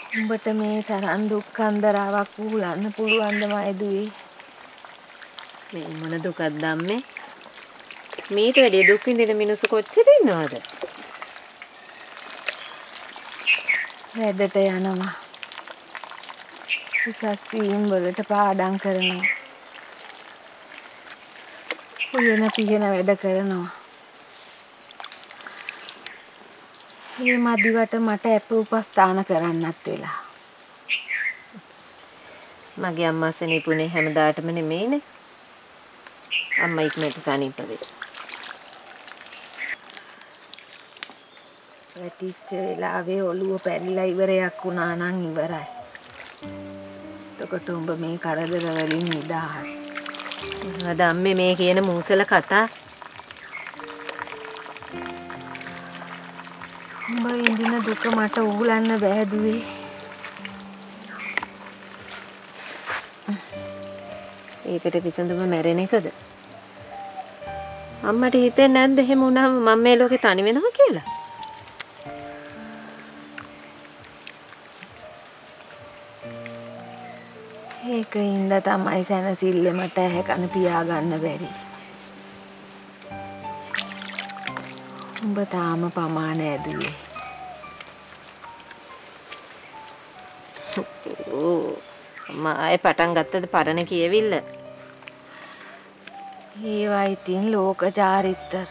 උඹට මේ තරම් දුක් අන්දරාවක් උහුලන්න පුළුවන්ද මයිදුවේ? මේ මොන දුකක්ද අම්මේ? මීට වැඩි දුක් විඳින මිනිස්සු කොච්චර ඉන්නවද? වැඩට යනවා. උසස් වීම් වලට පාඩම් කරනවා. උයන පියන වැඩ කරනවා. මේ මදිවට මට අප උපස්ථාන කරන්නත් වෙලා. මගේ අම්මා සනීපුනේ හැමදාටම නෙමෙයිනේ. අම්මා ඉක්මනට සනීප වෙයි. වැටිච්ච වෙලාවේ ඔළුව පැරිලා ඉවරයක් වුණා නම් ඉවරයි. එතකොට උඹ මේ කරදර වලින් නිදහස්. අද අම්මේ මේ කියන මූසල කතා උඹ විඳින දුක මට උගලන්න බෑ දුවේ. ඒකට විසඳුම මැරෙන එකද? අම්මට හිතෙන්නේ නැද්ද එහෙම වුණාම මම මේ ලෝකේ තනි වෙනවා කියලා? ඒකින්ද තමයි සැනසille මට ඇහැ කන පියාගන්න බැරි. උඹ තාම පමාන ඇදුවේ. ඕ අම්මා ආයේ පටන් ගත්තද පරණ කියවිල්ල? ඒවා ඉතින් ලෝක චාරිත්‍ර.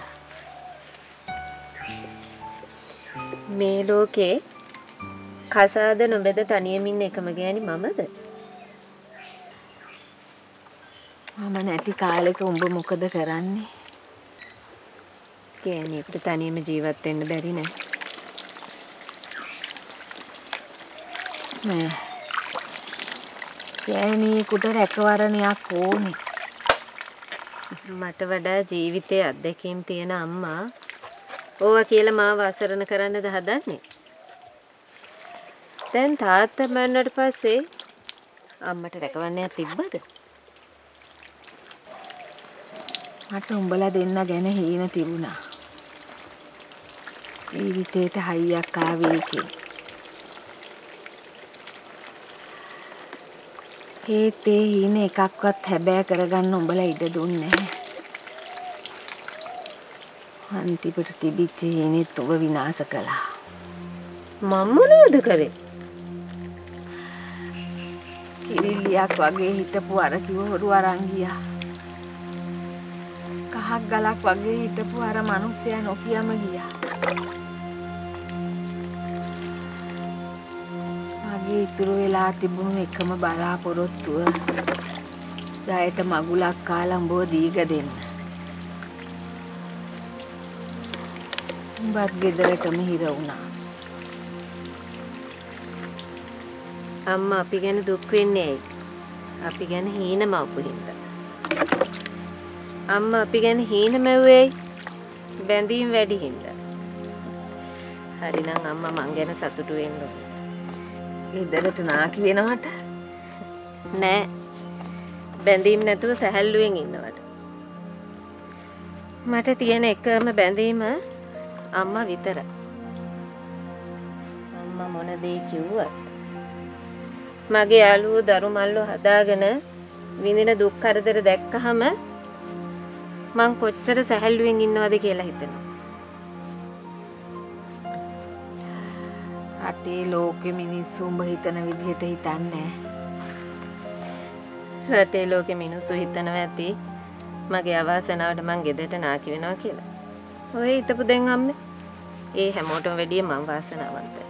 මේ ලෝකේ කසාද නොබෙද තනියමින් එකම ගෑණි මමද? මම නැති කාලෙක උඹ මොකද කරන්නේ? ගෑණියෙකුට තනියම ජීවත් වෙන්න බැරි නෑ. නෑ. ගෑණියෙකුට රැකවරණයක් ඕනේ. මට වඩා ජීවිතයේ අත්දැකීම් තියෙන අම්මා ඕවා කියලා මාව අසරණ කරන්නද හදන්නේ? දැන් තාත්තා මැරුණට පස්සේ අම්මට රැකවරණයක් තිබ්බද? මට උඹලා දෙන්න ගැන හීන තිබුණා. ජීවිතේට හයියක් ආවේ ඒකේ. ඒත් ඒ හීන එකක්වත් හැබෑ කරගන්න උඹලා ඉඩ දුන්නේ නැහැ. අන්තිමට තිබිච්ච හීනෙත් ඔබ විනාශ කළා. මම මොනවද කරේ? කිරිල්ලියක් වගේ හිටපු අර කිව හොරු අරන් ගියා. කහක් ගලක් වගේ හිටපු අර මිනිස්සයා නොකියම ගියා. මගේ ඉතුරු වෙලා තිබුණු එකම බලාපොරොත්තුව ජයට මගුලක් කාලා උඹව දීග දෙන්න. උඹත් ගෙදරටම හිර වුණා. අම්මා අපි ගැන දුක් වෙන්නේ ඇයි? අපි ගැන හීන මවපු හින්දා. අම්මා අපි ගැන හීන මැව්වේ බැඳීම් වැඩි හින්දා. හරිනම් අම්මා මං ගැන සතුටු වෙන්න ඕනේ. ගෙදරට නාකි වෙනවට නෑ. බැඳීම් නැතුව සැහැල්ලුවෙන් ඉන්නවට. මට තියෙන එකම බැඳීම අම්මා විතරයි. අම්මා මොන දේ කිව්වත් මගේ යාළුවෝ දරු මල්ලෝ හදාගෙන විඳින දුක් කරදර දැක්කහම මං කොච්චර සැහැල්ලුවෙන් ඉන්නවද කියලා හිතෙනවා. රටේ ලෝකෙ මිනිස්සු උඹ හිතන විදිහට හිතන්නේ රටේ ලෝකෙ මිනිස්සු හිතනවා ඇති මගේ අවාසනාවට මං ගෙදරට නාකි වෙනවා කියලා. ඔය හිතපු දැන් අම්මේ ඒ හැමෝටම වැඩිය මං වාසනාවන්තයි.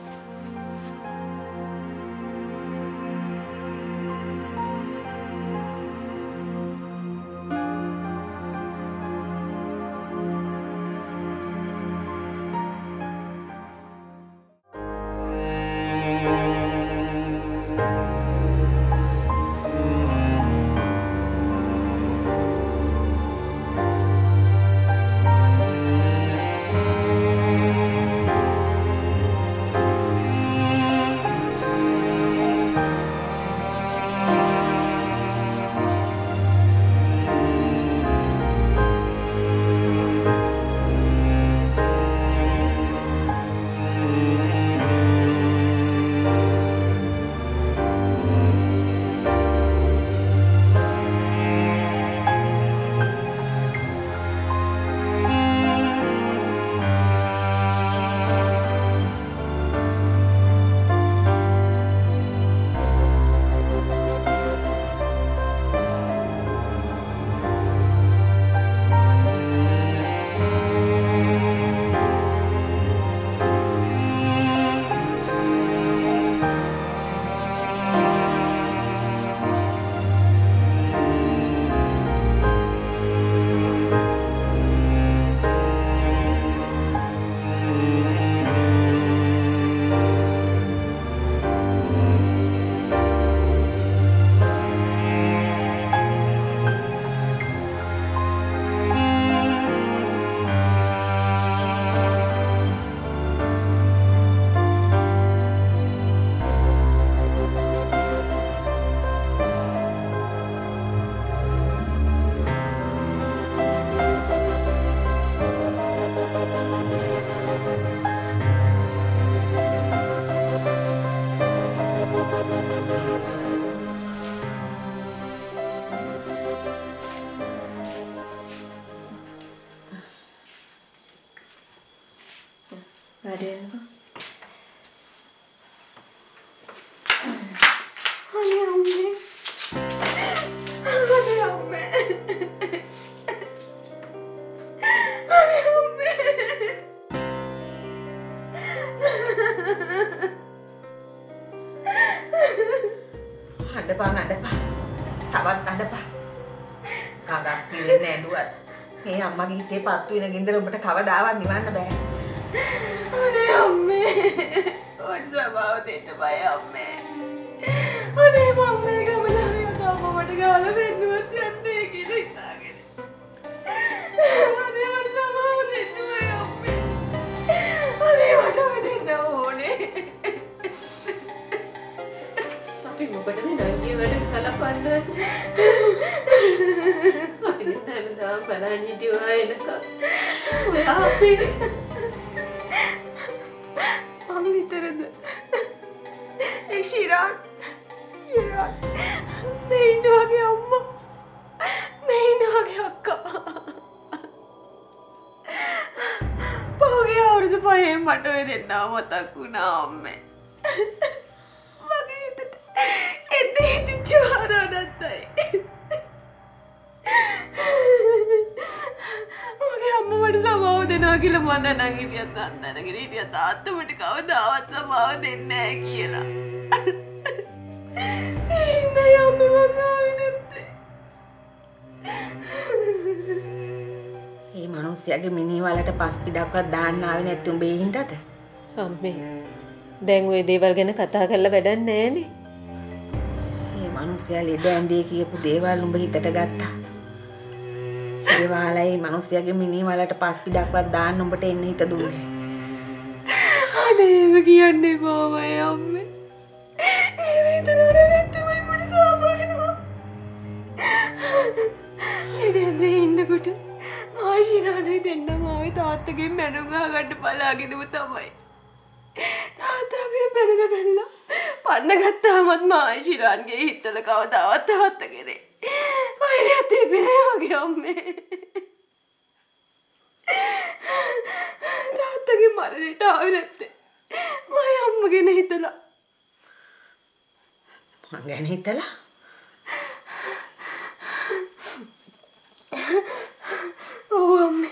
අම්මගේ හිතේ පත්තු වෙන ගින්දර උඹට කවදාවත් නිවන්න බෑ. අනේ අම්මේ. ඔය සබාව දෙන්න බය අම්මේ. අනේ මම්මේ ගමන හරියට අම්මට ගාලා වෙන්නුවත් යන්නේ කියලා හිතාගෙන. අනේ මට සබාව දෙන්න බය අම්මේ. අනේ මට ඔය දෙන්න ඕනේ. අපි මොකටද නංගි වැඩ කලපන්නේ? අපි දැන් බලන්න හිටියා එනකම්. ඔයා අපි මං විතරද? ඒ ශිරාන් මේ ඉන්නවගේ අම්මා මේ ඉන්නවගේ අක්කා පහුගිය අවුරුදු 5 මට ඔය දෙන්නව මතක් වුණා අම්මේ. මගේ හිතට එන්නේ හිතිච්ච වාරණත්තයි. මගේ අම්මා මට සමාව දෙනවා කියලා මම දැනන් හිටියත් අන්දනගෙන හිටියා තාත්තා මට කවදාවත් සමාව දෙන්නේ නැහැ කියලා. ඉන්නේ අම්මේ මං ආවේ නැත්තේ. මේ මිනිස්යාගේ මිනි වලට පස් පිටක්වත් දාන්න ආවේ නැත්නම් උඹේ හින්දාද? අම්මේ දැන් ওই දේවල් ගැන කතා කරලා වැඩක් නැහැනේ. මේ මිනිස්යා ලෙඩ ඇඳේ කියපු දේවල් උඹ හිතට ගත්තා. ඒ වහලයි මිනිස්යාගේ මිනි වලට පස් පිටක්වත් දාන්න උඹට එන්න හිත දුන්නේ. අනේ ඒව කියන්නේ බෝමයි අම්මේ. ඒ වේදනාව නැත්තමයි මට සෝබවෙනවා. ඊඩේ ඉන්නකොට මාෂිනානේ දෙන්නම ආවේ තාත්තගෙන් මැනුම් ගහගන්න බලාගෙනම තමයි. තාත්තා මේ බැලලා පන්න ගත්තාමත් මාෂිනාන්ගේ හිතල කවදාවත් තාත්තගෙනේ. වෛරයක් තිබෙන්නේ වගේ අම්මේ. තාත්තගේ මරණයට ආවේ නැත්තේ මම අම්මගෙන හිතලා. මං ගැන හිතලා? ඔව් අම්මේ.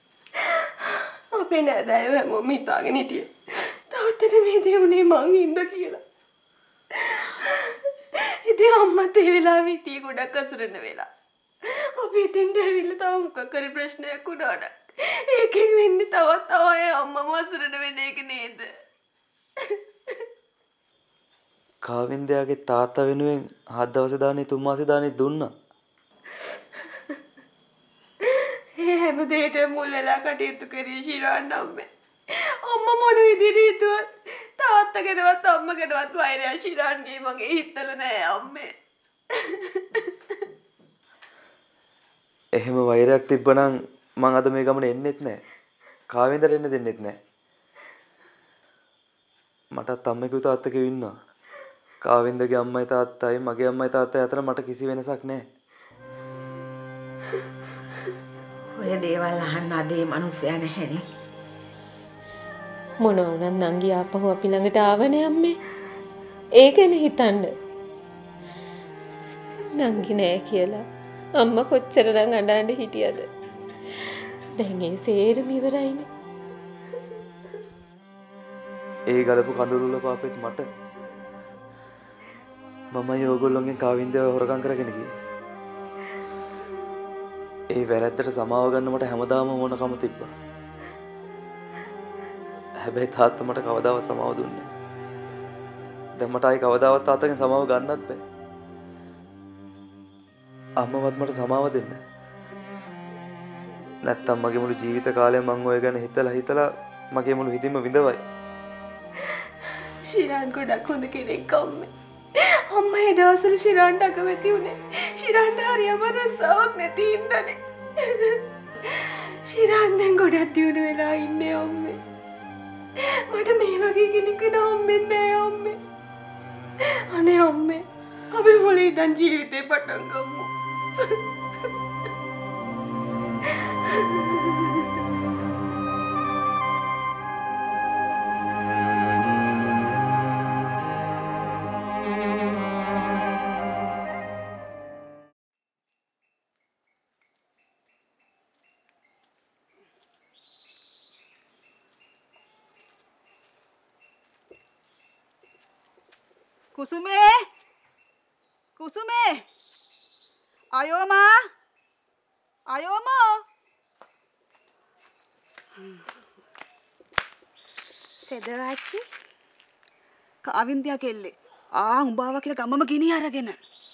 අපේ නෑදෑයෝ හැමෝම හිතාගෙන හිටියේ තාත්තට මේ දේ උනේ මං හින්දා කියලා. ඉතින් අම්මත් ඒ වෙලාවෙ ඉතින් ගොඩක් අසරණ වෙලා. අපි ඉතින් ඇවිල්ලා තව මොකක් හරි ප්‍රශ්නයක් වුණාට ඒකෙන් වෙන්නේ තවත් අය අම්මම අසරණ වෙන එක නේද? කාවින්දයාගේ තාත්තා වෙනුවෙන් 7 දවසේ දානේ 3 මාසේ දානේ දුන්නා. ඒ හැම දෙයකටම මුල් වෙලා කටයුතු කරේ ශිරාන් අම්මේ. අම්මා මොන විදිහට හිතුවත් තාත්තගෙනවත් අම්මගෙනවත් වෛරය ශිරාන්ගේ මගේ හිතල නෑ අම්මේ. එහෙම වෛරයක් තිබ්බනම් මං අද මේ ගමන එන්නෙත් නෑ. කාවින්දට එන්න දෙන්නෙත් නෑ. මටත් අම්මගේ තාත්තගේ ඉන්නවා. කාවින්දගේ අම්මයි තාත්තයි මගේ අම්මයි තාත්තයි අතර මට කිසි වෙනසක් නෑ. ඔය දේවල් අහන්න අද මේ මිනිස්සයා නැහැනේ. මොන වුණත් නංගි ආපහු අපි ළඟට ආවනේ අම්මේ. ඒ ගැන හිතන්න. නංගි නෑ කියලා අම්මා කොච්චරනම් අඬන්න හිටියද? දැන් ඒ සේරම ඉවරයිනේ. ඒ ගලපු කඳුළුල පාපෙත් මට මමයි ඕගොල්ලෝගෙන් කාවින්දව හොරකම් කරගෙන ගියේ. ඒ වැරැද්දට සමාව ගන්න මට හැමදාම මොනකම තිබ්බා. හැබැයි තාත්තා මට කවදාවත් සමාව දුන්නේ නැහැ. දැන් මට ආයි කවදාවත් තාත්තගෙන් සමාව ගන්නත් බෑ. අම්මවත් මට සමාව දෙන්න. නැත්තම් මගේ මුළු ජීවිත කාලයම මං ඔය ගැන හිතලා මගේ මුළු හිතින්ම විඳවයි. ශිරාන් ගොඩක් හොඳ කෙනෙක් අම්මේ. අම්මා ඒ දවස්වල ශිරාන්ට අකමැති වුණේ. ශිරාන්ට හරියම රසාවක් නැති හින්දානේ. ශිරාන් දැන් ගොඩක් දියුණු වෙලා ඉන්නේ අම්මේ. මට මේ වගේ කෙනෙක් වෙන හම්බෙන්නේ නැහැ අම්මේ. අනේ අම්මේ අපි මුලින් ඉඳන් ජීවිතේ පටන් ගමු. කුසුමේ කුසුමේ අයෝමා අයෝමෝ සෙදවාච්චි කාවින්දියා කෙල්ලේ උඹාවා කියලා ගමම ගිනි අරගෙන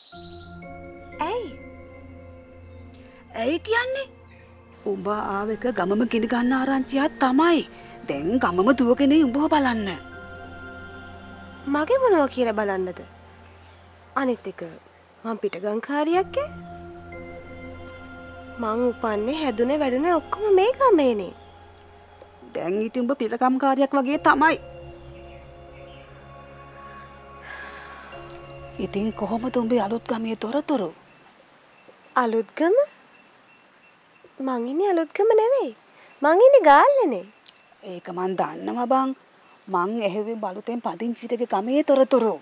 ඇයි කියන්නේ උඹ ආවක ගමම ගිනි ගන්න ආරංචියක් තමයි දැන් ගමම දුවගෙන උඹව බලන්න මගේ මොනවා කියලා බලන්නද? අනිත් එක මං පිටගංකාරියක් මං උපන්නේ හැදුනේ වැඩුනේ ඔක්කොම මේ ගමේනේ. දැන් ඊට උඹ පිටකම්කාරියක් වගේ තමයි. ඉතින් කොහොමද උඹේ අලුත් ගමේ තොරතුරු? අලුත්ගම? මං ඉන්නේ අලුත්ගම නෙවෙයි. මං ඉන්නේ ගාල්ලනේ. ඒක මන් දන්නවා බං. මං ඇහුවේ බලුතෙන් පදිංචිටගේ ගමේ තොරතුරු.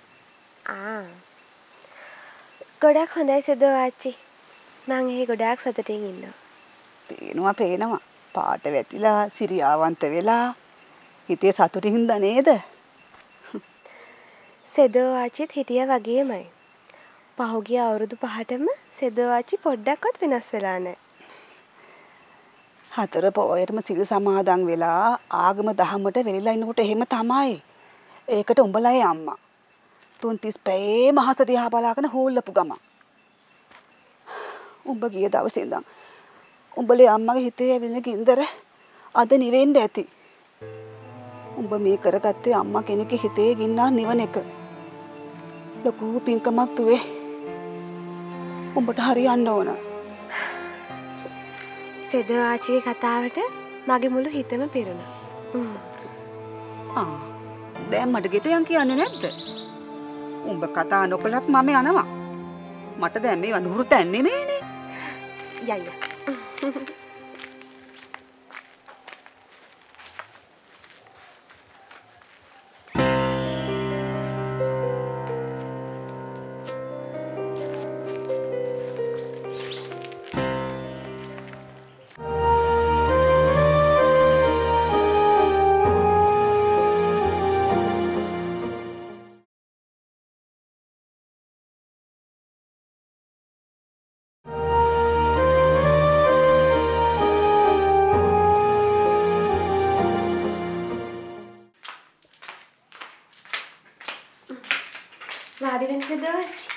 ගොඩක් හොඳයි සෙදවාච්චි. මං එහි ගොඩාක් සතුටින් ඉන්නවා. පේනවා. පාට වැටිලා සිරියාවන්ත වෙලා හිතේ සතුටින් හින්දා නේද? සෙදවාච්චිත් හිටියා වගේමයි. පහුගිය අවුරුදු 5ටම සෙදවාච්චි පොඩ්ඩක්වත් වෙනස් වෙලා නැහැ. 4 පොයටම සිල් සමාදන් වෙලා ආගම දහමට වෙලිලා ඉන්නකොට එහෙම තමයි. ඒකට උඹලයි අම්මා 335 මහස දිහා බලාගෙන හූල්ලපු ගම. උඹ ගිය දවසේ ඉඳන් උඹලේ අම්මගේ හිතේ ඇවිල්ලා ගින්දර අද නිවෙන්න ඇති. උඹ මේ කරගත්තේ අම්මා කෙනෙක්ගේ හිතේ ගින්නා නිවන එක. ලොකු පින්කමක් තුවේ. උඹට හරියන්න ඕන. සෙදවාච්චිගේ කතාවට මගේ මුළු හිතම පිරුණා. දැන් මට ගෙටයන් කියන්නේ නැද්ද? උඹ කතා නොකලත් මම යනවා. මට දැන් මේ වඳුරු තැන් නෙමෙයිනේ. යයි. වාඩි වෙන්න සෙදවාච්චි.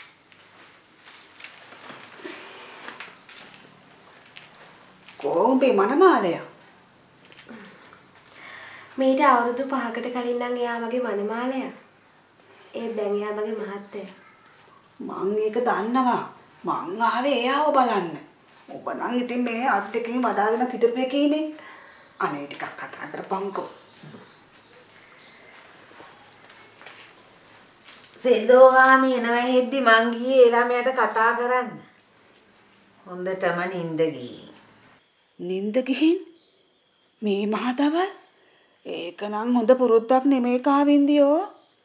කොහොඹේ මනමාලය? මීට අවුරුදු 5කට කලින් නම් එයා මගේ මනමාලයා. ඒත් දැන් එයා මගේ මහත්තයා. මං ඒක දන්නවා. මං ආවේ එයාව බලන්න. ඔබ නම් ඉතින් මේ අත් දෙකකින් වඩාගෙන හිටපු එකේනේ. අනේ ටිකක් කතා කරපන්කෝ. සෙදෝවාමි එනවා හෙද්දි මං ගියේ ඒ ළමයාට කතා කරන්න. හොඳටම නිින්ද ගිහින්. නිින්ද ගිහින්? මේ මහතවල්? ඒක නම් හොඳ පුරුද්දක් නෙමේ කාවින්දියෝ.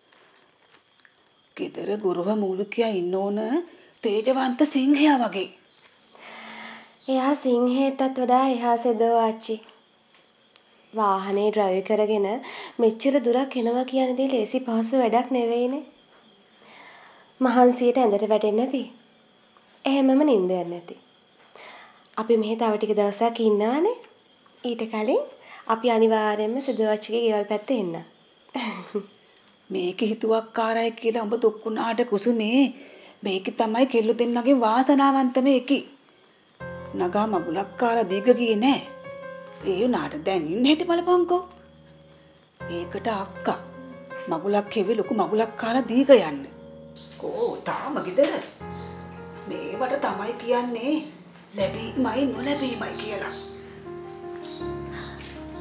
ගෙදර ගුරුව මූලිකයා ඉන්න ඕන තේජවන්ත සිංහයා වගේ. එයා සිංහයටත් වඩා එහා සෙදවාච්චි. වාහනේ ඩ්‍රයිව් කරගෙන මෙච්චර දුරක් එනවා කියන දේ ලේසි පහසු වැඩක් නෙවෙයිනේ. මහන්සියට ඇඳට වැටෙන්නේ නැති. එහෙමම නිින්ද යන්නේ නැති. අපි මෙහෙ තව ටික දවසක් ඉන්නවානේ. ඊට කලින් අපි අනිවාර්යයෙන්ම සෙදවච්චිගේ ගෙවල් පැත්තේ එන්න. මේක හිතුවක්කාරයි කියලා උඹ දුක් වුණාට කුසුමේ මේක තමයි කෙල්ල දෙන්නගේ වාසනාවන්තම එකි. නගා මගුලක් කාලා දීග ගියේ නෑ. ඒ උනාට දැන් ඉන්න හැටි බලපන්කෝ. ඒකට අක්කා මගුලක් කෙවි ලොකු මගුලක් කාලා දීග යන්න. කෝ තාම ගෙදර. මේවට තමයි කියන්නේ ලැබීමයි නොලැබීමයි කියලා.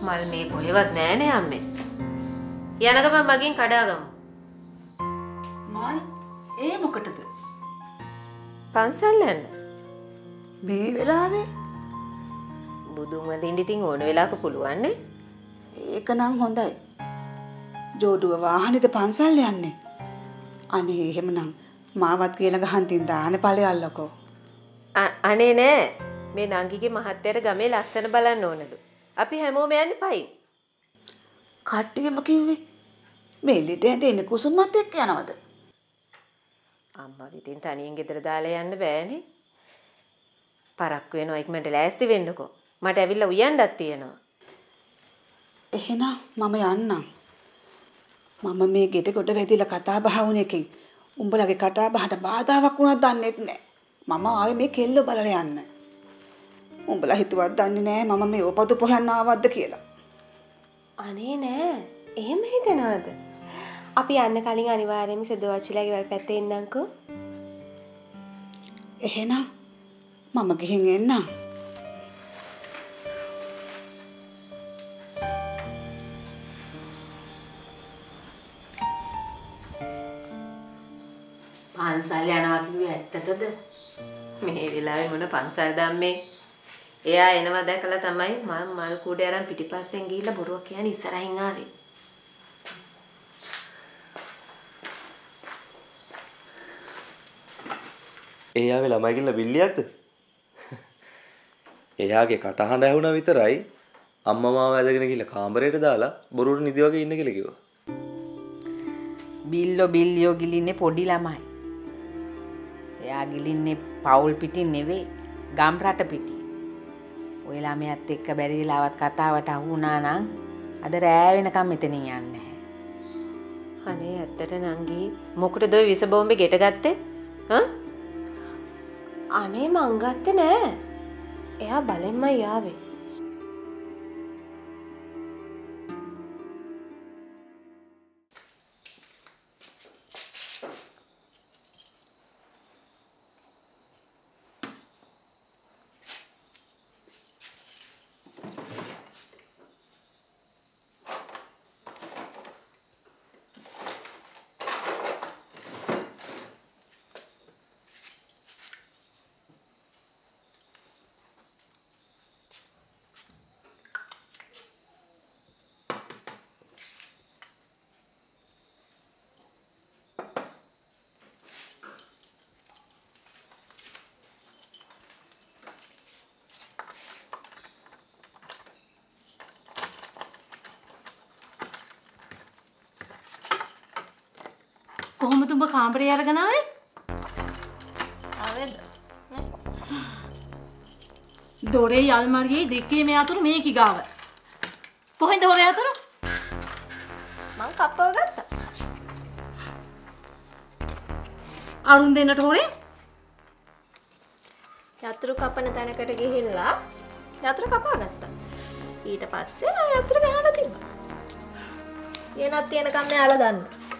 මල් මේ කොහෙවත් නෑනේ අම්මේ. යන ගමන් මගෙන් කඩාගමු. මල් ඒ මොකටද? පන්සල් යන්න. මේ වෙලාවේ බුදුන් වදින්න ඉතින් ඕන වෙලාවක පුළුවන් නේ. ඒක නම් හොඳයි. ජෝඩුව වාහනේද පන්සල් යන්නේ? අනේ එහෙමනම් මාවත් කියලා ගහන් තින් දාන ඵලයල්ලකෝ. අනේ නෑ. මේ නංගිගේ මහත්තයාට ගමේ ලස්සන බලන්න ඕනලු. අපි හැමෝම යන්නේ පයින්. කට්ටියම කිව්වේ මේ ලිට ඇඳෙන කුසුමත් එක්ක යනවද? අම්මා විතින් තනියෙන් ගෙදර දාලා යන්න බෑනේ. පරක්කු වෙනවා ඉක්මනට ලෑස්ති වෙන්නකෝ. මට ඇවිල්ලා උයන්නත් තියෙනවා. එහෙනම් මම යන්නම්. මම මේ ගෙට කොට වැදිලා කතා බහ වුණ එකෙන් උඹලගේ කතා බහට බාධාවක් වුණාද දන්නෙත් නෑ. මම ආවේ මේ කෙල්ල බලලා යන්න. උඹලා හිතුවත් දන්නේ නෑ මම මේ ඔපතු පොහන්න ආවද්ද කියලා. අනේ නෑ. එහෙම හිතනවද? අපි යන්න කලින් අනිවාර්යයෙන්ම සදවච්චිලාගේ වල පැත්තේ ඉන්නම්කෝ. එහෙනම් මම ගිහින් එන්නම්. පන්සල් යනවා කිව්වේ ඇත්තටද? මේ වෙලාවේ මොන පන්සල් ධම්මේ? එයා එනවා දැකලා තමයි මම මල් කුඩේ අරන් පිටිපස්සෙන් ගිහිල්ලා බොරුවක් කියන්නේ ඉස්සරහින් ආවේ. එයාවේ ළමයි කියලා බිල්ලියක්ද? එයාගේ කටහඬ ඇහුණා විතරයි අම්මා මාව ඇදගෙන ගිහලා කාමරයට දාලා බොරුවට නිදි වගේ ඉන්න කියලා කිව්වා. බිල්ලියෝ ගිලින්නේ පොඩි ළමයි. එයා ගිලින්නේ පවුල් පිටින් නෙවෙයි ගම් රට පිටින්. ඔය ළමයාත් එක්ක බැරි වෙලාවත් කතාවට අහු වුණා නම් අද රෑ වෙනකම් මෙතනින් යන්නේ නැහැ. අනේ ඇත්තට නංගි මොකටද ඔය විස බෝම්බේ ගෙට ගත්තේ? හා? අනේ මං ගත්තේ නෑ. එයා බලෙන්මයි ආවේ. කොහොමද උඹ කාමරේ අරගෙන ආවේ? ආවේද? දොරේ අල්මාරියේ දෙකේ මේ අතර මේකි ගාව. කොහෙන්ද හොරේ අතර? මං කප්පව ගත්තා. අරුන් දෙන්නට හොරේ? යතුරු කපන තැනකට ගිහිල්ලා යතුරු කපා ගත්තා. ඊට පස්සේ ආ යතුරු ගහලා තිබ්බා. එනත් තියෙනකම් මෙයාලා දන්න.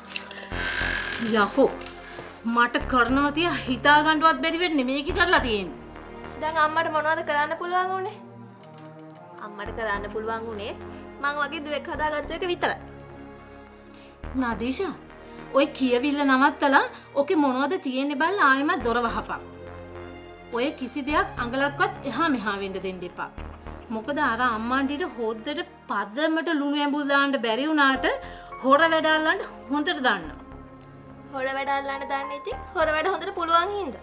යකෝ මට කරනවා තියා හිතා ගන්නවත් බැරි වෙන්නේ මේක කරලා තියෙන්නේ. දැන් අම්මට මොනවද කරන්න පුළුවන් උනේ? අම්මට කරන්න පුළුවන් උනේ මං වගේ දුවෙක් හදාගත්ත එක විතරයි. නදීෂා ඔය කියවිල්ල නවත්තලා ඔකේ මොනවද තියෙන්නේ බලලා ආයෙමත් දොර වහපන්. ඔය කිසි දෙයක් අඟලක්වත් එහා මෙහා වෙන්න දෙන්න එපා. මොකද අර අම්මාන්ටිට හොද්දට පදමට ලුණු ඇඹුල් දාන්න බැරි වුණාට හොර වැඩ අල්ලන්න හොඳට දන්නවා. හොර වැඩ අල්ලන්න දන්නේ ඉතින් හොර වැඩ හොඳට පුළුවන් හින්දා.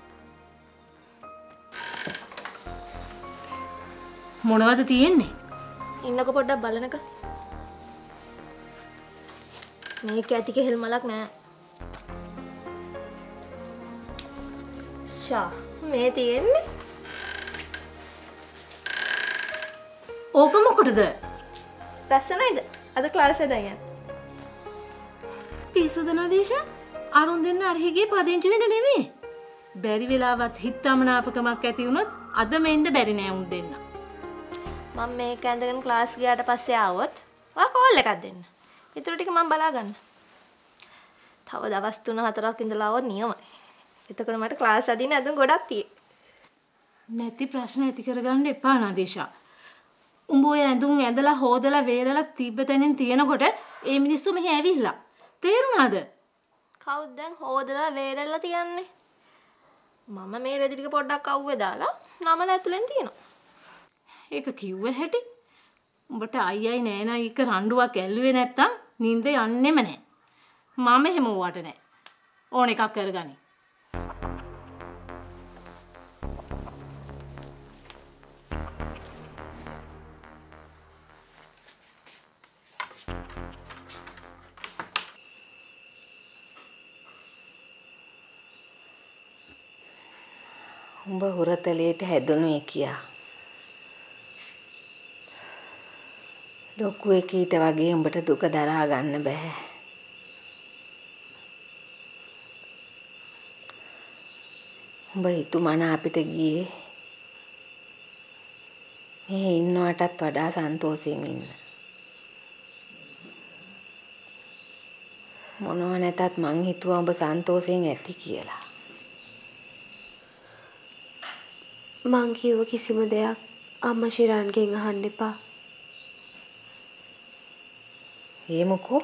මොනවද තියෙන්නේ? ඉන්නකො පොඩ්ඩක් බලනක. මේක ඇති කෙහෙල් මලක් නෑ. ෂා මේ තියෙන්නේ. ඕක මොකටද? ලස්සනයිද? අද ක්ලාස් එකේ දැන් පිස්සුද නදීෂා? අරුන් දෙන්න අරහිගේ පදිංචි වෙන්න නෙමෙයි. බැරි වෙලාවත් හිතමනාපකමක් ඇති වුණොත් අද මෙන්න බැරි නෑ උන් දෙන්න. මම මේක ඇඳගෙන ක්ලාස් ගියාට පස්සේ ආවොත් ඔයා කෝල් එකක් දෙන්න. ඊටු ටික මම බලා ගන්න. තව දවස් 3-4ක් ඉඳලා આવොත් නියමයි. එතකොට මට ක්ලාස් අදින්න අද ගොඩක් තියෙයි. නැති ප්‍රශ්න ඇති කරගන්න එපා නදීෂා. උඹ ඔය ඇඳුම් ඇඳලා හොදලා වේලලා තිබ්බ තැනින් තියනකොට ඒ මිනිස්සු මෙහි ඇවිල්ලා. තේරුණාද? කවුද දැන් හොදලා වේලලා තියන්නේ? මම මේ රෙදි ටික පොඩ්ඩක් අවුවේ දාලා නමල ඇතුලෙන් තියනවා. ඒක කිව්ව හැටි. උඹට අයියයි නෑනයි එක රණ්ඩුවක් ඇල්ලුවේ නැත්තම් නිින්ද යන්නෙම නෑ. මම එහෙම වුණාට නෑ. ඕන එකක් කරගනි. උඹ හොරතලයට හැදුණු එකියා. ලොකු එකීට වගේ උඹට දුක දරා ගන්න බෑ. උඹ හිතුමන අපිට ගියේ මේ ඉන්නවටත් වඩා සන්තෝෂයෙන් ඉන්න. මොනව නැතත් මං හිතුවා උඹ සන්තෝෂයෙන් ඇති කියලා. මං කිව්ව කිසිම දෙයක් අම්මා ශිරාන්ගෙන් අහන්න එපා. ඒ මොකෝ?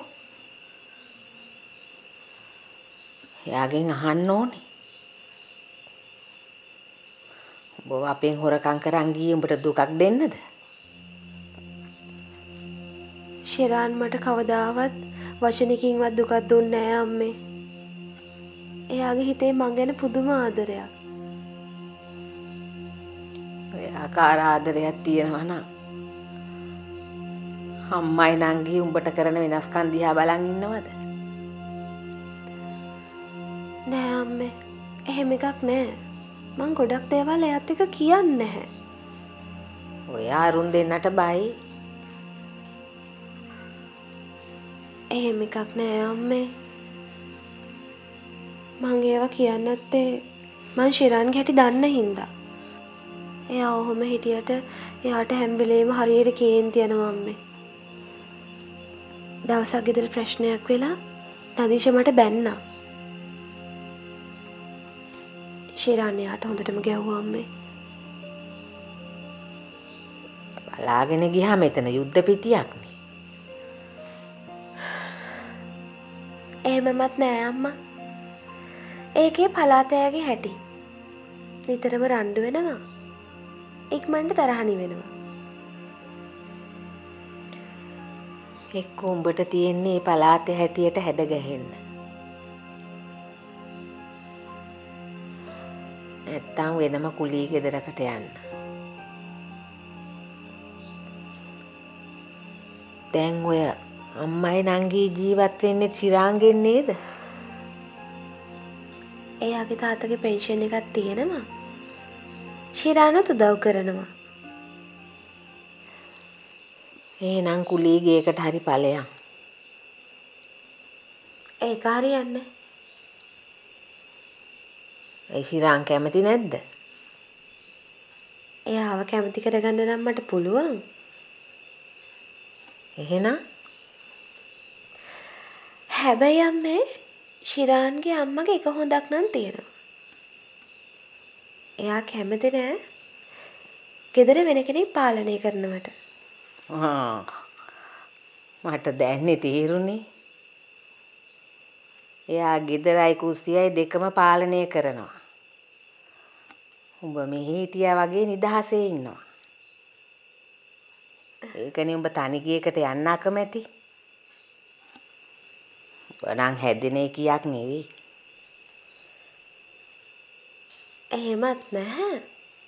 එයාගෙන් අහන්න ඕනේ. උඹව අපෙන් හොරකම් කරන් ගියේ උඹට දුකක් දෙන්නද? ශිරාන් මට කවදාවත් වචනකින්වත් දුකක් දුන්නේ නෑ අම්මේ. එයාගේ හිතේ මං ගැන පුදුම ආදරයක්. ඔය ආකාර ආදරයක් තියෙනවා නම් අම්මයි නංගි උඹට කරන වෙනස්කම් දිහා බලන් ඉන්නවද? නෑ අම්මේ. එහෙම එකක් නෑ. මං ගොඩක් දේවල් එයාත් එක්ක කියන්නේ නැහැ. ඔය අරුන් දෙන්නට බයි. එහෙම එකක් නෑ අම්මේ. මං ඒවා කියන්න නැත්තේ මං ශිරාන්ගේ හැටි දන්න හින්දා. එයා ඔහොම හිටියට එයාට හැම වෙලේම හරියට කේන්ති යනවා අම්මේ. දවසක් ගෙදර ප්‍රශ්නයක් වෙලා නදීෂ මට බැන්නා. ශිරාන් එයාට හොඳටම ගැහුවා අම්මේ. බලාගෙන ගියා මෙතන යුද්ධ පිටියක් නේ. එහෙමවත් නෑ අම්මා. ඒකේ පලාතයාගේ හැටි. නිතරම රණ්ඩු වෙනවා. ඉක්මනට තරහණි වෙනවා. එක්ක උඹට තියෙන්නේ පලාතේ හැටියට හැඩ ගැහෙන්න. නැත්තම් වෙනම කුලී ගෙදරකට යන්න. දැන් ඔය අම්මයි නංගි ජීවත් වෙන්නේ ශිරාන්ගෙන් නේද? එයාගේ තාත්තගේ පෙන්ෂන් එකක් තියෙනවා. ශිරානත් උදව් කරනවා. එහෙනම් කුලී ගේකට හරි ඵලයන්. ඒක හරියන්නේ. ඒ ශිරාන් කැමති නැද්ද? එයාව කැමති කරගන්න නම් මට පුළුවන්. එහෙනම් හැබැයි අම්මේ ශිරාන්ගේ අම්මගේ එක හොඳක් නම් තියෙනවා. එයා කැමති නෑ ගෙදර වෙන කෙනෙක් පාලනය කරනවට. මට දැන්නේ තේරුනේ. එයා ගෙදරයි කුස්සියයි දෙකම පාලනය කරනවා. උඹ මෙහි හිටියා වගේ නිදහසේ ඉන්නවා. ඒකනේ උඹ තනි ගියකට යන්න අකමැති. උඹ නම් හැදෙන එකියක් නෙවෙයි. එහෙමත් නැහැ.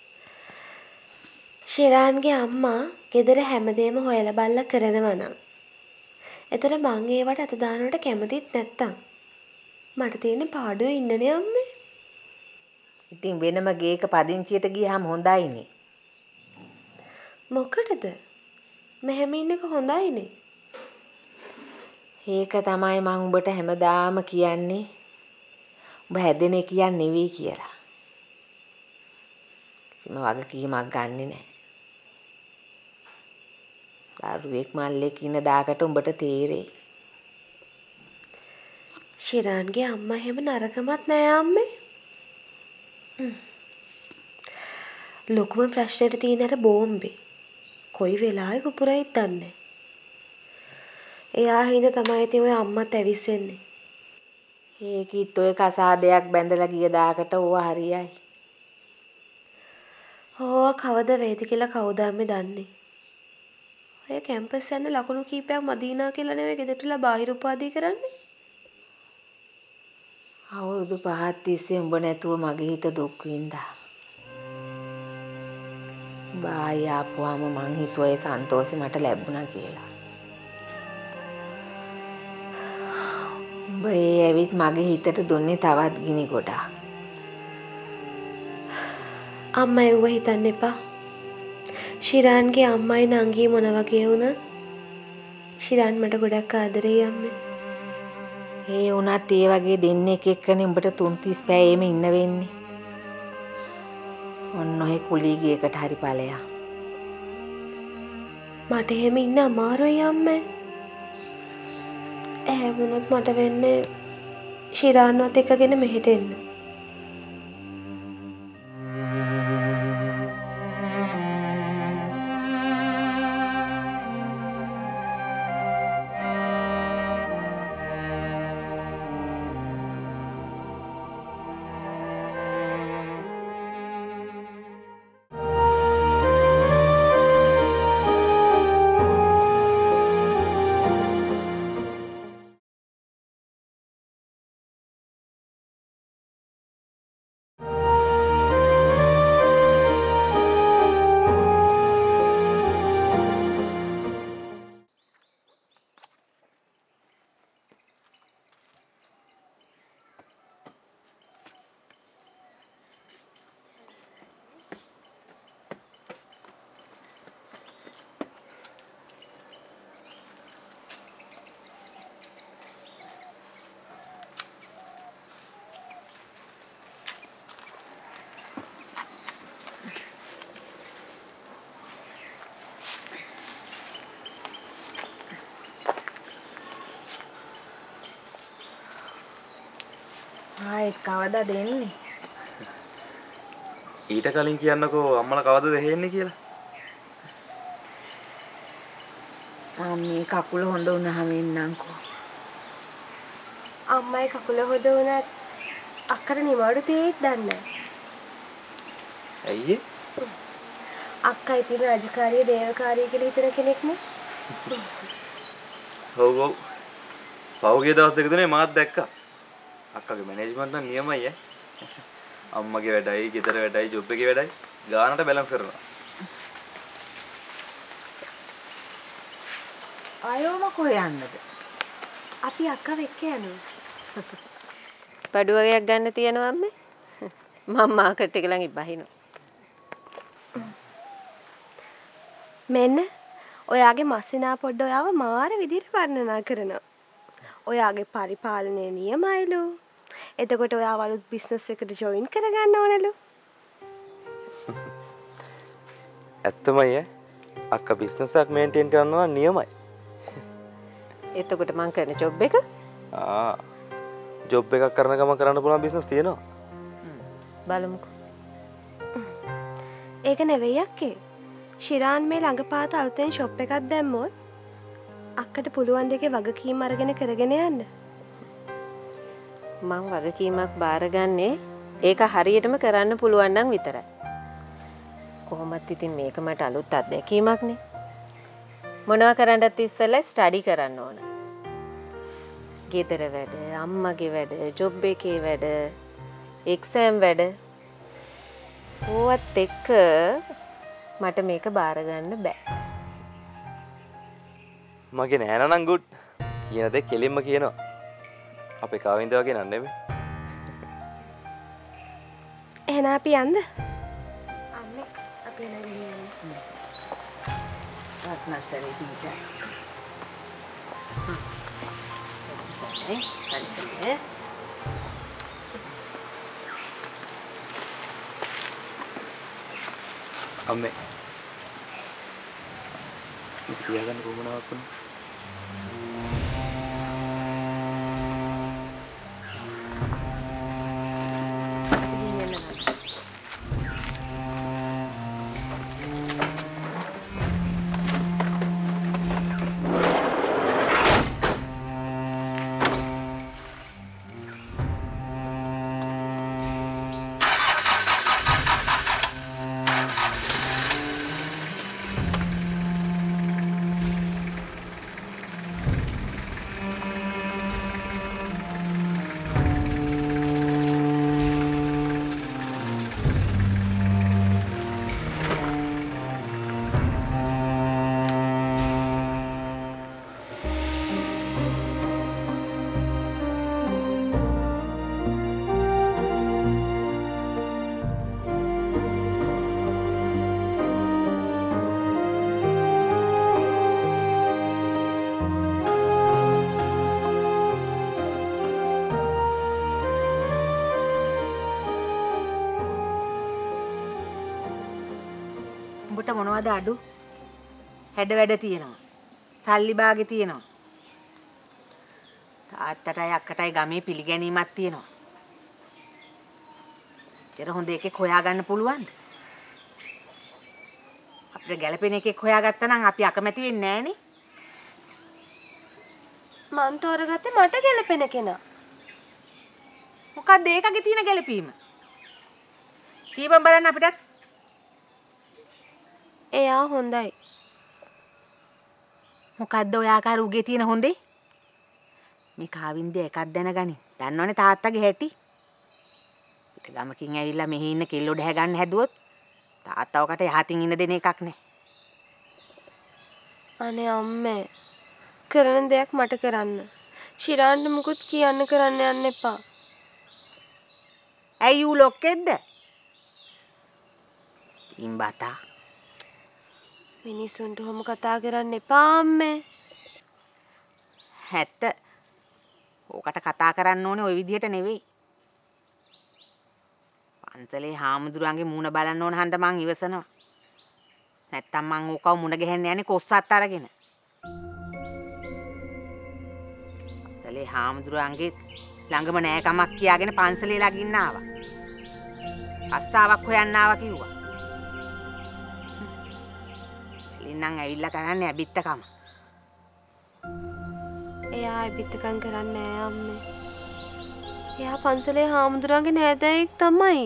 ශිරාන්ගේ අම්මා ගෙදර හැමදේම හොයලා බලලා කරනවා නම් එතන මං ඒවට අත දානවට කැමතිත් නැත්තම් මට තියෙන පාඩුවේ ඉන්නනේ අම්මේ. ඉතින් වෙනම ගේක පදිංචියට ගියාම හොඳයිනේ. මොකටද? මෙහෙම ඉන්නක හොඳයිනේ. ඒක තමයි මං උඹට හැමදාම කියන්නේ. උඹ හැදෙන එකියක් නෙවෙයි කියලා. කිසිම වගකීමක් ගන්නෙ නැහැ. දරුවෙක් මල්ලෙක් ඉන්න දාකට උඹට තේරෙයි. ශිරාන්ගේ අම්මා හැම නරකමත් නෑ අම්මේ. ලොකුම ප්‍රශ්නෙට තියෙන අර බෝම්බේ කොයි වෙලාවෙ පුපුරයිද දන්නේ. එයා හින්දා තමයි ඉතින් ඔය අම්මත් ඇවිස්සෙන්නේ. ඒකිත් ඔය කසාදයක් බැඳලා ගිය දාකට ඕවා හරියයි. ඕවා කවද වේද කියලා කවුද අම්මේ දන්නේ. ඔය කැම්පස් යන ලකුණු කීපයක් මදීනා කියලා නෙවෙයි ගෙදරටලා බාහිර උපාධිය කරන්නේ. අවුරුදු 5ක් තිස්සේ උඹ නැතුව මගේ හිත දුක් විඳා. බායි ආපුවාම මං හිතුවා ඒ සන්තෝෂෙ මට ලැබුණා කියලා. උඹ ඒ ඇවිත් මගේ හිතට දුන්නේ තවත් ගිනි ගොඩක්. අම්මා එව්ව හිතන්න එපා. ශිරාන්ගේ අම්මයි නංගී මොන වගේ වුණත් ශිරාන් මට ගොඩක් ආදරෙයි අම්මේ. ඒ වුණත් ඒ වගේ දෙන්නෙක් එක්කනේ උඹට 3-30 පැයෙම ඉන්න වෙන්නේ. ඔන්න ඔය කුලීගේ එකට හරි ඵලයක්. මට එහෙම ඉන්න අමාරුයි අම්මේ. එහෙම වුණත් මට වෙන්නේ ශිරාන්වත් එක්කගෙන මෙහෙට එන්න. ආයෙත් කවදා දෙන්නේ? ඊට කලින් කියන්නකෝ අම්මලා කවදද දෙහෙන්නේ කියලා. මේ කකුල හොඳ වුණාම එන්නම්කෝ. අම්මයි කකුල හොද වුණත් අක්කට නිවාඩු තියෙයිද දන්නේ නැහැ. ඇයි ඒ? අක්කා ඉතින් රාජකාරිය දේවකාරිය කියලා හිතන කෙනෙක් නේ. ඔව් ඔව්. පහුගිය දවස් දෙක තුනේ මාත් දැක්කා. අක්කගේ මැනේජ්මන්ට් නම් නියමයි ඈ. අම්මගේ වැඩයි, ගෙදර වැඩයි, ජොබ් එකේ වැඩයි ගානට බැලන්ස් කරනවා. ආයෝම කොහෙ යන්නද? අපි අක්කව එක්ක යනවා. බඩු වගේක් ගන්න තියෙනවා අම්මේ. මම මාකට් එක ළඟින් බහිනවා. මෙන්න ඔයාගේ මස්සිනා පොඩ්ඩ ඔයාව මාර විදිහට වර්ණනා කරනවා. ඔයාගේ පරිපාලනයේ නියමයිලු. එතකොට ඔයාව අලුත් බිස්නස් එකට ජොයින් කරගන්න ඕනලු. ඇත්තමයි ඈ. අක්කා බිස්නස් එකක් මේන්ටේන් කරනවා නම් නියමයි. එතකොට මං කරන ජොබ් එක ජොබ් එකක් කරන ගමන් කරන්න පුළුවන් බිස්නස් තියෙනවා. බලමුකෝ. ඒක නෙවෙයි අක්කේ. ශිරාන් මේ ළඟපාත අලුතෙන් ෂොප් එකක් දැම්මොත් අක්කට පුළුවන් දෙකේ වගකීම් අරගෙන කරගෙන යන්න. මං වගකීමක් බාරගන්නේ ඒක හරියටම කරන්න පුළුවන් නම් විතරයි. කොහොමත් ඉතින් මේක මට අලුත් අත්දැකීමක් නේ. මොනවා කරන්නත් ඉස්සෙල්ලා ස්ටඩි කරන්න ඕන. ගෙදර වැඩ, අම්මගේ වැඩ, ජොබ් එකේ වැඩ, එක්සෑම් වැඩ. ඕවත් එක්ක මට මේක බාරගන්න බෑ. මගේ නෑනා නම් ගුඩ්. කියන දේ කෙලින්ම කියනවා. අපේ කාවින්ද වගේ නන් නෙමෙයි. එහෙනම් අපි යන්න. අම්මේ අපි යන්න. රත්නස්තරේ දීලා. හරි. අම්මේ. තියාගන්න කොහොමනවක් වුණා? මට මොනවද අඩු? හැඩ වැඩ තියෙනවා. සල්ලි බාගේ තියෙනවා. තාත්තටයි අක්කටයි ගමේ පිළිගැනීමක් තියෙනවා. ඒතර හොඳ එකෙක් හොයාගන්න පුළුවන්ද? අපිට ගැළපෙන එකෙක් හොයාගත්තා නම් අපි අකමැති වෙන්නේ නෑනේ. මං තෝරගත්තේ මට ගැලපෙන කෙනා. මොකක්ද ඒකගේ තියෙන ගැළපීම? කීපම් බලන්න අපිටත්. එයා හොඳයි. මොකද්ද ඔය ආකාර උගේ තියෙන හොඳේ? මේ කාවින්ද එකක් දැනගනි. දන්නවනේ තාත්තගේ හැටි. ඊට ගමකින් ඇවිල්ලා මෙහි ඉන්න කෙල්ලෝ ඩහ ගන්න හැදුවොත් තාත්තවකට යහතින් ඉන්න දෙන එකක් නෑ. අනේ අම්මේ කරන දෙයක් මට කරන්න. ශිරාන්ට මුකුත් කියන්න කරන්න යන්න එපා. ඇයි ඌ ලොක්කෙද්ද? ඉම්බතා. මිනිස්සුන්ට ඔහොම කතා කරන්න එපා අම්මේ. හැත්ත. ඕකට කතා කරන්න ඕනේ ওই විදිහට නෙවෙයි. පන්සලේ හාමුදුරුවන්ගේ මූණ බලන්න ඕන හන්ද මං ඉවසනවා. නැත්තම් මං ඕකව මුණ ගැහෙන්න යන්නේ කොස්සත් අරගෙන. පන්සලේ හාමුදුරුවන්ගේ ළඟම නෑ කමක් කියාගෙන පන්සලේ ළඟින්න ආවා. අස්සාවක් හොයන්න ආවා කිව්වා. ලින්නම් ඇවිල්ලා කරන්නේ ඇබිත්තකම. එයා ඇබිත්තකම් කරන්නේ නෑ අම්මේ. එයා පන්සලේ හාමුදුරුවන්ගේ නෑදෑයෙක් තමයි.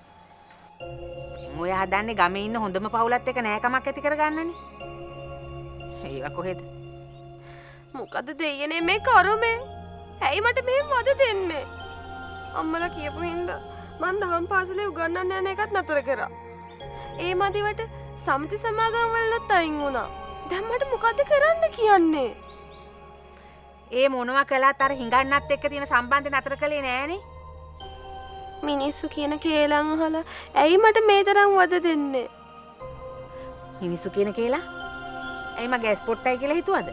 ඔය හදන්නේ ගමේ ඉන්න හොඳම පවුලත් එක නෑකමක් ඇති කරගන්නනේ. ඒව කොහෙද? මොකද දෙයනේ මේ කරුමේ? ඇයි මට මෙහෙම වද දෙන්නේ? අම්මලා කියපු හින්දා මං දහම් පාසලේ උගන්වන්න යන එකත් නතර කරා. ඒ මදිවට සමිති සමාගම් වලත් අයින් වුණා. දැන් මට මොකද කරන්න කියන්නේ? ඒ මොනවා කළත් අර හිඟන්නත් එක්ක තියෙන සම්බන්ධය නතර කළේ නෑනේ. මිනිස්සු කියන කේලම් අහලා ඇයි මට මේ තරම් වද දෙන්නේ? මිනිස්සු කියන කේලා? ඇයි මගේ ඇස් පොට්ටයි කියලා හිතුවද?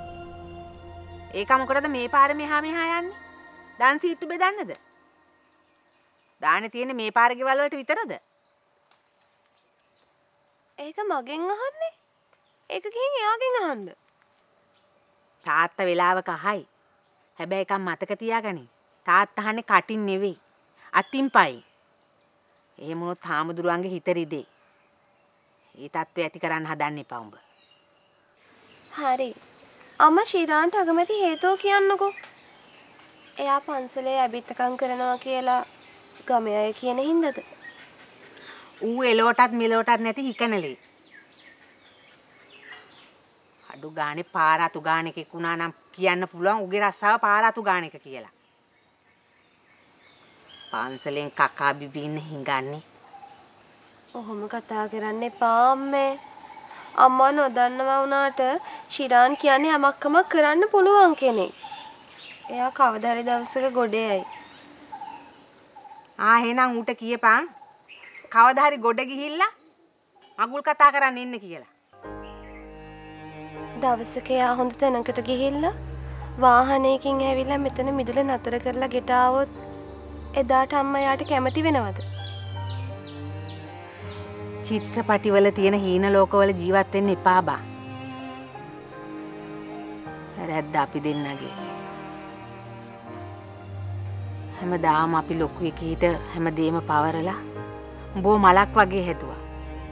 ඒක මොකටද මේ පාරේ මෙහා මෙහා යන්නේ? දන් සීට්ටු බෙදන්නද? දාන්නේ තියෙන්නේ මේ පාරේ ගෙවල් වලට විතරද? ඒක මගෙන් අහන්නේ? ඒක ගිහින් එයාගෙන් අහන්න. තාත්තා වෙලාවක අහයි. හැබැයි එකක් මතක තියාගනි. තාත්තා අහන්නේ කටින් නෙවෙයි. අතින් පයි. එහෙම වුණොත් හාමුදුරුවන්ගේ හිත රිදේ. ඒ තත්ත්වය ඇති කරන්න හදන්න එපා උඹ. හරි. අම්මා ශිරාන්ට අගමැති හේතුව කියන්නකෝ. එයා පන්සලේ ඇබිත්තකම් කරනවා කියලා ගමේ අය කියන හින්දාද? ඌ එලෝටත් මෙලෝටත් නැති හිකනලේ. අඩු ගානේ පාරාතු ගාන එකෙක් වුණා නම් කියන්න පුළුවන් උගේ රස්සාව පාරාතු ගාන එක කියලා. පන්සලෙන් කකා බිබී ඉන්න හිඟන්නේ. ඔහොම කතා කරන්න එපා අම්මේ. අම්මා නොදන්නවා වුණාට ශිරාන් කියන්නේ යමක්කමක් කරන්න පුළුවන් කෙනෙක්. එයා කවදා හරි දවසක ගොඩේයි. එහෙනම් ඌට කියපන් කවදා හරි ගොඩ ගිහිල්ලා මගුල් කතා කරන්න ඉන්න කියලා. දවසක එයා හොඳ තැනකට ගිහිල්ලා වාහනයකින් ඇවිල්ලා මෙතන මිදුල නතර කරලා ගෙට ආවොත් එදාට අම්මා යාට කැමති වෙනවද? චිත්‍රපටිවල තියෙන හීන ලෝකවල ජීවත් වෙන්න එපා බා. රැද්ද අපි දෙන්නගේ. හැමදාම අපි ලොකු එකීට හැමදේම පවරලා උඹව මලක් වගේ හැදුවා.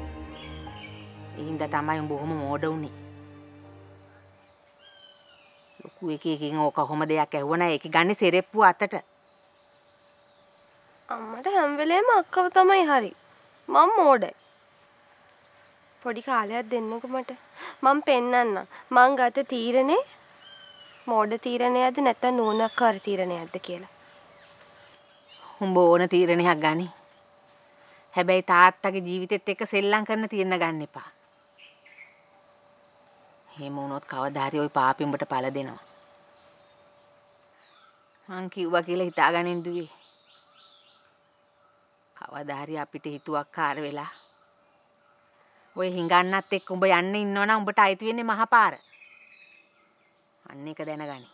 ඒ හින්දා තමයි උඹ ඔහොම මෝඩ උනේ. ලොකු එකකින් ඕක කොහොම දෙයක් ඇහුවනා ඒක ගන්නේ සෙරෙප්පුව අතට. අම්මට හැම වෙලේම අක්කව තමයි හරි. මම මෝඩයි. පොඩි කාලයක් දෙන්නකෝ මට. මම පෙන්නන්න. මං ගත තීරණේ මෝඩ තීරණයක්ද නැත්නම් නෝනක්කාර තීරණයක්ද කියලා. උඹ ඕන තීරණයක් ගනි. හැබැයි තාත්තගේ ජීවිතෙත් එක්ක සෙල්ලම් කරන තීරණ ගන්න එපා. එහෙම වුණොත් කවදා හරි ওই පාපෙ උඹට පළ දෙනවා. මං කිව්වා කියලා හිතාගනින් දුවේ. කවදා හරි අපිට හිතුවක්කාර වෙලා ඔය හිඟන්නත් එක්ක උඹ යන්න ඉන්නවනම් උඹට අයිති වෙන්නේ මහපාර. අන්න ඒක දැනගනි.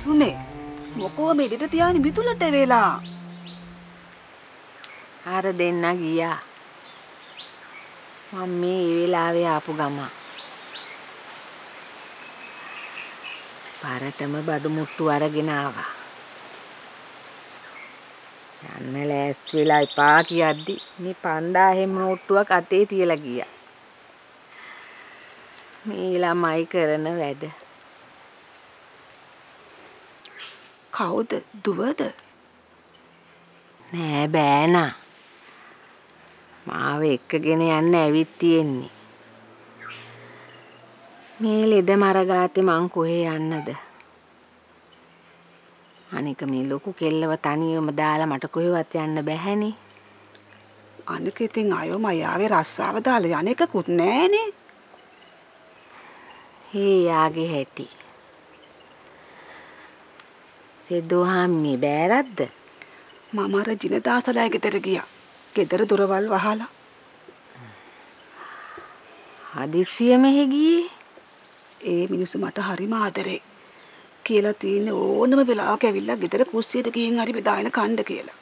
කුසුනේ මොකෝ මේ දෙට තියාගෙන මිතුලට වෙලා. අර දෙන්න ගියා. මම මේ වෙලාවේ ආපු ගම. පාරටම බඩු මුට්ටු අරගෙන ආවා. යන්න ලෑස්ති වෙලා එපා කියද්දි මේ 5000 නෝට්ටුවක් අතේ තියලා ගියා. මේ ළමයි කරන වැඩ. කවුද? දුවද? නෑ බෑනා. මාව එක්කගෙන යන්න ඇවිත් තියෙන්නේ. මේ ලෙඩ මරගාතේ මං කොහේ යන්නද? අනික මේ ලොකු කෙල්ලව තනියම දාලා මට කොහෙවත් යන්න බැහැනේ. අනික ඉතින් අයෝ මයාගේ රස්සාව දාලා යන්නේකුත් නෑනේ. හේ යාගේ හැටි. සෙදෝහාමි බෑරද්ද? මම අර ජිනදාසලා ගෙදර ගියා. ගෙදර දොරවල් වහලා. හදිස්සිය මෙහෙ ගියේ. ඒ මිනිස්සු මට හරිම ආදරේ. කියලා තියෙන ඕනම වෙලාවක ඇවිල්ලා ගෙදර කුස්සියට ගිහින් හරි බෙදාගෙන කන්න කියලා.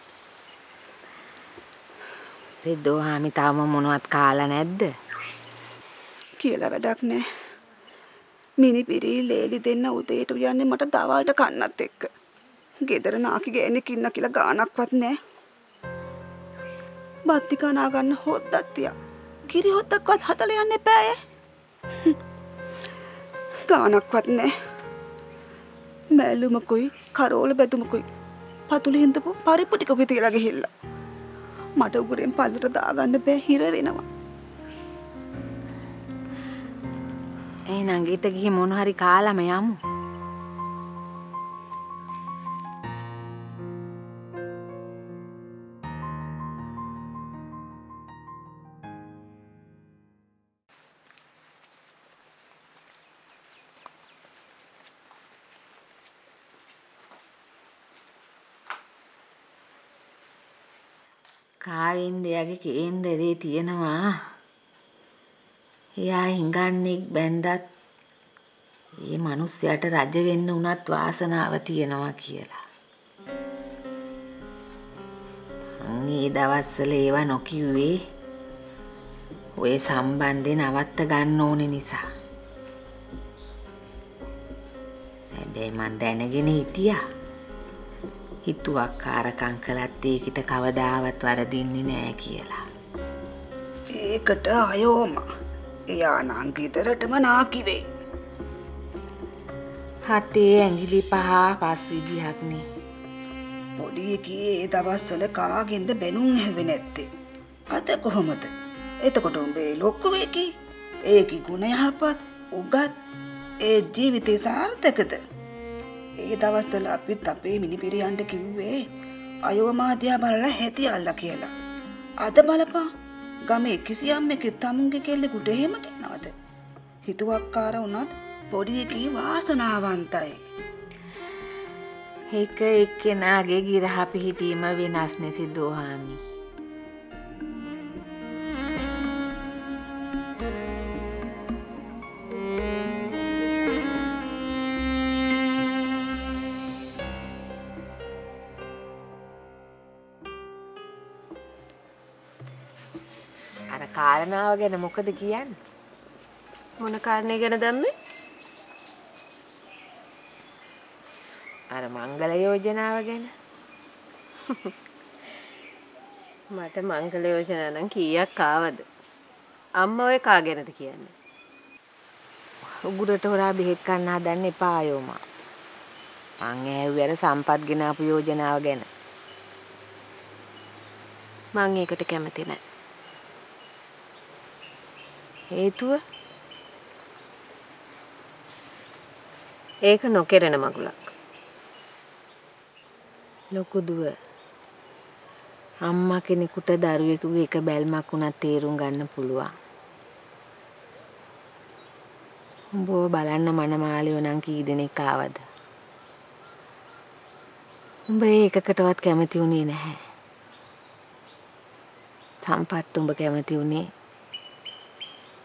සෙදෝහාමි තාම මොනවත් කාලා නැද්ද? කියලා වැඩක් නෑ. මිනි පිරි ලේලි දෙන්න උදේට යන්නේ මට දවල්ට කන්නත් එක්ක. ගෙදර නාකි ගෑණෙක් ඉන්න කියලා ගාණක්වත් නෑ. බත්ති කනා ගන්න හොද්දක් තියා. කිරි හොද්දක්වත් හදලා යන්න එපාය. ගාණක්වත් නෑ. මැලුමකුයි කරෝල බැදුමකුයි පතුලේ හින්දපු පරිප්පු ටිකකුයි තියලා ගිහිල්ලා. මට උගුරෙන් පල්ලට දාගන්න බෑ හිර වෙනවා. එහෙනම් ගෙට ගිහින් මොන හරි කාලාම යමු. කාවින්දයාගේ කේන්දරේ තියෙනවා. එයා හිඟන්නෙක් බැන්දත් මේ මිනිස්සයාට රජ වෙන්න උනත් වාසනාව තියෙනවා කියලා. මේ දවස්වල ඒව නොකියුවේ ඔය සම්බන්ධේ නවත්ත ගන්න ඕනේ නිසා. හැබැයි මං දැනගෙන හිටියා. හිතුවක්කාරකම් කළත් ඒකිට කවදාවත් වරදින්නේ නෑ කියලා. ඒකට අයෝම එයා නම් ගෙදරටම නාකි වෙයි. හතේ ඇඟිලි 5 විදිහක්නේ. පොඩි එකී ඒ දවස්වල කාගෙන්ද බැනුම් ඇහුවේ නැත්තේ. අද කොහොමද? එතකොට උඹේ ලොක්කු වෙකි. ඒකි ගුණ යහපත් උගත් ඒ ජීවිතේ සාර්ථකද? ඒ දවස්වල අපිත් අපේ මිනිපිරියන්ට කිව්වේ අයෝ මාදියා බලලා හැටි අල්ලා කියලා. අද බලපන් ගමේ කිසියම් එකේ තමුන්ගේ කෙල්ලෙකුට එහෙම කියනවද? හිතුවක්කාර වුණත් පොඩි එකී වාසනාවන්තයි. ඒක එක්කෙනාගේ ගිරහ පිහිටීම වෙනස් නේ සිද්ධෝහාමි. අර කාරණාව ගැන මොකද කියන්නේ? මොන කාරණේ ගැන දැම්මේ? අර මංගල යෝජනාව ගැන. මට මංගල යෝජනා නම් කීයක් ආවද? අම්මා ඔය කා ගැනද කියන්නේ? උගුරට හොරා බෙහෙත් ගන්න හදන්න එපා අයෝමා. මං ඇහුවේ අර සම්පත් ගෙන ආපු යෝජනාව ගැන. මං ඒකට කැමති නෑ. හේතුව? ඒක නොකරන මගුලක්. ලොකු දුව අම්මා කෙනෙකුට දරුවෙකුගේ එක බැල්මක් උනත් තේරුම් ගන්න පුළුවන්. උඹව බලන්න මනමාලියෝ නම් කී දෙනෙක් ආවද? උඹ ඒකකටවත් කැමති උනේ නැහැ. සම්පත් උඹ කැමති උනේ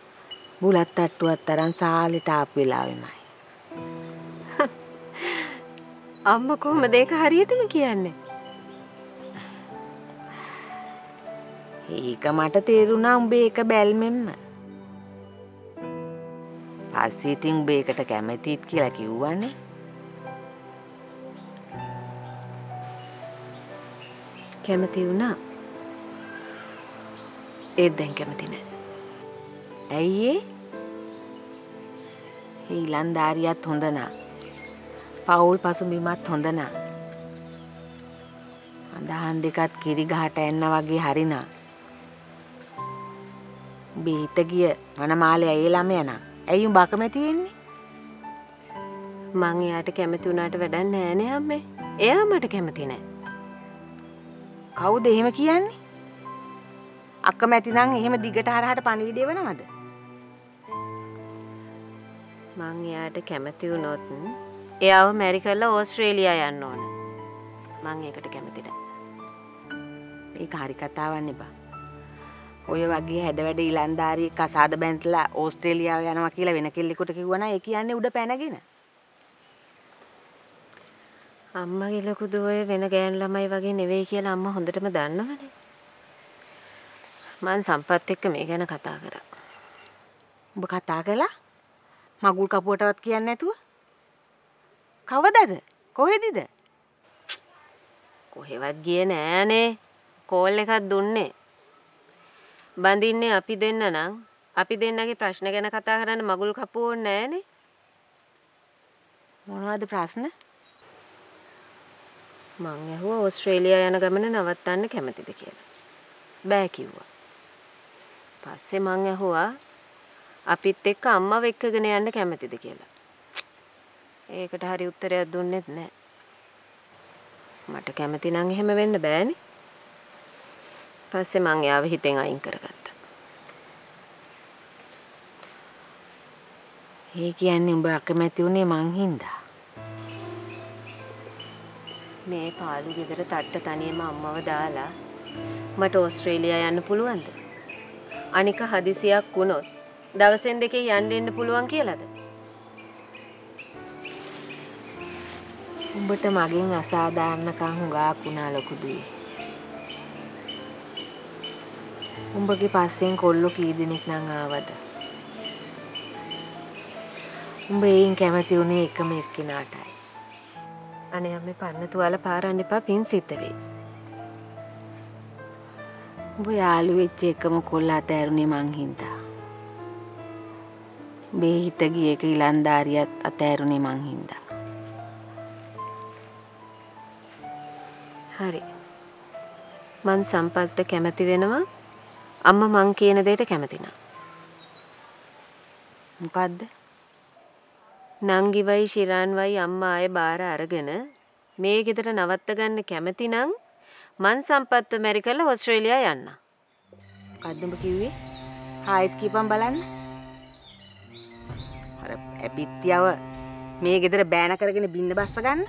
බුලත් තට්ටුවක් තරම් සාලෙට ආපු වෙලාවෙමයි. අම්මා කොහොමද ඒක හරියටම කියන්නේ? ඒක මට තේරුණා උඹේ එක බැල්මෙන්ම. පස්සේ ඉතින් උඹ ඒකට කැමතිත් කියලා කිව්වනේ. කැමති වුණා. ඒත් දැන් කැමති නෑ. ඇයි ඒ? ඊලන්දාරියත් හොඳ නා. පවුල් පසුබිමත් හොඳ නා. අඳහන් දෙකත් කිරි ගහට එන්න වගේ හරිනා. බීත ගිය මනමාලේ ඒ ළමයා නා. ඇයි උඹ අකමැති වෙන්නේ? මං එයාට කැමති වුණාට වැඩක් නෑ නේ අම්මේ. එයා මට කැමති නෑ. කවුද එහෙම කියන්නේ? අකමැති නම් එහෙම දිගට හරහට පණිවිඩය වෙනවද? මං එයාට කැමති වුණොත් එයාව මැරි කරලා ඕස්ට්‍රේලියා යන්න ඕන. මං ඒකට කැමති නෑ. ඒක හරි කතාවක් නේ බා. ඔය වගේ හැඩ වැඩ ඊලන්දාරියෙක් කසාද බැඳලා ඕස්ට්‍රේලියාව යනවා කියලා වෙන කෙල්ලෙකුට කිව්වනම් ඒ කියන්නේ උඩ පැනගෙන. අම්මගේ ලොකු දුවේ වෙන ගෑනු ළමයි වගේ නෙවෙයි කියලා අම්මා හොඳටම දන්නවනේ. මං සම්පත් එක්ක මේ ගැන කතා කරා. උඹ කතා කළා? මගුල් කපුවටවත් කියන්නේ නැතුව? කවදද? කොහෙදද? කොහෙවත් ගියේ නෑනේ. කෝල් එකක් දුන්නේ. බඳින්නේ අපි දෙන්න නම් අපි දෙන්නගේ ප්‍රශ්න ගැන කතා කරන්න මගුල් කපුවෝ නෑනේ. මොනවද ප්‍රශ්න? මං ඇහුවා ඕස්ට්‍රේලියා යන ගමන නවත්තන්න කැමතිද කියලා. බෑ කිව්වා. පස්සේ මං ඇහුවා අපිත් එක්ක අම්මව එක්කගෙන යන්න කැමතිද කියලා. ඒකට හරි උත්තරයක් දුන්නෙත් නෑ. මට කැමති නම් එහෙම වෙන්න බෑනේ. පස්සේ මං යාව හිතෙන් අයින් කරගත්තා. ඒ කියන්නේ උඹ අකමැති උනේ මං හින්දා. මේ පාළු ගෙදර තට්ට තනියම අම්මව දාලා මට ඕස්ට්‍රේලියා යන්න පුළුවන්ද? අනික හදිසියක් වුණොත් දවසෙන් දෙකේ යන්න එන්න පුළුවන් කියලාද? උඹට මගෙන් අසාධාරණකම් හුඟක් වුණා ලොකු දුවේ. උඹගේ පස්සෙන් කොල්ලෝ කී දෙනෙක් නම් ආවද? උඹ ඒන් කැමති උනේ එකම එක්කිනාටයි. අනේ අම්මේ පන්න තුවාල පාරන්න එපා පින් සිද්ධ වෙයි. උඹ යාළු වෙච්ච එකම කොල්ල අතෑරුනේ මං හින්දා. මේ හිත ගිය එක ඊලන්දාරියත් අතෑරුනේ මං හින්දා. හරි. මං සම්පත්ට කැමති වෙනවා. අම්මා මං කියන දෙයට කැමති නෑ. මොකද්ද? නංගිවයි ශිරාන්වයි අම්මා ආයේ බාර අරගෙන මේ ගෙදර නවත්ත ගන්න කැමති නම් මං සම්පත්ත මැරි කරලා ඕස්ට්‍රේලියා යන්න. මොකද්ද උඹ කිව්වේ? ආයෙත් කියපන් බලන්න. අර ඇබිත්‍යව මේ ගෙදර බෑන කරගෙන බින්න බස්ස ගන්න.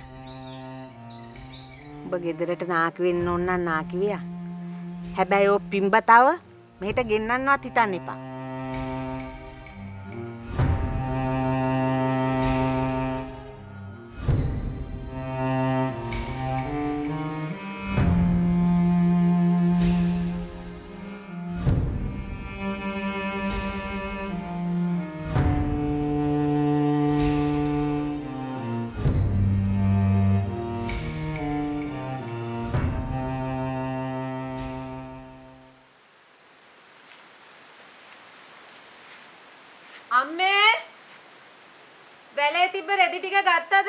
උඹ ගෙදරට නාකි වෙන්න ඕන නම් නාකි වෙයා. හැබැයි ඔය පිම්බතාව මෙහෙට ගෙන්නන්නවත් හිතන්න එපා. අම්මේ වැලේ තිබ්බ රෙදි ටික ගත්තද?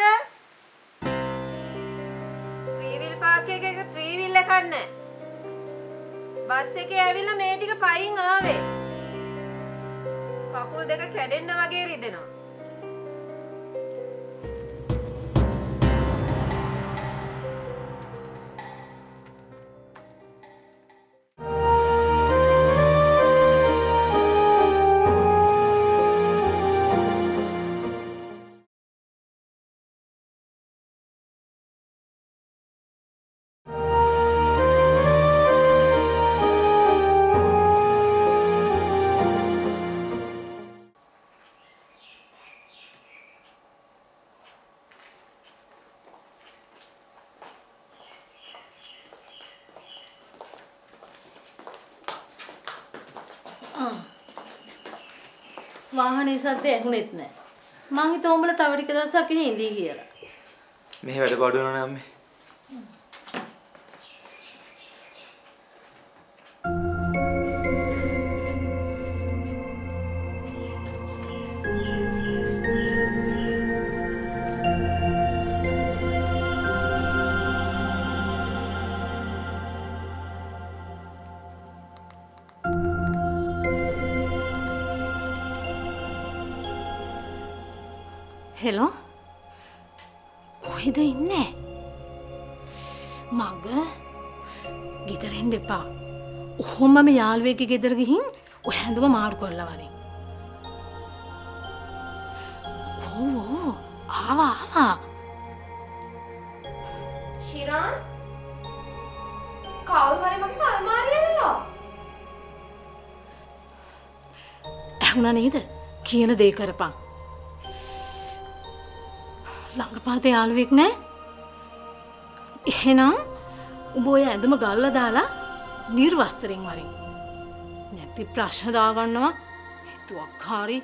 3 wheel park එකක 3 wheel එකක් නැහැ. බස් එකේ ඇවිල්ලා මේ ටික පයින් ආවේ. කකුල් දෙක කැඩෙන්න වගේ රිදෙනවා. වාහනේ සද්ද ඇහුනෙත් නෑ. මං හිතුවා උඹලා තව ටික දවසක් එහෙ ඉඳී කියලා. මෙහෙ වැඩ පාඩු වෙනවනේ අම්මේ. හෙලෝ කොහෙද ඉන්නේ මග ගෙදර එන්න එපා ඔහොමම යාළුවෙක්ගේ ගෙදර ගිහින් ඔය හැඳුම මාරු කරලා වරින් ඕ ආවා ශිරාන් කවුරු හරි මගේ අල්මාරිය ඇරලා ඇහුණා නේද කියන දේ කරපන් ළඟපාත යාළුවෙක් නෑ එහෙනම් උඹ ඔය ඇඳුම ගල්ලා දාලා නිර්වස්තරෙන් වරින් නැති ප්‍රශ්න දාගන්නවා හිතුවක් හරි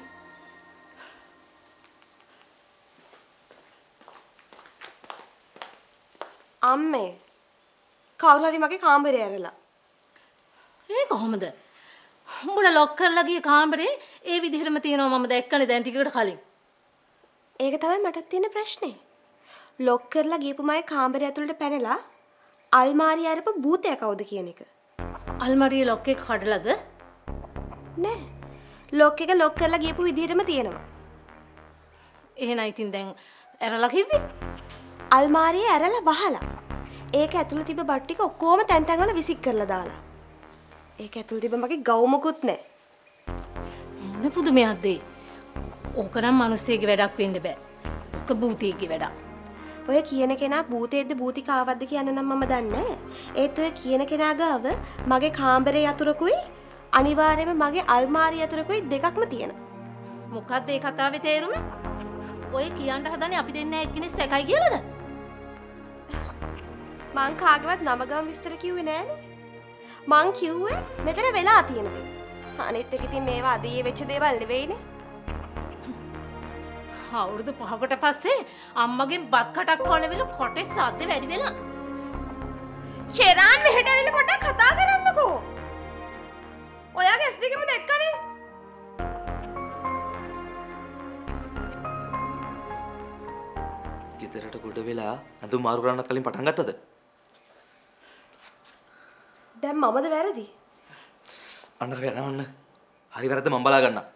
අම්මේ කවුරු හරි මගේ කාමරේ ඇරලා ඒ කොහොමද උඹලා ලොක් කරලා ගිය කාමරේ ඒ විදිහටම තියෙනවා මම දැක්කනේ දැන් ටිකකට කලින් ඒක තමයි මටත් තියෙන ප්‍රශ්නේ. ලොක් කරලා ගියපු මගේ කාමරය ඇතුළට පැනලා අල්මාරිය අරපු භූතය කවුද කියන එක. අල්මාරියේ ලොක් එක කඩලාද? නෑ. ලොක් එක ලොක් කරලා ගියපු විදිහටම තියෙනවා. එහෙනම් ඉතින් දැන් ඇරලා කිව්වේ? අල්මාරිය ඇරලා වහලා. ඒක ඇතුළේ තිබ්බ බට් ටික ඔක්කොම තැන් තැන් වල විසික් කරලා දාලා. ඒක ඇතුළේ තිබ්බ මගේ ගවුමකුත් නෑ. මොන පුදුමයක්ද ඒ? ඕක නම් මිනිස්සෙගේ වැඩක් වෙන්න බෑ. ඕක භූතයෙක්ගේ වැඩක්. ඔය කියන කෙනා භූතයේද භූතිකාවක්ද කියන්න නම් මම දන්නේ නැහැ. ඒත් ඔය කියන කෙනා ගාව මගේ කාමරේ යතුරුකුයි අනිවාර්යයෙන්ම මගේ අල්මාරිය යතුරුකුයි දෙකක්ම තියෙනවා. මොකක්ද ඒ කතාවේ තේරුම? ඔය කියන්න හදන්නේ අපි දෙන්නා එක්කෙනෙක් සැකයි කියලාද? මං කාගේවත් නම ගම විස්තර කිව්වේ නෑනේ. මං කිව්වේ මෙතන වෙලා තියෙන දේ. අනිත් එක ඉතින් මේවා අදී වෙච්ච දේවල් නෙවෙයිනේ. අවුරුදු 5කට පස්සේ අම්මගෙන් බත් කටක් කන වෙල කොටේ සද්ද වැඩි වෙලා. ෂෙරාන් මෙහෙට ඇවිල්ලා පොඩ්ඩක් කතා කරන්නකෝ. ඔයාගේ S දෙකම දැක්කනේ. ගෙදරට ගොඩ වෙලා අඳුම් මාරු කරන්නත් කලින් පටන් ගත්තද? දැන් මමද වැරදි? අnder වෙනවන්න. හරි වැරද්ද මම බලා ගන්නම්.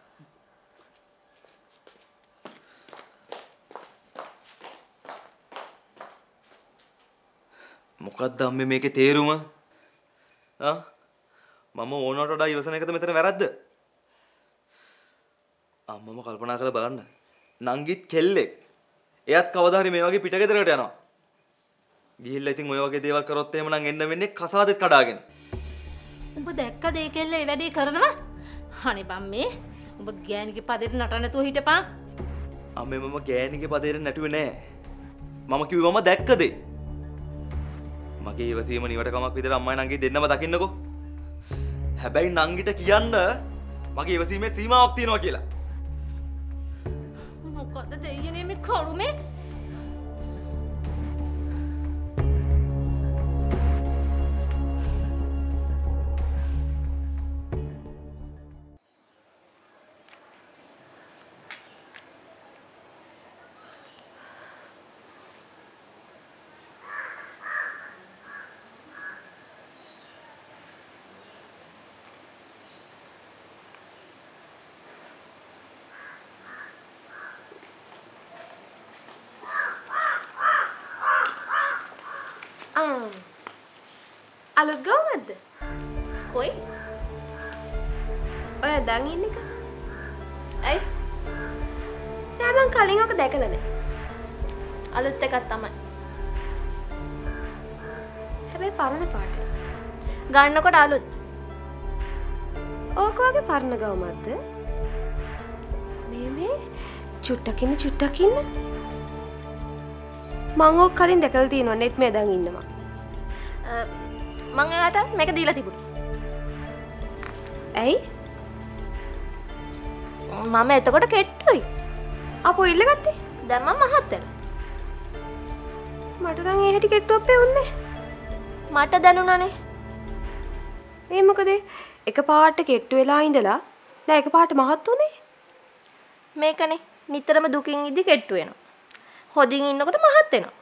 මොකක්ද අම්මේ මේකේ තේරුම? මම ඕනකට වඩා ඉවසන එකද මෙතන වැරද්ද? අම්මම කල්පනා කරලා බලන්න. නංගිත් කෙල්ලෙක්. එයාත් කවදා හරි මේ වගේ පිටගෙදරකට යනවා. ගිහිල්ලා ඉතින් ඔය වගේ දේවල් කරොත් එහෙම නම් එන්න වෙන්නේ කසාදෙත් කඩාගෙන. උඹ දැක්කද ඒ කෙල්ල ඒ වැඩේ කරනවා? අනේ බම්මේ උඹ ගෑණිගේ පදේට නටන්න නැතුව හිටපන්. අම්මේ මම ගෑණිගේ පදේට නැටුවේ නෑ. මම කිව්වේ මම දැක්ක දේ. මගේ ඉවසීම නිවට කමක් විතර අම්මයි නංගි දෙන්නම දකින්නකෝ. හැබැයි නංගිට කියන්න මගේ ඉවසීමේ සීමාවක් තියෙනවා කියලා. මොකද දෙයියනේ මේ කරුමේ? අලුත් ගවමක්ද? කොයි? ඔය දැන් ඉන්න එක. ඇයි? නෑ මං කලින් ඔක දැකලා නෑ. අලුත් එකක් තමයි. හැබැයි පරණ පාට. ගන්නකොට අලුත්. ඕක වගේ පරණ ගවමක්ද? මේ චුට්ටක් ඉන්න. මං ඕක කලින් දැකලා තියෙනවා නෙත් මේ දැන් ඉන්නවා. මං එයාට මේක දීලා තිබුණා. ඇයි? මම එතකොට කෙට්ටුයි. අපෝ ඉල්ලගත්තේ? දැන් මම මහත් වෙලා. මට නම් ඒ හැටි කෙට්ටුවක් පෙවුන්නේ. මට දැනුණානේ. ඒ මොකද එකපාරට කෙට්ටු වෙලා ඉඳලා දැන් එකපාරට මහත් උනේ? මේකනේ නිතරම දුකින් ඉදි කෙට්ටු වෙනවා. හොදින් ඉන්නකොට මහත් වෙනවා.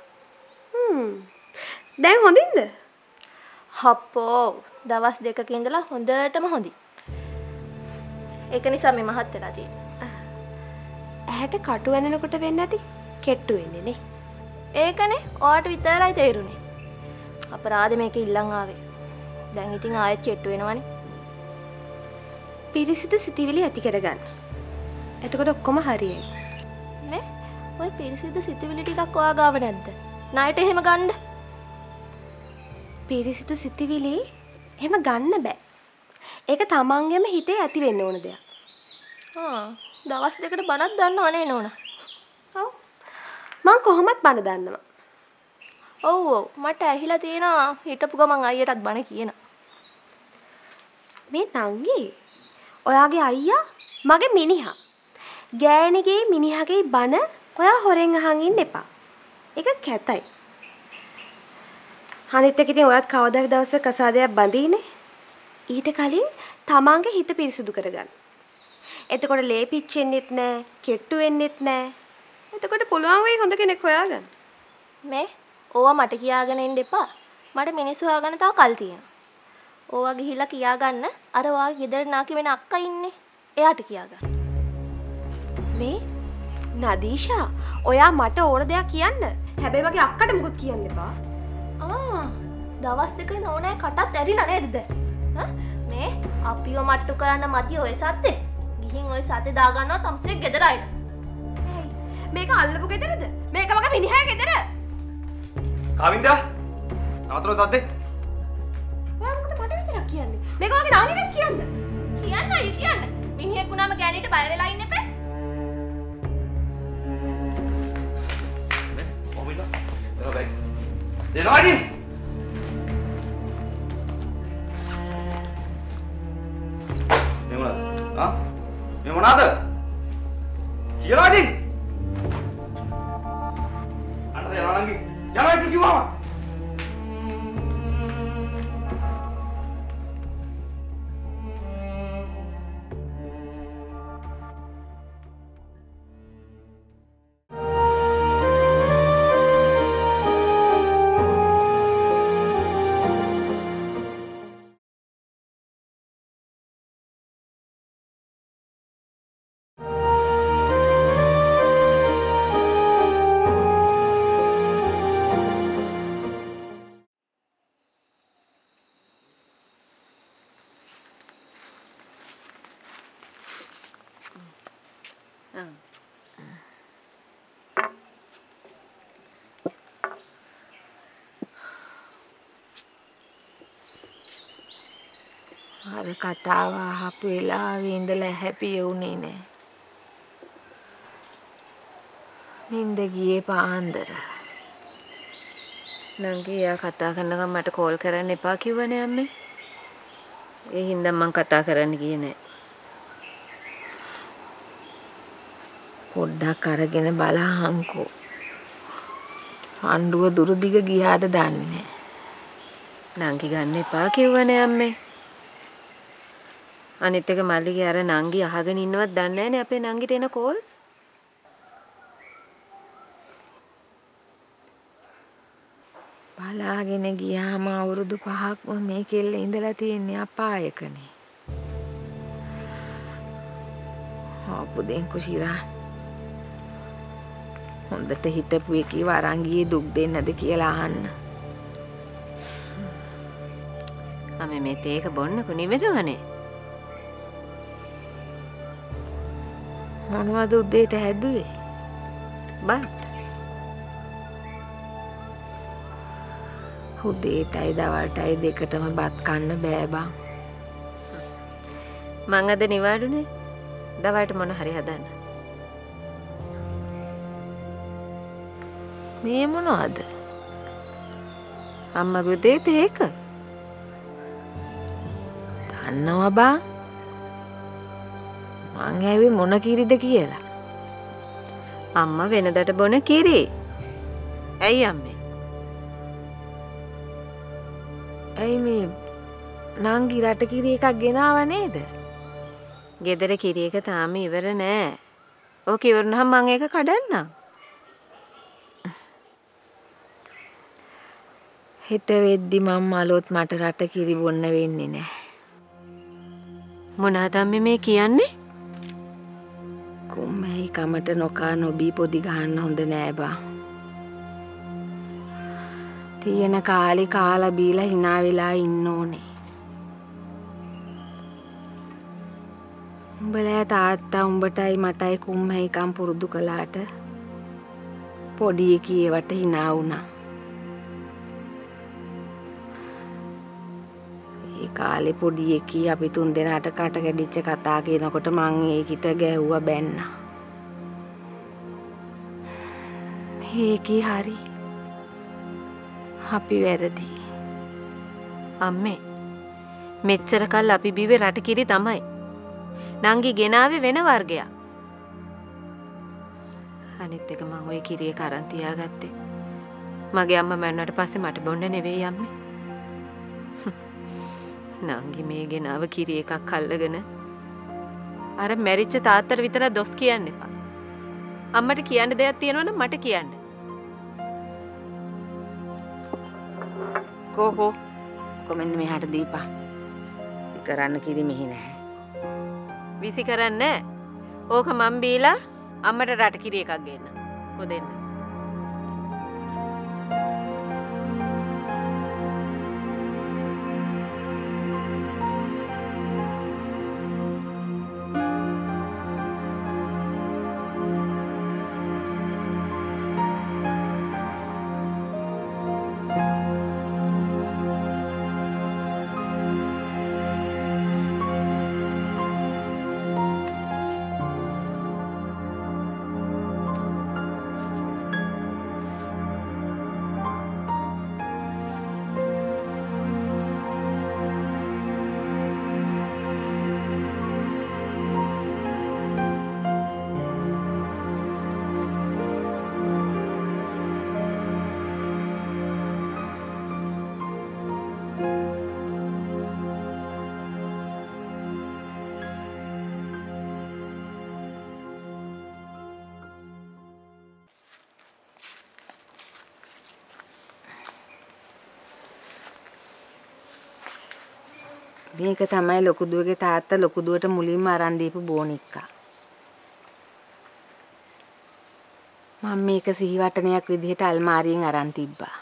දැන් හොඳින්ද? හප්පෝ දවස් දෙකක ඉඳලා හොඳටම හොඳයි. ඒක නිසා මේ මහත් වෙලා තියෙන්නේ. ඇහැට කටු වෙනනකොට වෙන්නේ නැති කෙට්ටු වෙන්නේ නේ. ඒකනේ ඔයාට විතරයි තේරුනේ. අපරාධ මේක ඉල්ලන් ආවේ. දැන් ඉතින් ආයෙත් කෙට්ටු වෙනවනේ. පිරිසිදු සිතිවිලි ඇති කරගන්න. එතකොට ඔක්කොම හරියයි. නේ? ඔය පිරිසිදු සිතිවිලි ටිකක් ඔයා ගාව නැද්ද? ණයට එහෙම ගන්න. පිරිසිදු සිතිවිලි එහෙම ගන්න බෑ. ඒක තමන්ගේම හිතේ ඇති වෙන්න ඕන දෙයක්. දවස් දෙකට බණක් දන්නවනේ නෝනා. ඔව්. මං කොහොමත් බණ දන්නවා. ඔව් මට ඇහිලා තියෙනවා හිටපු ගමන් අයියටත් බණ කියන. මේ නංගි ඔයාගේ අයියා මගේ මිනිහා. ගෑණිගේ මිනිහාගේ බණ ඔයා හොරෙන් අහන් ඉන්න එපා. ඒක කැතයි. අනිත් එක ඉතින් ඔයත් කවදාද දවසක කසාදයක් බඳින්නේ? ඊට කලින් තමන්ගේ හිත පිරිසුදු කරගන්න. එතකොට ලේ පිච්චෙන්නෙත් නෑ, කෙට්ටු වෙන්නෙත් නෑ. එතකොට පුළුවන් වෙයි හොඳ කෙනෙක් හොයාගන්න. මේ ඕවා මට කියාගෙන ඉන්න එපා. මට මිනිස්සු හොයාගන්න තව කල් තියෙනවා. ඕවා ගිහිල්ලා කියාගන්න අර ඔයාගේ ගෙදර නාකි වෙන අක්කා ඉන්නේ. එයාට කියාගන්න. මේ නදීෂා ඔයා මට ඕන දෙයක් කියන්න. හැබැයි මගේ අක්කට මුකුත් කියන්න එපා. දවස් දෙක නෝනෑ කටත් ඇරිලා නේද දැන්? මේ අපිව මට්ටු කරන්න මදි ඔය සද්දේ. ගිහින් ඔය සද්දේ දාගන්නවා තම්සේ ගෙදර අයිට. මේක අල්ලපු ගෙදරද? මේක මගේ මිනිහාගේ ගෙදර. කාවින්දා නවතරෝ සද්දේ. ඔයා මොකද මට විතරක් කියන්නේ? මේක වගේ නානිටත් කියන්න. කියන්න අයිය කියන්න. මිනිහෙක් වුණාම ගෑණිට බය වෙලා ඉන්න එපා. ඔබිලා එනවා බෑග්. දෙනවාඩි. මේ මොනවාද? මේ මොනවාද? කියලාද? අන්න යනවා නංගි. යනවා ඉතින් කිව්වම. අර කතාව අහපු වෙලාවේ ඉඳලා හැපි වුණේ නෑ. නින්ද ගියේ පාන්දර. නංගි යා කතා කරනකම් මට කෝල් කරන්න එපා කිව්වනේ අම්මේ. ඒ හින්දා මං කතා කරන්න ගියේ නෑ. පොඩ්ඩක් අරගෙන බලහන්කෝ. ආණ්ඩුව දුරු දිග ගියාද දන්නේ නෑ. නංගි ගන්න එපා කිව්වනේ අම්මේ. අනිත් එක මල්ලිගේ අර නංගි අහගෙන ඉන්නවත් දන්නේ නැනේ අපේ නංගිට එන කෝල්ස්. බලාගෙන ගියාම අවුරුදු 5ක්ම මේ කෙල්ල ඉඳලා තියෙන්නේ අපායකනේ. ආපු දෙන් කුසිරා. හොඳට හිටපු එකේ වරංගියේ දුක් දෙන්නද කියලා අහන්න. අම්මේ මේ තේක බොන්නකො නිවෙනවනේ. මොනවද උදේට හැදුවේ? බත්. උදේටයි දවල්ටයි දෙකටම බත් කන්න බෑ බං. මං අද නිවාඩුනේ. දවල්ට මොන හරි හදන්න. මේ මොනවද? අම්මගේ උදේට ඒක. දන්නවා බං. මං ඇහුවේ මොන කිරිද කියලා. අම්මා වෙනදට බොන කිරි. ඇයි අම්මේ? ඇයි මේ නංගි රට කිරි එකක් ගෙනාව නේද? ගෙදර කිරි එක තාම ඉවර නෑ. ඕක ඉවරනහම මං ඒක කඩන්නම්. හිට වෙද්දි මම මලොත් මට රට කිරි බොන්න වෙන්නේ නෑ. මොනවද මේ කියන්නේ? කුම්මයි කමට නොකා නොබී පොඩි ගහන්න හොඳ නෑ බා. තියෙන කාලේ කාලා බීලා hina වෙලා ඉන්න ඕනේ. උඹලා තාත්තා උඹටයි මටයි කුම්මයි කම් පුරුදු කළාට පොඩි එකී ඒවට hina වුණා. ඒ කාලේ පොඩි එකී අපි තුන් දෙනාට කට කැඩිච්ච කතා කියනකොට මං ඒකිට ගැහුවා බැන්නා. ඒකී හරි. අපි වැරදි. අම්මේ මෙච්චර කල් අපි බිවේ රට කිරි තමයි. නංගි ගෙනාවේ වෙන වර්ගයක්. අනිත් එක මම ওই කිරිය කරන් තියාගත්තේ. මගේ අම්මා මැරුණාට පස්සේ මට බොන්න නෙවෙයි අම්මේ. නංගි මේ ගෙනාව කිරි එකක් අල්ලගෙන අර මැරිච්ච තාත්තට විතර දොස් කියන්න එපා. අම්මට කියන්න දෙයක් තියෙනවනම් මට කියන්න. කොහො කොමෙන් මෙහාට දීපා. සිකරන්න කිරි මෙහි නැහැ. විසි කරන්නේ ඕක මම් බීලා අම්මට රට කිරි එකක් ගේන්න. කොදෙන්න. මේක තමයි ලොකු දුවගේ තාත්තා ලොකු දුවට මුලින්ම අරන් දීපු බෝනික්කා. මම මේක සිහිවටනයක් විදිහට අල්මාරියෙන් අරන් තිබ්බා.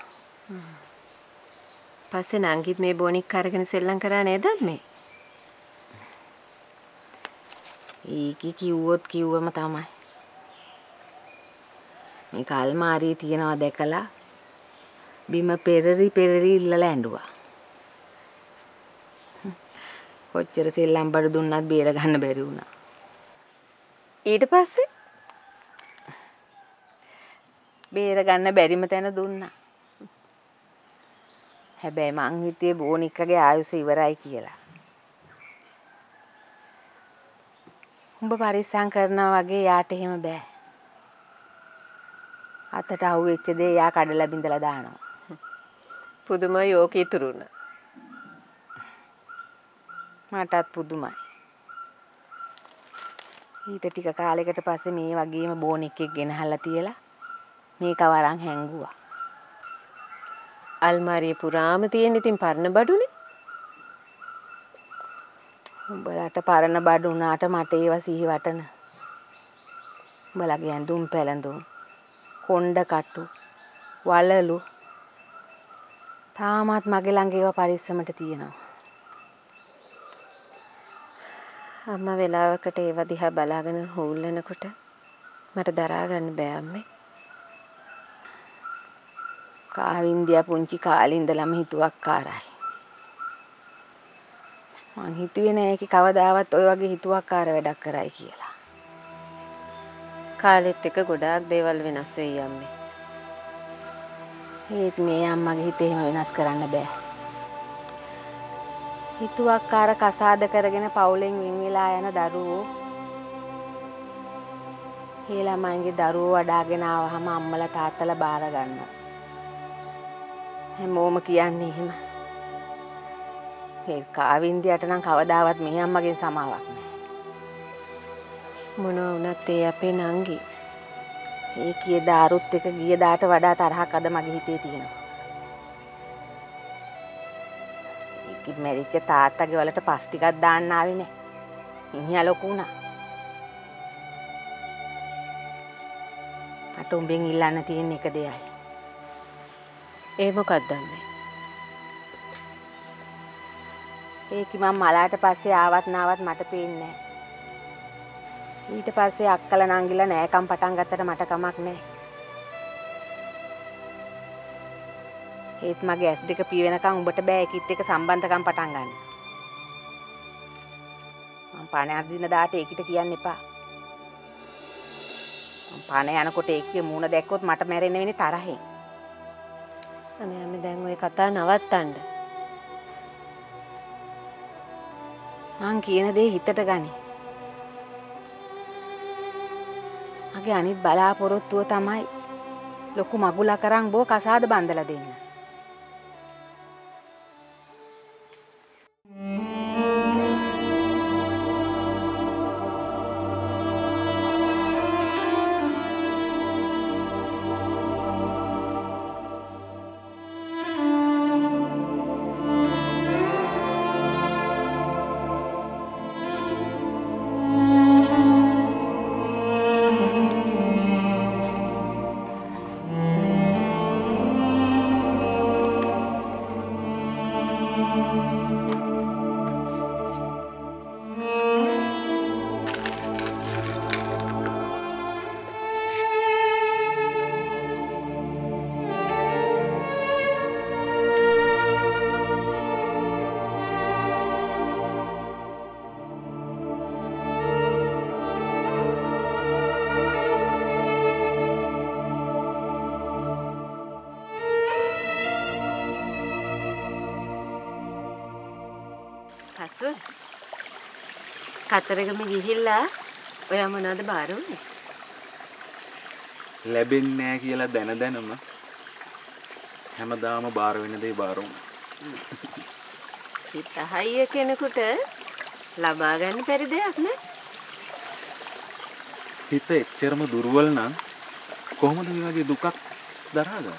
පස්සේ නංගිත් මේ බෝනික්කා අරගෙන සෙල්ලම් කරා නේද මේ? ඒකි කිව්වොත් කිව්වම තමයි. මේක අල්මාරියේ තියනවා දැකලා බිම පෙරරි ඉල්ලලා ඇඬුවා. කොච්චර සෙල්ලම් බඩු දුන්නත් බේර ගන්න බැරි වුණා. ඊට පස්සේ බේර ගන්න බැරිම තැන දුන්නා. හැබැයි මං හිතුවේ බෝනික්කගේ ආයුෂ ඉවරයි කියලා. උඹ පරිස්සම් කරනවා වගේ යාට එහෙම බෑ. අතට අහුවෙච්ච දේ යා කඩලා බින්දලා දානවා. පුදුමයි ඕක ඉතුරුන. මටත් පුදුමයි. ඊට ටික කාලයකට පස්සේ මේ වගේම බෝනික්කෙක් ගෙනහල්ලා තියලා මේක වරන් හැංගුවා. අල්මාරිය පුරාම තියෙන ඉතින් පරණ බඩුනේ. උඹලට පරණ බඩු උනාට මට ඒවා සිහි වටන. උඹලගේ ඇඳුම් පැළඳුම් කොණ්ඩ කටු වලලු තාමත් මගේ ළඟ ඒවා පරිස්සමට තියෙනවා. අම්මා වෙලාවකට ඒව දිහා බලාගෙන හොල්ලනකොට මට දරා ගන්න බෑ අම්මේ. කාවින්දියා පුංචි කාලේ ඉඳලම හිතුවක්කාරයි. මං හිතුවේ නෑ කි කවදාවත් ඔය වගේ හිතුවක්කාර වැඩක් කරයි කියලා. කාලෙත් එක ගොඩාක් දේවල් වෙනස් වෙයි අම්මේ. ඒත් මේ අම්මගේ හිත එහෙම වෙනස් කරන්න බෑ. හිතුවක්කාර කසාද කරගෙන පවුලෙන් වෙන් වෙලා යන දරුවෝ ඒ ළමයින්ගේ දරුවෝ වඩාගෙන ආවහම අම්මලා තාත්තලා බාර ගන්නවා. හැමෝම කියන්නේ එහෙම. ඒ කාවින්දියට නම් කවදාවත් මෙහි අම්මගෙන් සමාවක් නැහැ. මොනවා වුණත් ඒ අපේ නංගි. ඒ කී දාරුත් එක ගිය දාට වඩා තරහක් අද මගේ හිතේ තියෙනවා. ඒකි මැරිච්ච තාත්තගේ වලට පස් ටිකක් දාන්න ආවේ නැහැ. මිනිහා ලොකු වුණා. අට උඹෙන් ඉල්ලන්න තියෙන එක දෙයයි. ඒ මොකක්ද අම්මේ? ඒකි මම මලාට පස්සේ ආවත් නාවත් මට පේන්නේ නැහැ. ඊට පස්සේ අක්කලා නංගිලා නෑකම් පටන් ගත්තට මට කමක් නැහැ. ඒත් මගේ ඇස් දෙක පී වෙනකන් උඹට බෑ ඒකිත් එක්ක සම්බන්ධකම් පටන් ගන්න. මම පානේ අදින දාට ඒකිට කියන්න එපා. මම පානේ යනකොට ඒකගේ මූණ දැක්කොත් මට මැරෙන්න වෙන්නේ තරහෙන්. අනේ අම්මේ දැන් ওই කතා නවත්තන්න. මං කියන දේ හිතට ගනි. මගේ අනිත් බලාපොරොත්තුව තමයි ලොකු මගුලක් අරන් බෝ කසාද බඳලා දෙන්න. හසු කතරගම ගිහිල්ලා ඔයා මොනවද බාර උනේ? ලැබෙන්නේ නැහැ කියලා දැනම හැමදාම බාර වෙන දේ බාර වුණා. හිතහයිය කෙනෙකුට ලබා ගන්න බැරි දෙයක් නේ. හිත එච්චරම දුර්වල නම් කොහොමද මේ වගේ දුකක් දරාගන්නේ?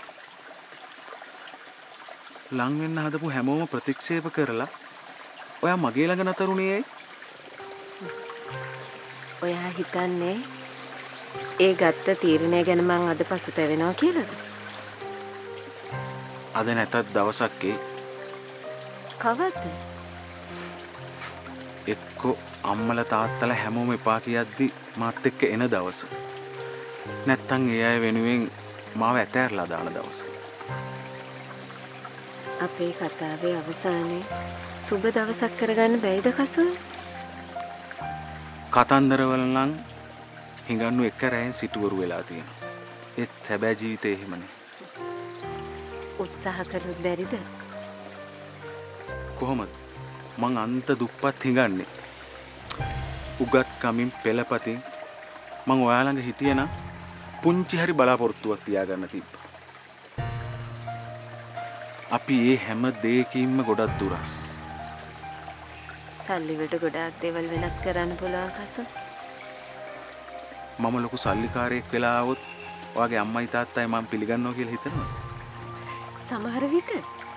ලං වෙන්න හදපු හැමෝම ප්‍රතික්ෂේප කරලා ඔයා මගේ ළඟ නතරුනේ ඇයි? ඔයා හිතන්නේ ඒ ගත්ත තීරණය ගැන මං අද පසුතැවෙනවා කියලාද? අද නැතත් දවසක් ඒ කවද්ද? එක්ක අම්මලා තාත්තලා හැමෝම එපා කියද්දි මාත් එක්ක එන දවස. නැත්තම් ඒ අය වෙනුවෙන් මාව ඇතෑරලා දාන දවස. අපේ කතාවේ අවසානයේ සුබ දවසක් කරගන්න බැයිද කසුන්? කතන්දරවල නම් හිඟන්නු එක රැයෙන් සිටුවරු වෙලා තියෙනවා. ඒත් හැබැයි ජීවිතේ එහෙමනේ. උත්සාහ කළොත් බැරිද? කොහොමද? මං අන්ත දුප්පත් හිඟන්නේ. උගත් කමින් පෙළපතින් මං ඔයා ළඟ හිටියනම් පුංචි හරි බලාපොරොත්තුවක් තියාගන්න තිබ්බා. අපි ඒ හැම දෙයකින්ම ගොඩක් දුරස්. සල්ලි වලට ගොඩාක් දේවල් වෙනස් කරන්න පුළුවන් කසුන්. මම ලොකු සල්ලිකාරයෙක් වෙලා આવොත් ඔයාගේ අම්මයි තාත්තයි මම පිළිගන්නවා කියලා හිතනවා. සමහර විට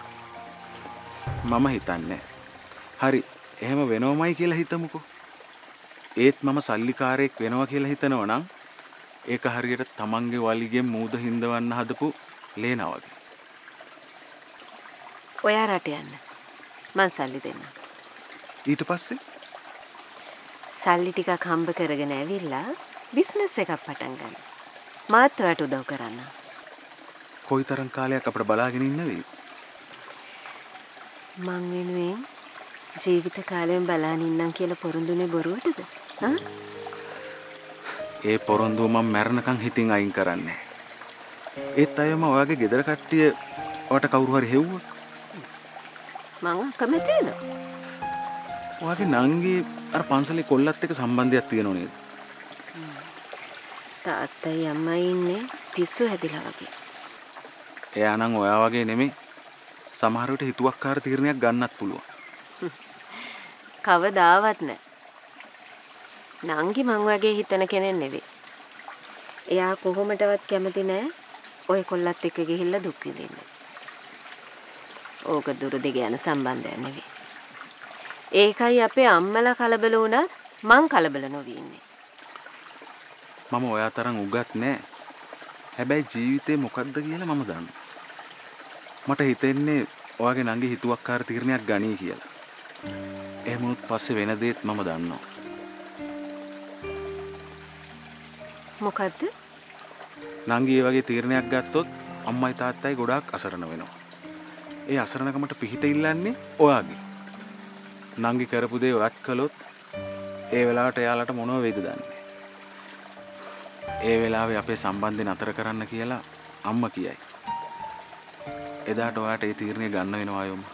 මම හිතන්නේ. හරි, එහෙම වෙනවමයි කියලා හිතමුකෝ. ඒත් මම සල්ලිකාරයෙක් වෙනවා කියලා හිතනවා නම් ඒක හරියට තමන්ගේ වලිගෙන් මූද හින්දවන්න හදපු ලේනා වගේ. ඔයා රට යන්න. මං සල්ලි දෙන්නම්. ඊට පස්සේ සල්ලි ටිකක් හම්බ කරගෙන ඇවිල්ලා බිස්නස් එකක් පටන් ගන්න. මාත් ඔයාට උදව් කරන්න. කොයිතරම් කාලයක් අපිට බලාගෙන ඉන්න වෙයි? මං වෙනුවෙන් ජීවිත කාලෙම බලාගෙන ඉන්නම් කියලා පොරොන්දුනේ බොරුවටද? ඒ පොරොන්දුව මම මැරෙනකන් හිතින් අයින් කරන්නේ. ඒත් අයම ඔයාගේ ගෙදර කට්ටිය ඔයාට කවුරු හරි හෙව්වොත් මං කැමති වෙනවා. ඔයාගේ නංගි අර පන්සලේ කොල්ලත් එක්ක සම්බන්ධයක් තියෙනව නේද? තාත්තයි අම්මයි ඉන්නේ පිස්සු හැදිලා වගේ. එයා නම් ඔයා වගේ නෙමෙයි. සමහර විට හිතුවක්කාර තීරණයක් ගන්නත් පුළුවන්. කවදාවත් නෑ. නංගි මං වගේ හිතන කෙනෙක් නෙවෙයි. එයා කොහොමදවත් කැමති නෑ ඔය කොල්ලත් එක්ක ගිහිල්ලා දුක් විඳින්න. ඕක දුර දිග යන සම්බන්ධයක් නෙවෙයි. ඒකයි අපේ අම්මලා කලබල වුණත් මං කලබල නොවී ඉන්නේ. මම ඔයා තරම් උගත් නෑ. හැබැයි ජීවිතේ මොකක්ද කියලා මම දන්නවා. මට හිතෙන්නේ ඔයාගේ නංගි හිතුවක්කාර තීරණයක් ගනී කියලා. එහෙම වුණොත් පස්සේ වෙන දේත් මම දන්නවා. මොකද්ද? නංගි ඒ වගේ තීරණයක් ගත්තොත් අම්මයි තාත්තයි ගොඩාක් අසරණ වෙනවා. ඒ අසරණකමට පිහිට ඉල්ලන්නේ ඔයාගේ. නංගි කරපු දේ ඔයත් කළොත් ඒ වෙලාවට එයාලට මොනව වෙයිද දන්නේ. ඒ වෙලාවේ අපේ සම්බන්ධය නතර කරන්න කියලා අම්මා කියයි. එදාට ඔයාට ඒ තීරණය ගන්න වෙනවා අයෝමා.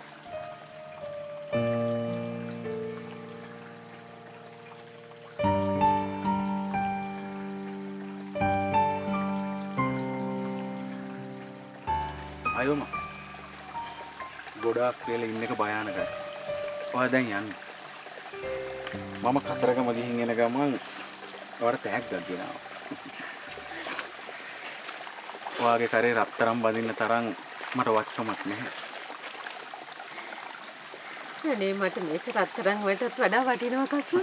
අයෝමා ගොඩාක් වෙලා ඉන්න එක භයානකයි. ඔයා දැන් යන්න. මම කතරගම ගිහින් එන ගමන් ඔයාට තෑග්ගක් දෙනවා. ඔයාගේ කරේ රත්තරන් බඳින්න තරම් මට වත්කමක් නැහැ. අනේ මට මේක රත්තරන් වලටත් වඩා වටිනවා කසු.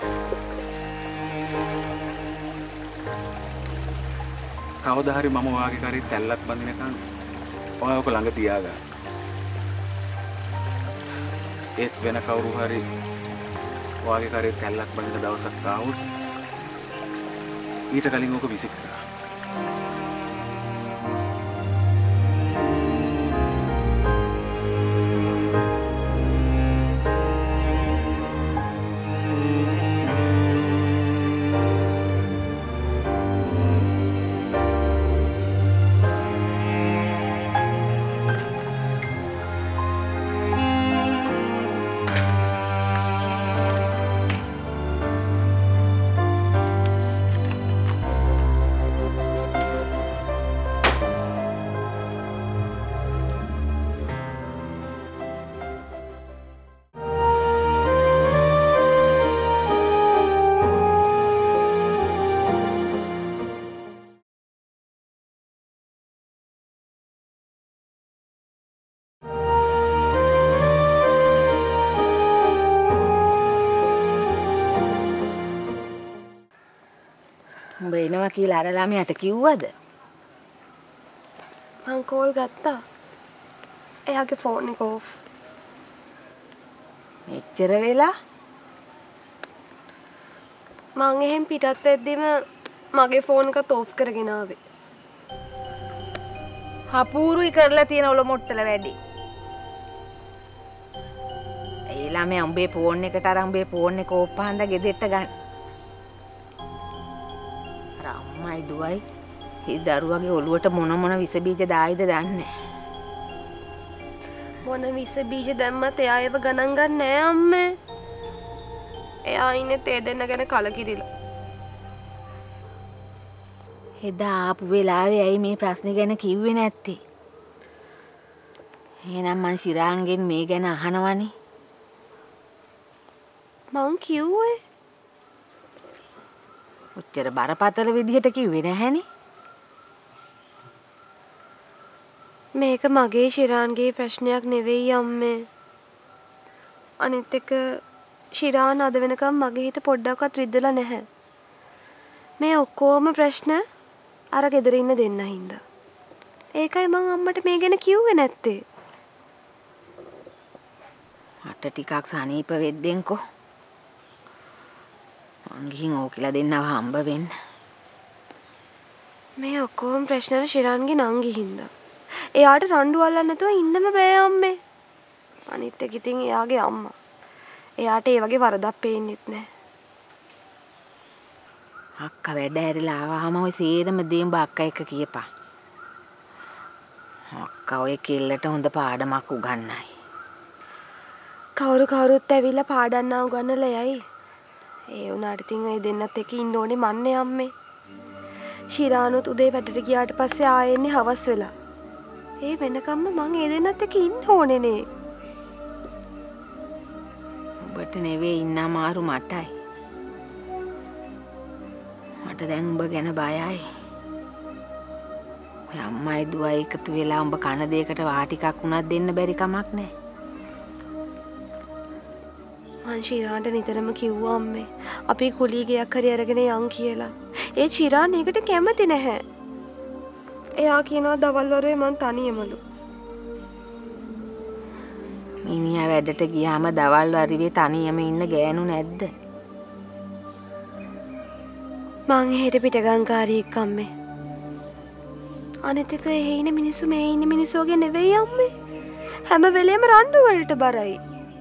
කවදා හරි මම ඔයාගේ කරේ තැල්ලක් බඳිනකන් ඔයා ඔක ළඟ තියාගන්න. ඒත් වෙන කවුරු හරි ඔයාගේ කරේ තැල්ලක් බඳින දවසක් ආවොත් ඊට කලින් ඔක විසික් කරා. උඹ එනවා කියලා අර ළමයාට කිව්වද? මං කෝල් ගත්තා. එයාගේ ෆෝන් එක ඕෆ්. මෙච්චර වෙලා මං එහෙන් පිටත් වෙද්දිම මගේ ෆෝන් එකත් ඕෆ් කරගෙන ආවේ. හපූරුයි කරලා තියෙන ඔල මොට්ටල වැඩි. ඒ ළමයා උඹේ ෆෝන් එකට අරන් උඹේ ෆෝන් එක ඕප්පහන්ද ගෙදෙට්ට ගන්න. අම්මයි දුවයි ඒ දරුවගේ ඔළුවට මොන විස බීජ දායිද දන්නේ. මොන විස බීජ දැම්මත් එයා ඒව ගණන් ගන්න නෑ අම්මේ. එයා ඉන්නේ තේ දෙන්න ගැන කලකිරිලා. එදා ආපු වෙලාවේ ඇයි මේ ප්‍රශ්නේ ගැන කිව්වේ නැත්තේ? එහෙනම් මං ශිරාන්ගෙන් මේ ගැන අහනවනේ. මං කිව්වේ ඔච්චර බරපතල විදිහට කිව්වේ නැහැනේ. මේක මගේ ශිරාන්ගේ ප්‍රශ්නයක් නෙවෙයි අම්මේ. අනිත් එක ශිරාන් අද වෙනකම් මගේ හිත පොඩ්ඩක්වත් රිද්දලා නැහැ. මේ ඔක්කොම ප්‍රශ්න අර ගෙදර ඉන්න දෙන්න හින්දා. ඒකයි මං අම්මට මේ ගැන කිව්වේ නැත්තේ. මට ටිකක් සනීප වෙද්දෙන්කෝ. මං ගිහින් ඕකිලා දෙන්නව හම්බ වෙන්න. මේ ඔක්කොම ප්‍රශ්න වල ශිරාන්ගේ නංගි හින්දා. එයාට රණ්ඩු අල්ලන්න නැතුව ඉන්නම බෑ අම්මේ. අනිත් එක ඉතින් එයාගේ අම්මා. එයාට ඒ වගේ වරදක් පේන්නෙත් නෑ. අක්කා වැඩ ඇරිලා ආවම ඔය සේරම දෙඹ අක්කා එක්ක කියපන්. අක්කා ඔය කෙල්ලට හොඳ පාඩමක් උගන්වයි. කවුරුත් ඇවිල්ලා පාඩම් උගන්වලා යයි. ඒ වුණාට ඉතින් ඔය දෙන්නත් එක්ක ඉන්න ඕනේ මන්නේ අම්මේ. ශිරානුත් උදේ වැඩට ගියාට පස්සේ ආයෙ එන්නේ හවස් වෙලා. ඒ වෙනකම්ම මං ඒ දෙන්නත් එක්ක ඉන්න ඕනේනේ. ඔබට නෙවෙයි ඉන්න අමාරු මටයි. මට දැන් උඹ ගැන බයයි. ඔය අම්මයි දුවයි එකතු වෙලා උඹ කන දෙයකට වා ටිකක් උනත් දෙන්න බැරි කමක් නැහැ. මං ශිරාන්ට නිතරම කිව්වා අම්මේ අපි කුලී ගයක් හරි අරගෙන යන් කියලා. ඒ ශිරාන් ඒකට කැමති නැහැ. එයා කියනවා දවල් වරුවේ මං තනියමලු. මිනිහා වැඩට ගියාම දවල් වරුවේ තනියම ඉන්න ගෑනු නැද්ද? මං එහෙට පිටගංකාරියෙක් අම්මේ. අනිත් එක එහෙ ඉන්න මිනිස්සු මේ ඉන්න මිනිස්සුගේ නෙවෙයි අම්මේ. හැම වෙලේම රණ්ඩු වලට බරයි.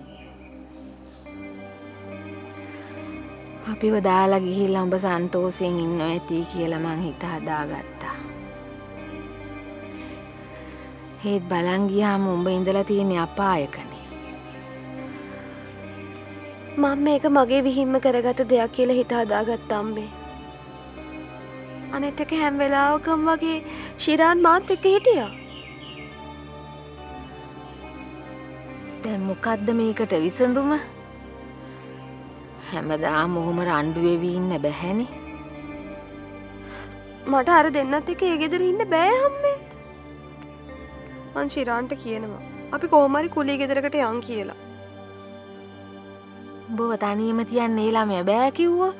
අපිව දාලා ගිහිල්ලා උඹ සන්තෝෂයෙන් ඉන්නවා ඇති කියලා මං හිත හදාගත්තා. ඒත් බලන් ගියාම උඹ ඉඳලා තියෙන්නේ අපායකනේ. මම මේක මගේ විහිම්ම කරගත දෙයක් කියලා හිත හදාගත්තා අම්මේ. අනිත් එක හැම වෙලාවකම වගේ ශිරාන් මාත් එක්ක හිටියා. දැන් මොකද්ද මේකට විසඳුම? හැමදාම ඔහොම රණ්ඩු වෙවි ඉන්න බැහැනේ. මට අර දෙන්නත් එක්ක ඒ ගෙදර ඉන්න බෑ අම්මේ. මං ශිරාන්ට කියනවා අපි කොහොම හරි කුලී ගෙදරකට යන් කියලා. උඹව තනියම තියන්න ඒ ළමයා බෑ කිව්වොත්?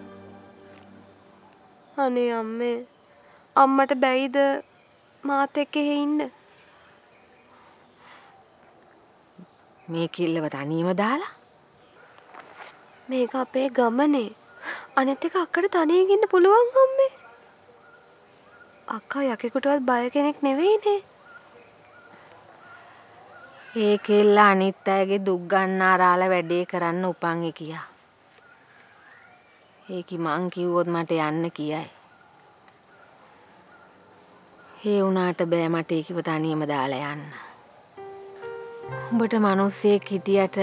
අනේ අම්මේ අම්මට බැයිද මාත් එක්ක එහෙ ඉන්න? මේ කිල්ලව තනියම දාලා? මේක අපේ ගමනේ. අනිත් එක අක්කට තනියෙන් ඉන්න පුළුවන් අම්මේ. අක්කා යකෙකුටවත් බය කෙනෙක් නෙවෙයිනේ. ඒ කෙල්ල අනිත් අයගේ දුක් ගන්නාරාල වැඩේ කරන්න උපන් එකියා. ඒකි මං කිව්වොත් මට යන්න කියයි. ඒ වුණාට බෑ මට ඒකිව තනියම දාලා යන්න. උඹට මිනිස්සෙක් හිටියට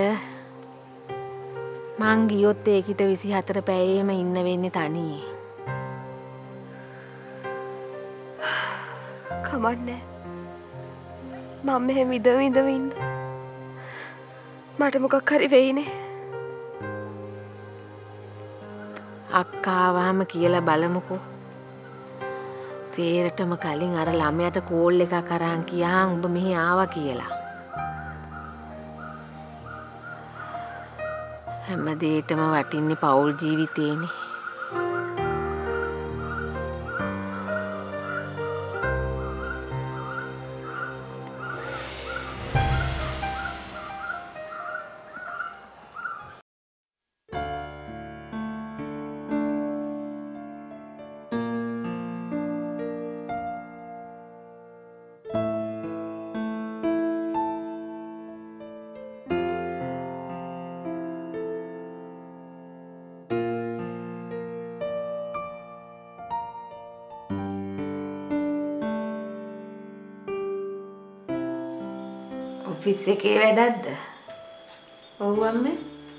මං ගියොත් ඒකිට 24 පැයේම ඉන්න වෙන්නේ තනියේ. කමන්නේ. මම මෙහෙම ඉඳව ඉන්න. මට මොකක් හරි වෙයිනේ. අක්කාවාම කියලා බලමුකෝ. සේරටම කලින් අර ළමයට කෝල් එකක් අරන් කියාන් උඹ මෙහි ආවා කියලා. හැම දෙයකටම වටින්නේ පෞල් ජීවිතේනේ. ඔෆිස් එකේ වැඩක්ද? ඔව් අම්මේ.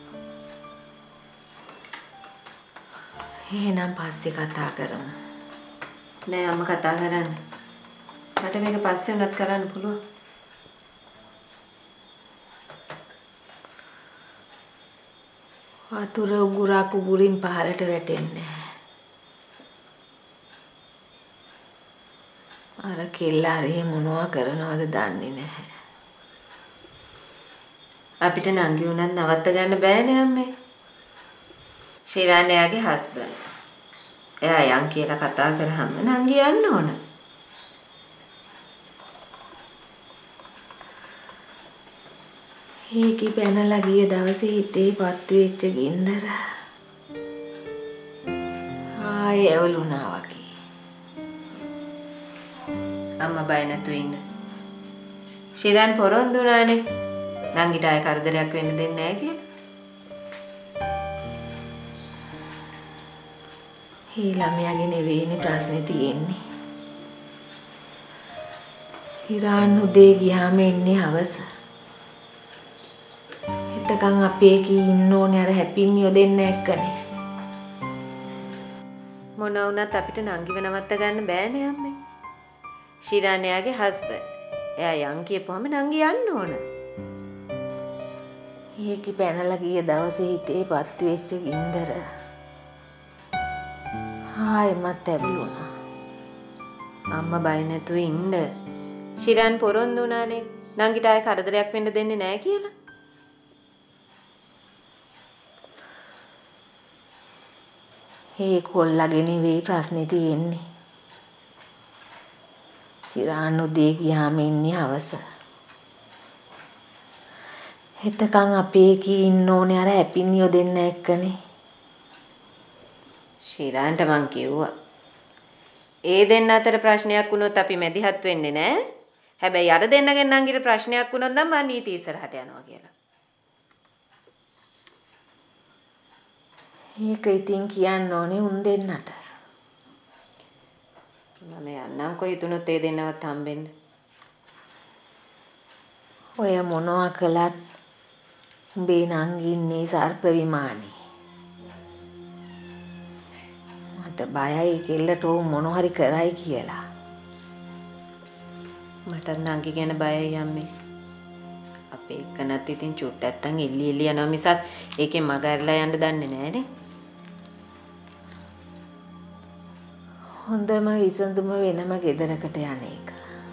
එහෙනම් පස්සේ කතා කරමු. නෑ අම්ම කතා කරන්න. මට මේක පස්සේ උනත් කරන්න පුළුවන්. වතුර උගුරක් උගුරින් පහළට වැටෙන්නේ. අර කෙල්ලාරේ මොනවා කරනවද දන්නේ නැහැ. අපිට නංගි උනත් නවත්ත ගන්න බෑනේ අම්මේ. ශිරාන් එයාගේ හස්බන්ඩ්. එයා යන් කියලා කතා කරාම නංගි යන්න ඕන. ඒකි පැනලා ගිය දවසේ හිතේ පත්තු වෙච්ච ගින්දර ආයෙ එවලුණා වගේ. අම්මා බය නැතුව ඉන්න. ශිරාන් පොරොන්දු වුණානේ. නංගිට ආයෙ කරදරයක් වෙන්න දෙන්නේ නැහැ කියලා. ඒ ළමයාගේ නෙවෙයිනේ ප්‍රශ්නේ තියෙන්නේ. ශිරාන් උදේ ගියාම එන්නේ හවස. එතකන් අපි එකී ඉන්න ඕනේ අර හැපින් යොදෙන්න එක්කනේ. මොන වුණත් අපිට නංගිව නවත්ත ගන්න බෑනේ අම්මේ. ශිරාන් එයාගේ හස්බන්ඩ්. එයා යන් කියපුවම නංගි යන්න ඕන. ඒකි පැනලා ගිය දවසේ හිතේ පත්තු වෙච්ච ගින්දර ආයෙමත් ඇවිලුණා. අම්මා බය නැතුව ඉන්න. ශිරාන් පොරොන්දු වුණානේ නංගිට ආයෙ කරදරයක් වෙන්න දෙන්නේ නැහැ කියලා. ඒ කොල්ලගේ නෙවෙයි ප්‍රශ්නේ තියෙන්නේ. ශිරාන් උදේ ගියාම ඉන්නේ හවස. හිතකන් අපේ කී ඉන්න ඕනේ අර හැපිනියෝ දෙන්න එක්කනේ. ශිරාන්ට මං කිව්වා. ඒ දෙන්න අතර ප්‍රශ්නයක් වුණොත් අපි මැදිහත් වෙන්නේ නැහැ. හැබැයි අර දෙන්නගෙන් නංගිට ප්‍රශ්නයක් වුණොත් නම් මං නීති ඉස්සරහට යනවා කියලා. ඒක ඉතින් කියන්න ඕනේ උන් දෙන්නට. මම යන්නම් කොයි තුනොත් ඒ දෙන්නවත් හම්බෙන්න. ඔය මොනවා කළත් උඹේ නංගි ඉන්නේ සර්ප විමානේ. මට බයයි කෙල්ලට මොන හරි කරයි කියලා. මට නංගි ගැන බයයි අම්මේ. අපේ එකනත් ඉතින් චුට්ටක් නැත්තම් එල්ලි එල්ලි යනවා මිසක් ඒකෙන් මග ඇරලා යන්න දන්නේ නැහනේ. හොඳම විසඳුම වෙනම ගෙදරකට යන එක.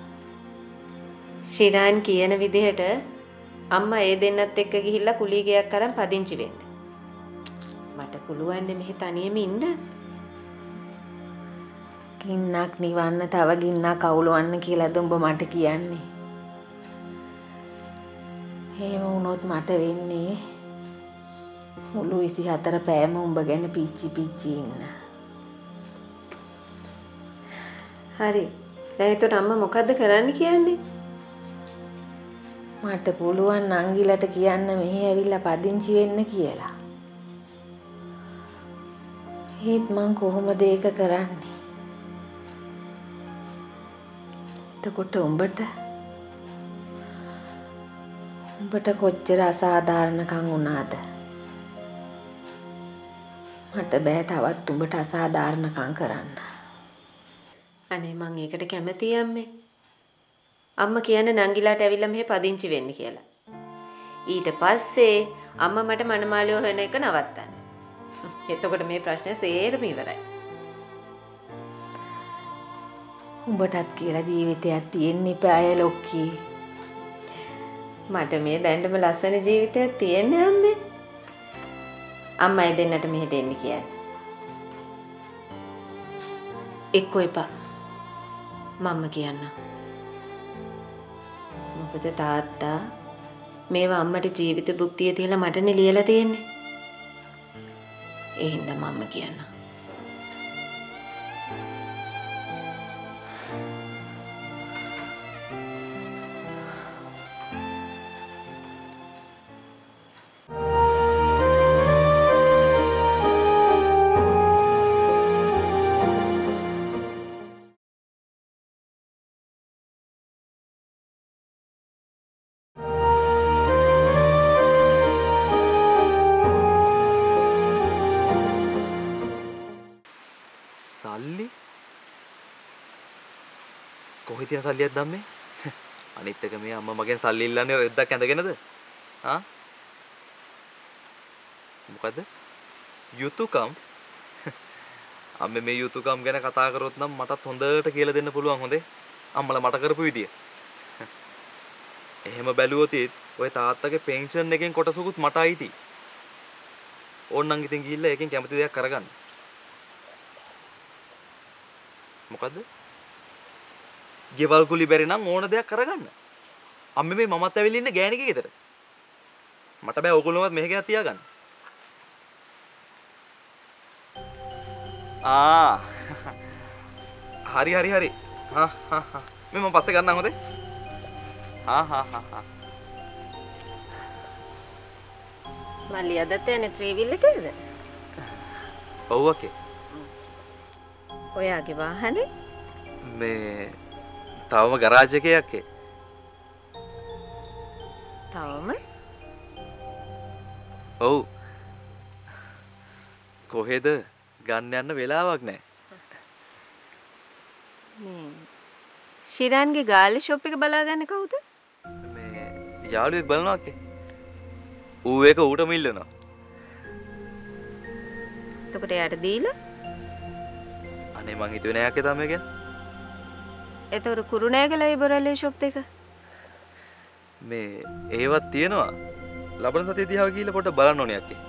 ශිරාන් කියන විදිහට අම්මා ඒ දෙන්නත් එක්ක ගිහිල්ලා කුලී ගයක් අරන් පදිංචි වෙන්න. මට පුළුවන් මෙහෙ තනියම ඉන්න. ගින්නක් නිවන්න තව ගින්නක් අවුලවන්න කියලාද උඹ මට කියන්නේ? එහෙම වුණොත් මට වෙන්නේ මුළු 24 පෑම උඹ ගැන පිච්චි පිච්චි ඉන්න. හරි. දැන් එතකොට අම්මා මොකද්ද කරන්න කියන්නේ? මට පුළුවන් නංගිලට කියන්න මෙහි ඇවිල්ලා පදිංචි වෙන්න කියලා. ඒත් මං කොහොමද ඒක කරන්නේ? එතකොට උඹට කොච්චර අසාධාරණකම් වුණාද? මට බෑ තවත් උඹට අසාධාරණකම් කරන්න. අනේ මං ඒකට කැමතියි අම්මේ. අම්මා කියන්නේ නංගිලාට ඇවිල්ලා මෙහෙ පදිංචි වෙන්න කියලා. ඊට පස්සේ අම්මා මට මනමාලියෝ හොයන එක නවත්තන්න. එතකොට මේ ප්‍රශ්නේ සේරම ඉවරයි. උඹටත් කියලා ජීවිතයක් තියෙන්න එපාය ලොක්කී. මට මේ දැන්නම ලස්සන ජීවිතයක් තියෙන්නේ අම්මේ. අම්මයි දෙන්නට මෙහෙට එන්න කියන්නේ. එක්කෝ එපා. මම්ම කියන්න. මොකද තාත්තා මේවා අම්මට ජීවිත භුක්තිය තියලා මටනේ ලියලා තියෙන්නේ. ඒ හින්දා මම්ම කියන්න. සල්ලි කොහෙද තියන සල්ලියක් දැම්මේ? අනිත් එක මේ අම්මා මගෙන් සල්ලි ඉල්ලන්නේ රෙද්දක් ඇඳගෙනද? ආ මොකද? යුතුයකම් අම්මේ මේ යුතුයකම් ගැන කතා කරොත් නම් මටත් හොඳට කියලා දෙන්න පුළුවන් හොඳේ. අම්මලා මට කරපු විදිය. එහෙම බැලුවොත් ඔය තාත්තගේ පෙන්ෂන් එකෙන් කොටසකුත් මට අයිති. ඕන්නම් ඉතින් ගිහිල්ලා ඒකෙන් කැමති දෙයක් කරගන්න. මොකද්ද? ගෙවල් කුලි බැරි නම් ඕන දෙයක් කරගන්න. අම්මේ මේ මමත් ඇවිල්ලා ඉන්නේ ගෑණිගේ ගෙදර. මට බෑ ඕගොල්ලෝවත් මෙහෙ ගෙනත් තියාගන්න. හරි හරි හරි. මේ මම පස්සේ ගන්නම් හොඳේ. මල්ලි අදත් යන්නේ ත්‍රිවිල් එකේද? ඔව් ඔකේ. ඔයාගේ වාහනේ මේ තවම ගරාජ් එකේ යක්කේ. තවම? ඔව්. කොහෙද ගන්න යන්න වෙලාවක් නැහැ. ශිරාන්ගේ ගාල්ලේ ෂොප් එක බලාගන්න කවුද? මේ යාළුවෙක් බලනවා අක්කේ. ඌ එක ඌටම ඉල්ලනවා. එතකොට එයාට දීලා අනේ මං හිතුවේ නෑ අක්කේ තමයි කියන්නේ. එතකොට කුරුණෑගල ඉබරලේ ෂොප් එක මේ ඒවත් තියෙනවා. ලබන සතිය දිහා ගිහිල්ලා පොඩ්ඩක් බලන්න ඕනේ අක්කේ.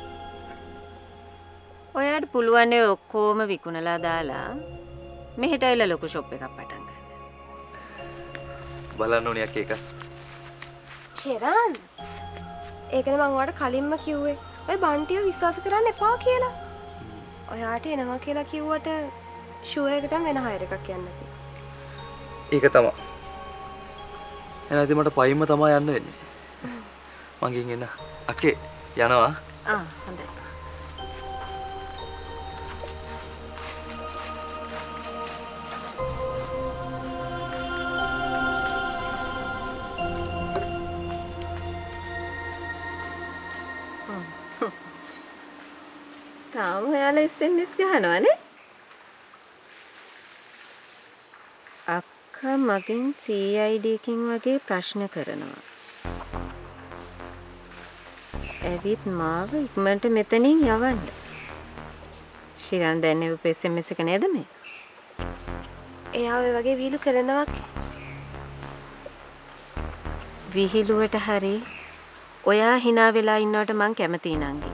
ඔයාට පුළුවන් ඒ ඔක්කොම විකුණලා දාලා මෙහෙට ඇවිල්ලා ලොකු ෂොප් එකක් පටන් ගන්න. බලන්න ඕනේ අක්කේ එක. ෂෙරාන් ඒකනේ මම ඔයාලට කලින්ම කිව්වේ. ඔය බන්ටිව විශ්වාස කරන්න එපා කියලා. ඔයාට එනවා කියලා කිව්වට ෂෝ එකකට වෙන හයර් එකක් යන්න ඇති. ඒක තමයි. එහෙනම් ඉතින් මට පයින්ම තමයි යන්න වෙන්නේ. මං ගිහින් එන්න. අක්කේ යනවා. හොඳයි. තාම ඔයාලා SMS ගහනවනේ? අක්කා මගෙන් CID එකකින් වගේ ප්‍රශ්න කරනවා. ඇවිත් මාව ඉක්මනට මෙතනින් යවන්න. ශිරාන් දැන් එවපු SMS එක නේද මේ? එයා ඔය වගේ විහිළු කරනවා. විහිළුවට හරි ඔයා hina වෙලා ඉන්නවට මං කැමතියි නංගි.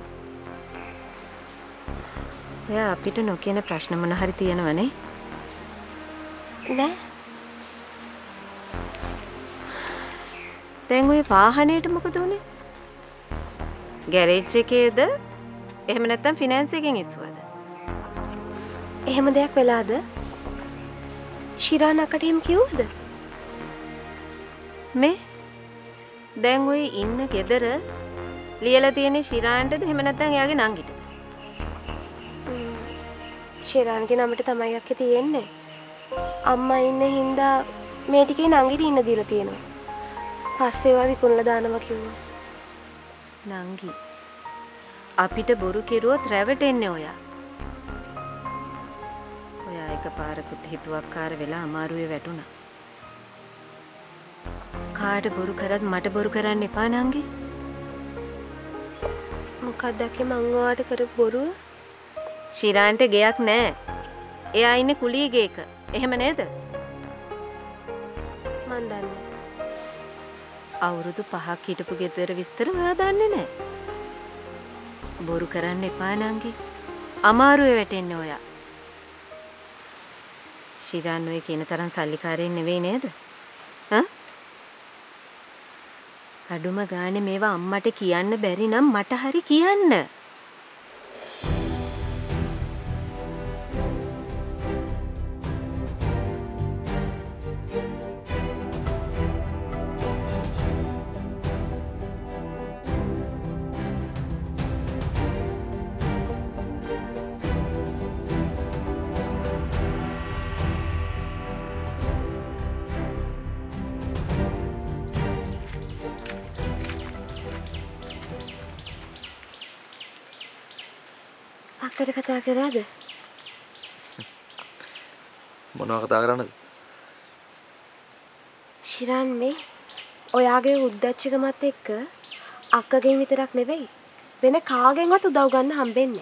ඔයා අපිට නොකියන ප්‍රශ්න මොන හරි තියෙනවනේ? නෑ. දැන් ඔය වාහනේට මොකද උනේ? ගෑරේජ් එකේද? එහෙම නැත්නම් ෆිනෑන්ස් එකෙන් ඉස්සුවද? එහෙම දෙයක් වෙලාද? ශිරාන් අකට එහෙම කිව්වද? මේ දැන් ඔය ඉන්න ගෙදර ලියලා තියෙන ශිරාන්ටද එහෙම නැත්නම් එයාගේ නංගිටද? ශිරාන්ගේ නමට තමයි අක්කේ තියෙන්නේ. අම්මා ඉන්න හින්දා මේ ටිකේ නංගිට ඉන්න දීලා තියෙනවා. පස්සේ ඒවා විකුණලා දානවා කිව්වා. නංගි අපිට බොරු කෙරුවොත් රැවටෙන්නේ ඔයා. ඔයා එකපාරකට හිතුවක්කාර වෙලා අමාරුවේ වැටුණා. කාට බොරු කරත් මට බොරු කරන්න එපා නංගි. මොකක්ද අක්කේ මං ඔයාට කරපු බොරුව? ශිරාන්ට ගෙයක් නෑ. එයා ඉන්නේ කුලී ගේක. එහෙම නේද? මන් දන්නේ. අවුරුදු 5ක් හිටපු ගෙදර විස්තර ඔයා දන්නේ නෑ. බොරු කරන්න එපා නංගි. අමාරුවේ වැටෙන්නේ ඔයා. ශිරාන් ඔය කියන තරම් සල්ලිකාරයෙක් නෙවෙයි නේද? අඩුම ගානේ මේවා අම්මට කියන්න බැරි නම් මට හරි කියන්න. අක්කට කතා කරාද? මොනවා කතා කරන්නද? ශිරාන් මේ ඔයාගේ උද්දච්චකමත් එක්ක අක්කගෙන් විතරක් නෙවෙයි වෙන කාගෙන්වත් උදව් ගන්න හම්බෙන්නේ.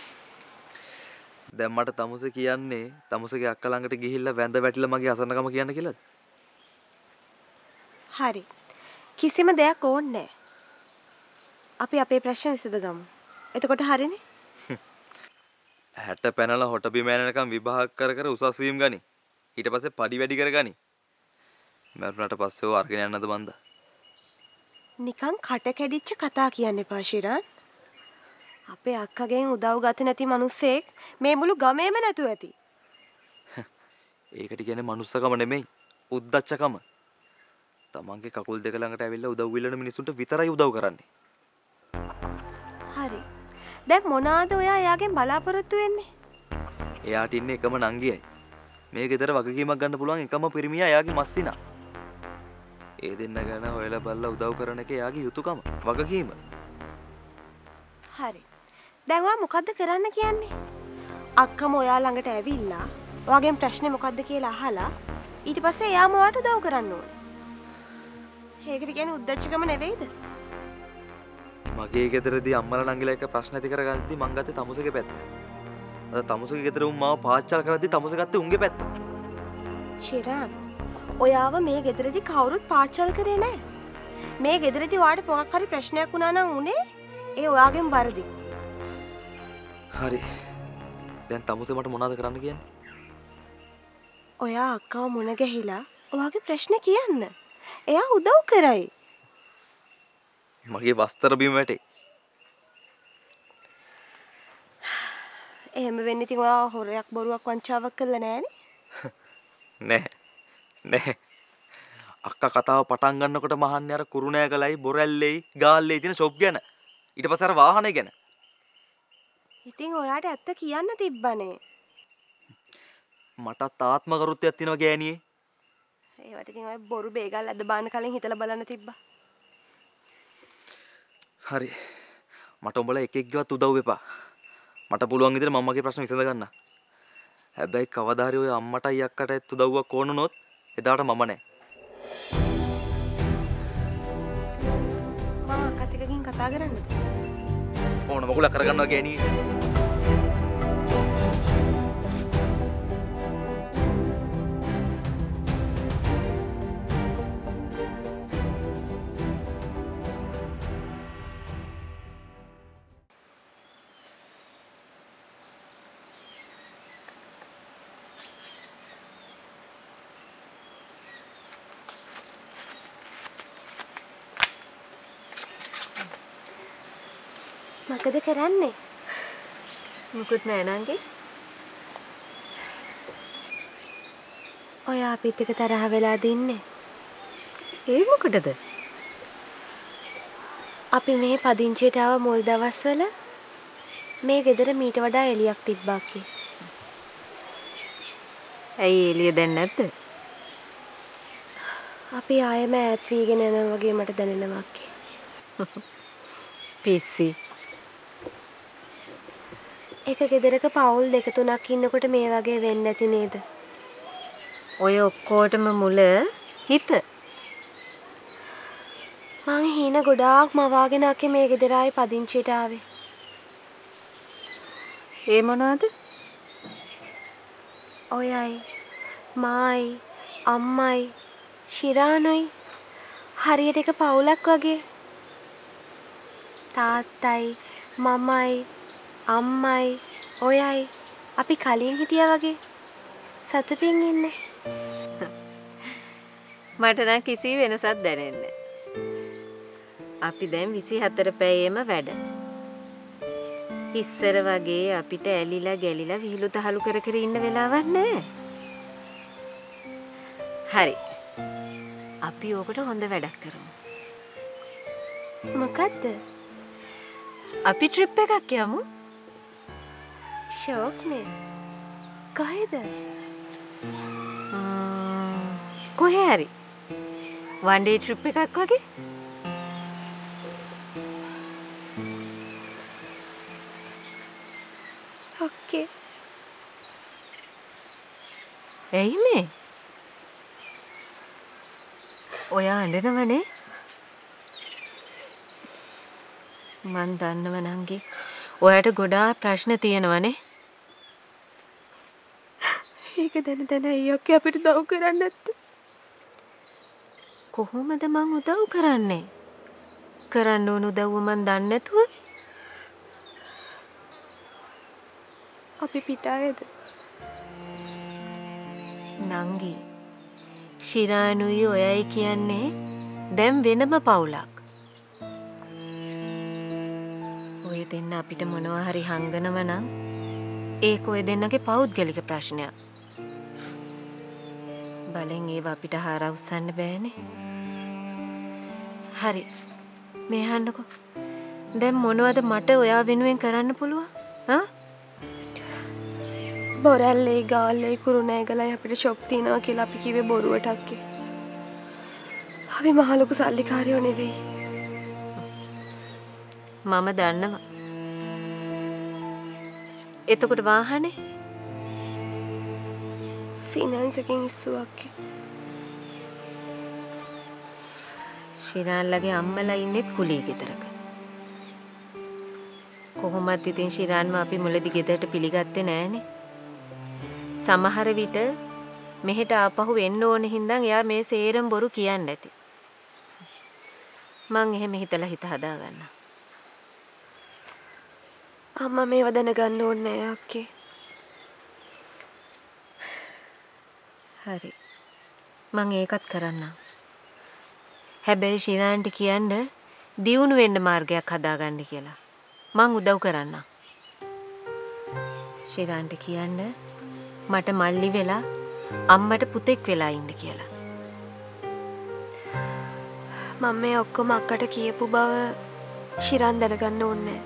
දැන් මට තමුස කියන්නේ තමුසගේ අක්කා ළඟට ගිහිල්ලා වැඳ වැටිලා මගේ අසරණකම කියන්න කියලාද? හරි. කිසිම දෙයක් ඕනේ නැහැ. අපි අපේ ප්‍රශ්න විසඳගමු. එතකොට හරිනේ? 60 පැනලා හොට බිම යනකම් විභාග කර කර උසස් වීම ගනි. ඊට පස්සේ පඩි වැඩි කරගනි. මරුණාට පස්සේ ඔය අරගෙන යන්නද මන්ද? නිකන් කට කැඩිච්ච කතා කියන්න එපා ශිරාන්. අපේ අක්කගෙන් උදව් ගත නැති මිනිස්සෙක් මේ මුළු ගමේම නැතුව ඇති. ඒකට කියන්නේ මනුස්සකම නෙමෙයි උද්දච්චකම. තමන්ගේ කකුල් දෙක ළඟට ඇවිල්ලා උදව් ඉල්ලන මිනිසුන්ට විතරයි උදව් කරන්නේ. හරි. දැන් මොනවාද ඔයා එයාගෙන් බලාපොරොත්තු වෙන්නේ? එයාට ඉන්නේ එකම නංගියයි. මේ ගෙදර වගකීමක් ගන්න පුළුවන් එකම පිරිමියා එයාගේ මස්සිනා. ඒ දෙන්න ගැන හොයලා බලලා උදව් කරන එක එයාගේ යුතුයකම, වගකීම. හරි. දැන් ඔයා මොකද්ද කරන්න කියන්නේ? අක්කම ඔයා ළඟට ඇවිල්ලා ඔයාගෙන් ප්‍රශ්නේ මොකද්ද කියලා අහලා ඊට පස්සේ එයාම ඔයාට උදව් කරන්න ඕනේ. ඒකට කියන්නේ උද්දච්චකම නෙවෙයිද? මගේ ගෙදරදී අම්මලා නංගිලා එක්ක ප්‍රශ්න ඇති කරගන්නදී මං ගත්තේ තමුසේගේ පැත්ත. අද තමුසේගේ ගෙදර උන් මාව පාච්චල් කරද්දී තමුසේ ගත්තේ උන්ගේ පැත්ත. ශිරාන්, ඔයාව මේ ගෙදරදී කවුරුත් පාච්චල් කරේ නැහැ. මේ ගෙදරදී ඔයාට මොකක් හරි ප්‍රශ්නයක් වුණා නම් උනේ ඒ ඔයාගෙන් වරදි. හරි. දැන් තමුසේ මට මොනවද කරන්න කියන්නේ? ඔයා අක්කව මුණ ගැහිලා ඔයාගේ ප්‍රශ්න කියන්න. එයා උදව් කරයි. මගේ වස්තර බිම වැටේ. එහෙම වෙන්න ඉතින් ඔයා හොරයක් බොරුවක් වංචාවක් කළා නෑනේ. නෑ. අක්කා කතාව පටන් ගන්නකොට මහන්නේ අර කුරුණෑගලයි බොරැල්ලෙයි ගාල්ලෙයි තියෙන ෂොප් ගැන. ඊට පස්සේ අර වාහනේ ගැන. ඉතින් ඔයාට ඇත්ත කියන්න තිබ්බනේ. මටත් ආත්ම කරුත්වයක් තියෙනවා ගෑණියේ. ඒවට ඉතින් ඔය බොරු බේගල් අද බාන කලින් හිතලා බලන්න තිබ්බා. හරි. මට උඹලා එකෙක්ගේවත් උදව් එපා. මට පුළුවන් විදිහට මම්මගේ ප්‍රශ්න විසඳ ගන්න. හැබැයි කවදා හරි ඔය අම්මටයි අක්කටත් උදව්වක් ඕන වුණොත් එදාට මම නෑ. මම අක්කත් එක්ක ගිහින් කතා කරන්නද? ඕන මොකලා කරගන්නවා ගෑණියේ. මොකද කරන්නේ? මුකුත් නෑ නංගි. ඔයා අපිත් එක්ක තරහ වෙලා දින්නේ. ඒ මොකටද? අපි මේ පදිංචියට ආව මුල් දවස්වල මේ ගෙදර මීට වඩා එළියක් තිබ්බා කි. ඇයි එළිය දැන් නැද්ද? අපි ආයෙම ඈත් වීගෙන යනවා වගේ මට දැනෙනවා කි. පිස්සි. එක ගෙදරක පවුල් දෙක තුනක් ඉන්නකොට මේ වගේ වෙන්නේ නැති නේද? ඔය ඔක්කොටම මුල හිත. මං හීන ගොඩාක් මවාගෙන අක්කේ මේ ගෙදර ආයි පදිංචියට ආවේ. ඒ මොනවද? ඔයයි, මායි, අම්මයි, ශිරානොයි හරියට එක පවුලක් වගේ. තාත්තයි, මමයි, අම්මයි, ඔයයි අපි කලින් හිටියා වගේ සතුටින් ඉන්නේ. මට නම් කිසි වෙනසක් දැනෙන්නේ. අපි දැන් 24 පැයෙම වැඩ. ඉස්සර වගේ අපිට ඇලිලා ගැලිලා විහිළු තහළු කර කර ඉන්න වෙලාවක් නැහැ. හරි. අපි ඕකට හොඳ වැඩක් කරමු. මොකද්ද? අපි ට්‍රිප් එකක් යමු. ෂෝක්නේ. කොහෙද? කොහේ හරි. වන් ඩේ ට්‍රිප් එකක් වගේ. ඔක්කේ. ඇයි මේ? ඔයා අඬනවනේ. මන් දන්නව නංගි. ඔයාට ගොඩාක් ප්‍රශ්න තියෙනවනේ. ඒක දැන දැන අයියෝගේ අපිට උදව් කරන්නේ නැත්තේ. කොහොමද මං උදව් කරන්නේ? කරන්න ඕන උදව්ව මන් දන්නේ නැතුව? අපි පිටායේද? නංගි. ශිරානුයි ඔයයි කියන්නේ දැන් වෙනම පවුලක්. ඔය දෙන්න අපිට මොනවා හරි හංගනව නම් ඒක ඔය දෙන්නගේ පෞද්ගලික ප්‍රශ්නයක්. බලෙන් ඒව අපිට හාරවුස්සන්න බෑනේ. හරි. මේ අහන්නකෝ. දැන් මොනවද මට ඔයා වෙනුවෙන් කරන්න පුළුවන්? හා? බොරැල්ලේ ගාල්ලේ කුරුණෑගලයි අපිට ෂොප් තියනවා කියලා අපි කිව්වේ බොරුවටක්. අපි මහ ලොකු සල්ලිකාරයෝ නෙවෙයි. මම දන්නවා. එතකොට වාහනේ ෆිනන්ස් එකෙන් ඉස්සුවක්. ශිරාන්ලගේ අම්මලා ඉන්නෙත් කුලී ගෙදරක. කොහොමත් ඉතින් ශිරාන්ව අපි මුලදි ගෙදරට පිළිගත්තේ නෑනේ. සමහර විට මෙහෙට ආපහු වෙන්න ඕන හින්දා එයා මේ සේරම බොරු කියන්නේ නැති. මං එහෙම හිතලා හිත හදාගන්නවා. අම්මා මේව දැනගන්න ඕනේ නෑ අක්කේ. හරි. මං ඒකත් කරන්නම්. හැබැයි ශිරාන්ට කියන්න දියුණු වෙන්න මාර්ගයක් හදාගන්න කියලා. මං උදව් කරන්නම්. ශිරාන්ට කියන්න මට මල්ලි වෙලා අම්මට පුතෙක් වෙලා ඉන්න කියලා. මම මේ ඔක්කොම අක්කට කියපු බව ශිරාන් දැනගන්න ඕනේ.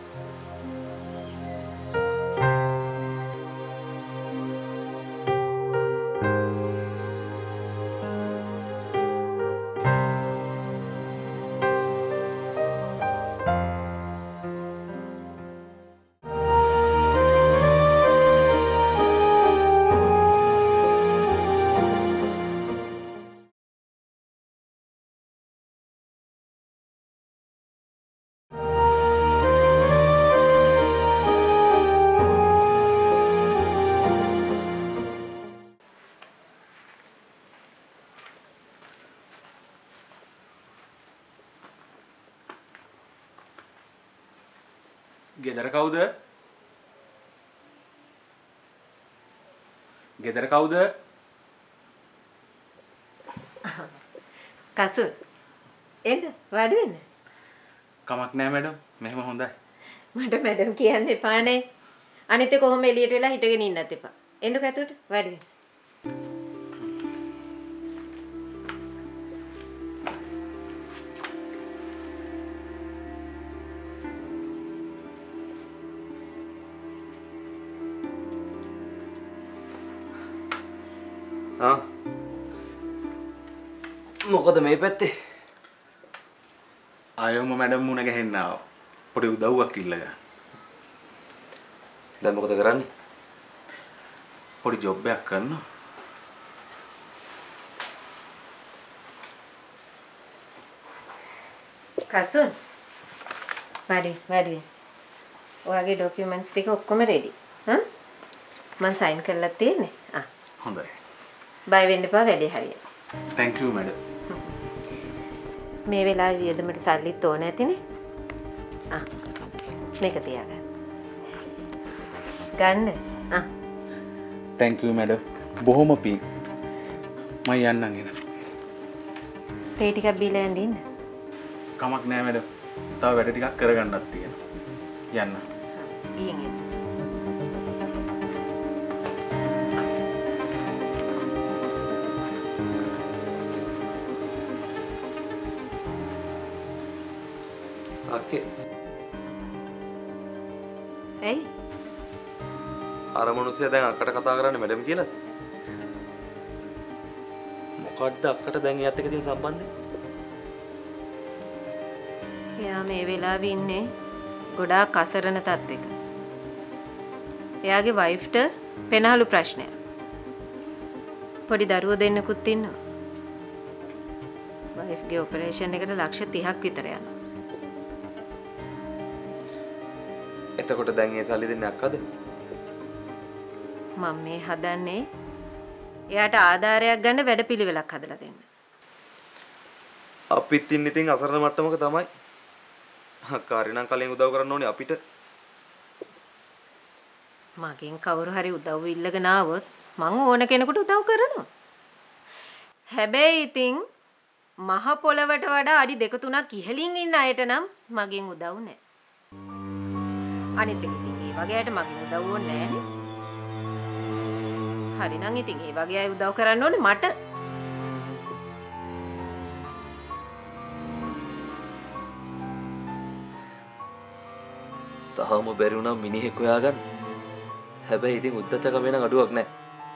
ගෙදර කවුද? ගෙදර කවුද? කසු එන්න වාඩි වෙන්න. කමක් නෑ මැඩම්. මෙහෙම හොඳයි. මට මැඩම් කියන්න එපානේ. අනිත් එක කොහොම එළියට වෙලා හිටගෙන ඉන්නත් එපා. එන්නකෝ ඇතුළට වාඩි වෙන්න. මොකද මේ පැත්තේ? ආයෝම මැඩම් මුණ ගැහෙන්න ආවා. පොඩි උදව්වක් ඉල්ලගන්න. දැන් මොකද කරන්නේ? පොඩි ජොබ් එකක් කරනවා. කසුන් වාඩි. ඔයාගේ ડોකියුමන්ට්ස් ටික ඔක්කොම රෙඩි. මම සයින් කරලා තියෙන්නේ. හොඳයි. බය වෙන්න එපා වැඩේ හරියට. Thank you madam. මේ වෙලාවේ වියදමට සල්ලිත් ඕන ඇතිනේ. මේක තියාගන්න. ගන්න. Thank you madam. බොහොම පිං. මම යන්නම් එන. තේ ටිකක් බීලා යන්න ඉන්න. කමක් නෑ මැඩම්. තව වැඩ ටිකක් කරගන්නත් තියෙනවා. යන්න. ගිහින් එන්න. අක්කේ. ඇයි? අර මිනිස්සයා දැන් අක්කට කතා කරන්නේ මැඩම් කියලාද? මොකද්ද අක්කට දැන් එයාත් එක්ක තියෙන සම්බන්ධය? එයා මේ වෙලාවේ ඉන්නේ ගොඩාක් අසරණ තත්ත්වයක. එයාගේ වයිෆ්ට පෙනහළු ප්‍රශ්නයක්. පොඩි දරුවෝ දෙන්නෙකුත් ඉන්නවා. වයිෆ්ගේ ඔපරේෂන් එකට ලක්ෂ 30ක් විතර යනවා. එතකොට දැන් ඒ සල්ලි දෙන්නේ අක්කද? මම මේ හදන්නේ එයාට ආධාරයක් ගන්න වැඩපිළිවෙලක් හදලා දෙන්න. අපිත් ඉතින් අසරණ මට්ටමක තමයි. අක්කාරි නම් කලින් උදව් කරන්න ඕනේ අපිට. මගෙන් කවුරු හරි උදව් ඉල්ලගෙන ආවොත් මං ඕන කෙනෙකුට උදව් කරනවා. හැබැයි ඉතින් මහ පොළවට වඩා අඩි 2-3ක් ඉහළින් ඉන්න අයට නම් මගෙන් උදව් නැහැ. අනිත් එක ඉතින් ඒ වගේ අයට මගෙන් උදව් ඕනේ නැහනේ. හරිනම් ඉතින් ඒ වගේ අය උදව් කරන්න ඕනේ මට. තාම බැරි වුණා මිනිහෙක් හොයාගන්න. හැබැයි ඉතින් උද්දච්චකම වෙන අඩුවක් නැහැ.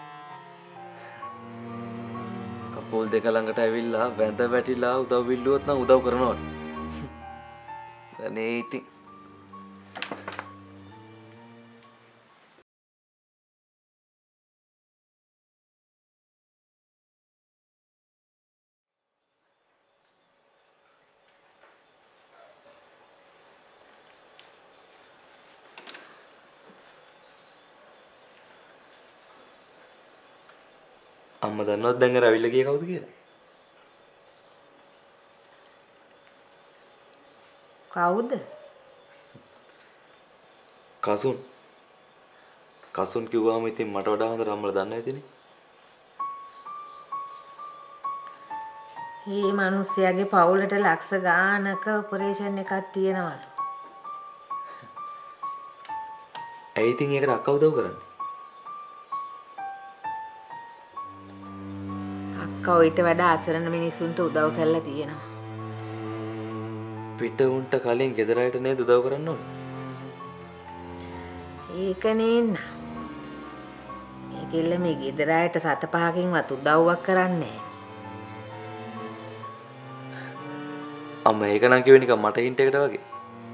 කකුල් දෙක ළඟට ඇවිල්ලා වැඳ වැටිලා උදව් ඉල්ලුවොත් නම් උදව් කරනවා. අනේ ඉතින් අම්මා දන්නවද දැන් අර අවිල්ල ගියේ කවුද කියලා? කවුද? කසුන්. කසුන් කිව්වම ඉතින් මට වඩා හොඳට අම්මලා දන්න ඇතිනේ. මේ මිනිස්සයාගේ පවුලට ලක්ෂ ගානක ඔපරේෂන් එකක් තියෙනවලු. ඇයි ඉතින් ඒකට අක්කා උදව් කරන්නේ? අක්කා ඊට වඩා අසරණ මිනිස්සුන්ට උදව් කරලා තියෙනවා. පිට උන්ට කලින් ගෙදර අයට නේද උදව් කරන්න ඕනේ? ඒක නේන්න. ඒකෙල්ල මේ ගෙදර අයට සත පහකින්වත් උදව්වක් කරන්නේ නැහැ. අම්මා ඒක නම් කිව්වේ නිකන් මට හින්ට් එකකට වගේ.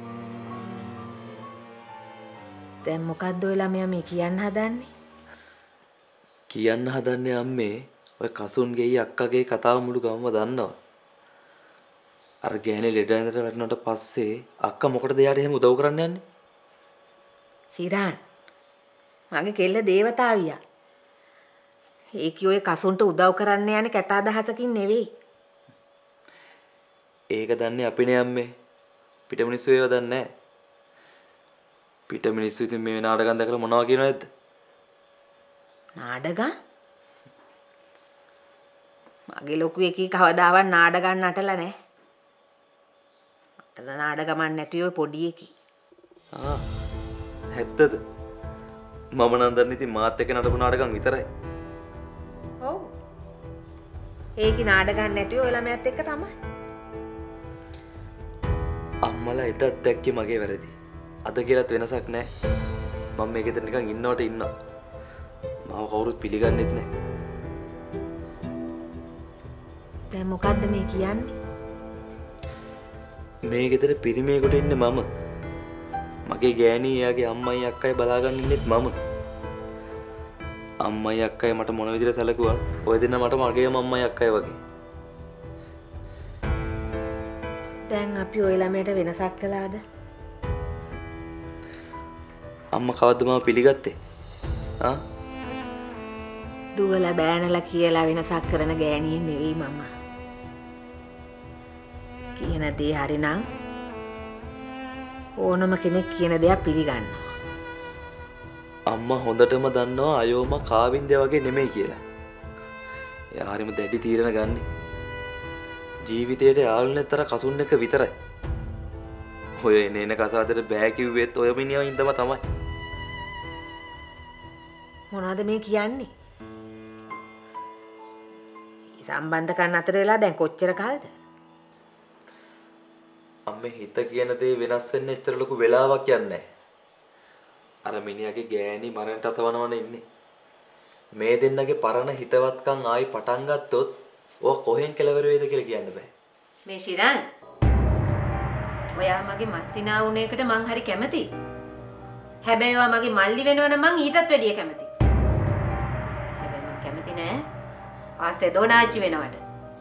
දැන් මොකද්ද ඔය ළමයා මේ කියන්න හදන්නේ? කියන්න හදන්නේ අම්මේ ඔය කසුන්ගේ අක්කගේ කතාව මුළු ගමම දන්නවා. අර ගෑණි ලෙඩ ඇඳට වැටුණාට පස්සේ අක්කා මොකටද එයාට එහෙම උදව් කරන්න යන්නේ? ශිරාන් මගේ කෙල්ල දේවතාවියා. ඒකි ඔය කසුන්ට උදව් කරන්න යන්නේ කැත අදහසකින් නෙවෙයි. ඒක දන්නේ අපිනේ අම්මේ. පිට මිනිස්සු ඒව දන්නේ නැහැ. පිට මිනිස්සු ඉතින් මේ නාටකම් දැකලා මොනවා කියනවද නැද්ද? නාඩගම්? මගේ ලොකු එකී කවදාවත් නාඩගම් නටලා නැහැ. නටන නාඩගමක් නැති ඔය පොඩි එකී. ඇත්තද? මම නම් දන්නේ ඉතින් මාත් එක්ක නටපු නාටකම් විතරයි. ඔව්. ඒකී නාඩගම් නැති ඔය ළමයාත් එක්ක තමයි. අම්මලා එදත් දැක්කේ මගේ වැරදි. අද කියලාත් වෙනසක් නැහැ. මම මේ ගෙදර නිකන් ඉන්නවට ඉන්නවා. මාව කවුරුත් පිළිගන්නෙත් නැහැ. දැන් මොකද්ද මේ කියන්නේ? මේ ගෙදර පිරිමියෙකුට ඉන්නේ මම. මගේ ගෑණි එයාගේ අම්මයි අක්කයි බලාගන්න ඉන්නෙත් මම. අම්මයි අක්කයි මට මොන විදිහට සැලකුවත් ඔය දෙන්න මට මගේම අම්මයි අක්කයි වගේ. දැන් අපි ඔය ළමයට වෙනසක් කළාද? අම්මා කවද්ද මම පිළිගත්තේ? දුවලා බෑනලා කියලා වෙනසක් කරන ගෑණියෙන් නෙවෙයි මම. කියන දේ හරිනම් ඕනම කෙනෙක් කියන දේක් පිළිගන්නවා. අම්මා හොඳටම දන්නවා අයෝම කාවින්දේ වගේ නෙමෙයි කියලා. එයා හරිම දැඩි තීරණ ගන්නෙ. ජීවිතේට යාළුනෙතර කසුන් එක විතරයි. ඔය එන කසාදෙට බෑ කිව්වෙත් ඔය මිනිහා ඉඳම තමයි. මොනවද මේ කියන්නේ? සම්බන්ධකම් අතර වෙලා දැන් කොච්චර කාලද? අම්මේ හිත කියන දේ වෙනස් වෙන්න එච්චර ලොකු වෙලාවක් යන්නේ නැහැ. අර මිනිහාගේ ගෑණි මරණට අතවනවනේ ඉන්නේ. මේ දෙන්නගේ පරණ හිතවත්කම් ආයි පටන් ගත්තොත් ඔය කොහෙන් කෙලවර වේද කියලා කියන්න බෑ. මේ ශිරාන් ඔයා මගේ මස්සිනා වුණ එකට මං හරි කැමතියි. හැබැයි ඔයා මගේ මල්ලි වෙනවනම් මං ඊටත් වැඩිය කැමතියි. හැබැයි මං කැමති නෑ ආසේ දෝනාච්චි වෙනවට.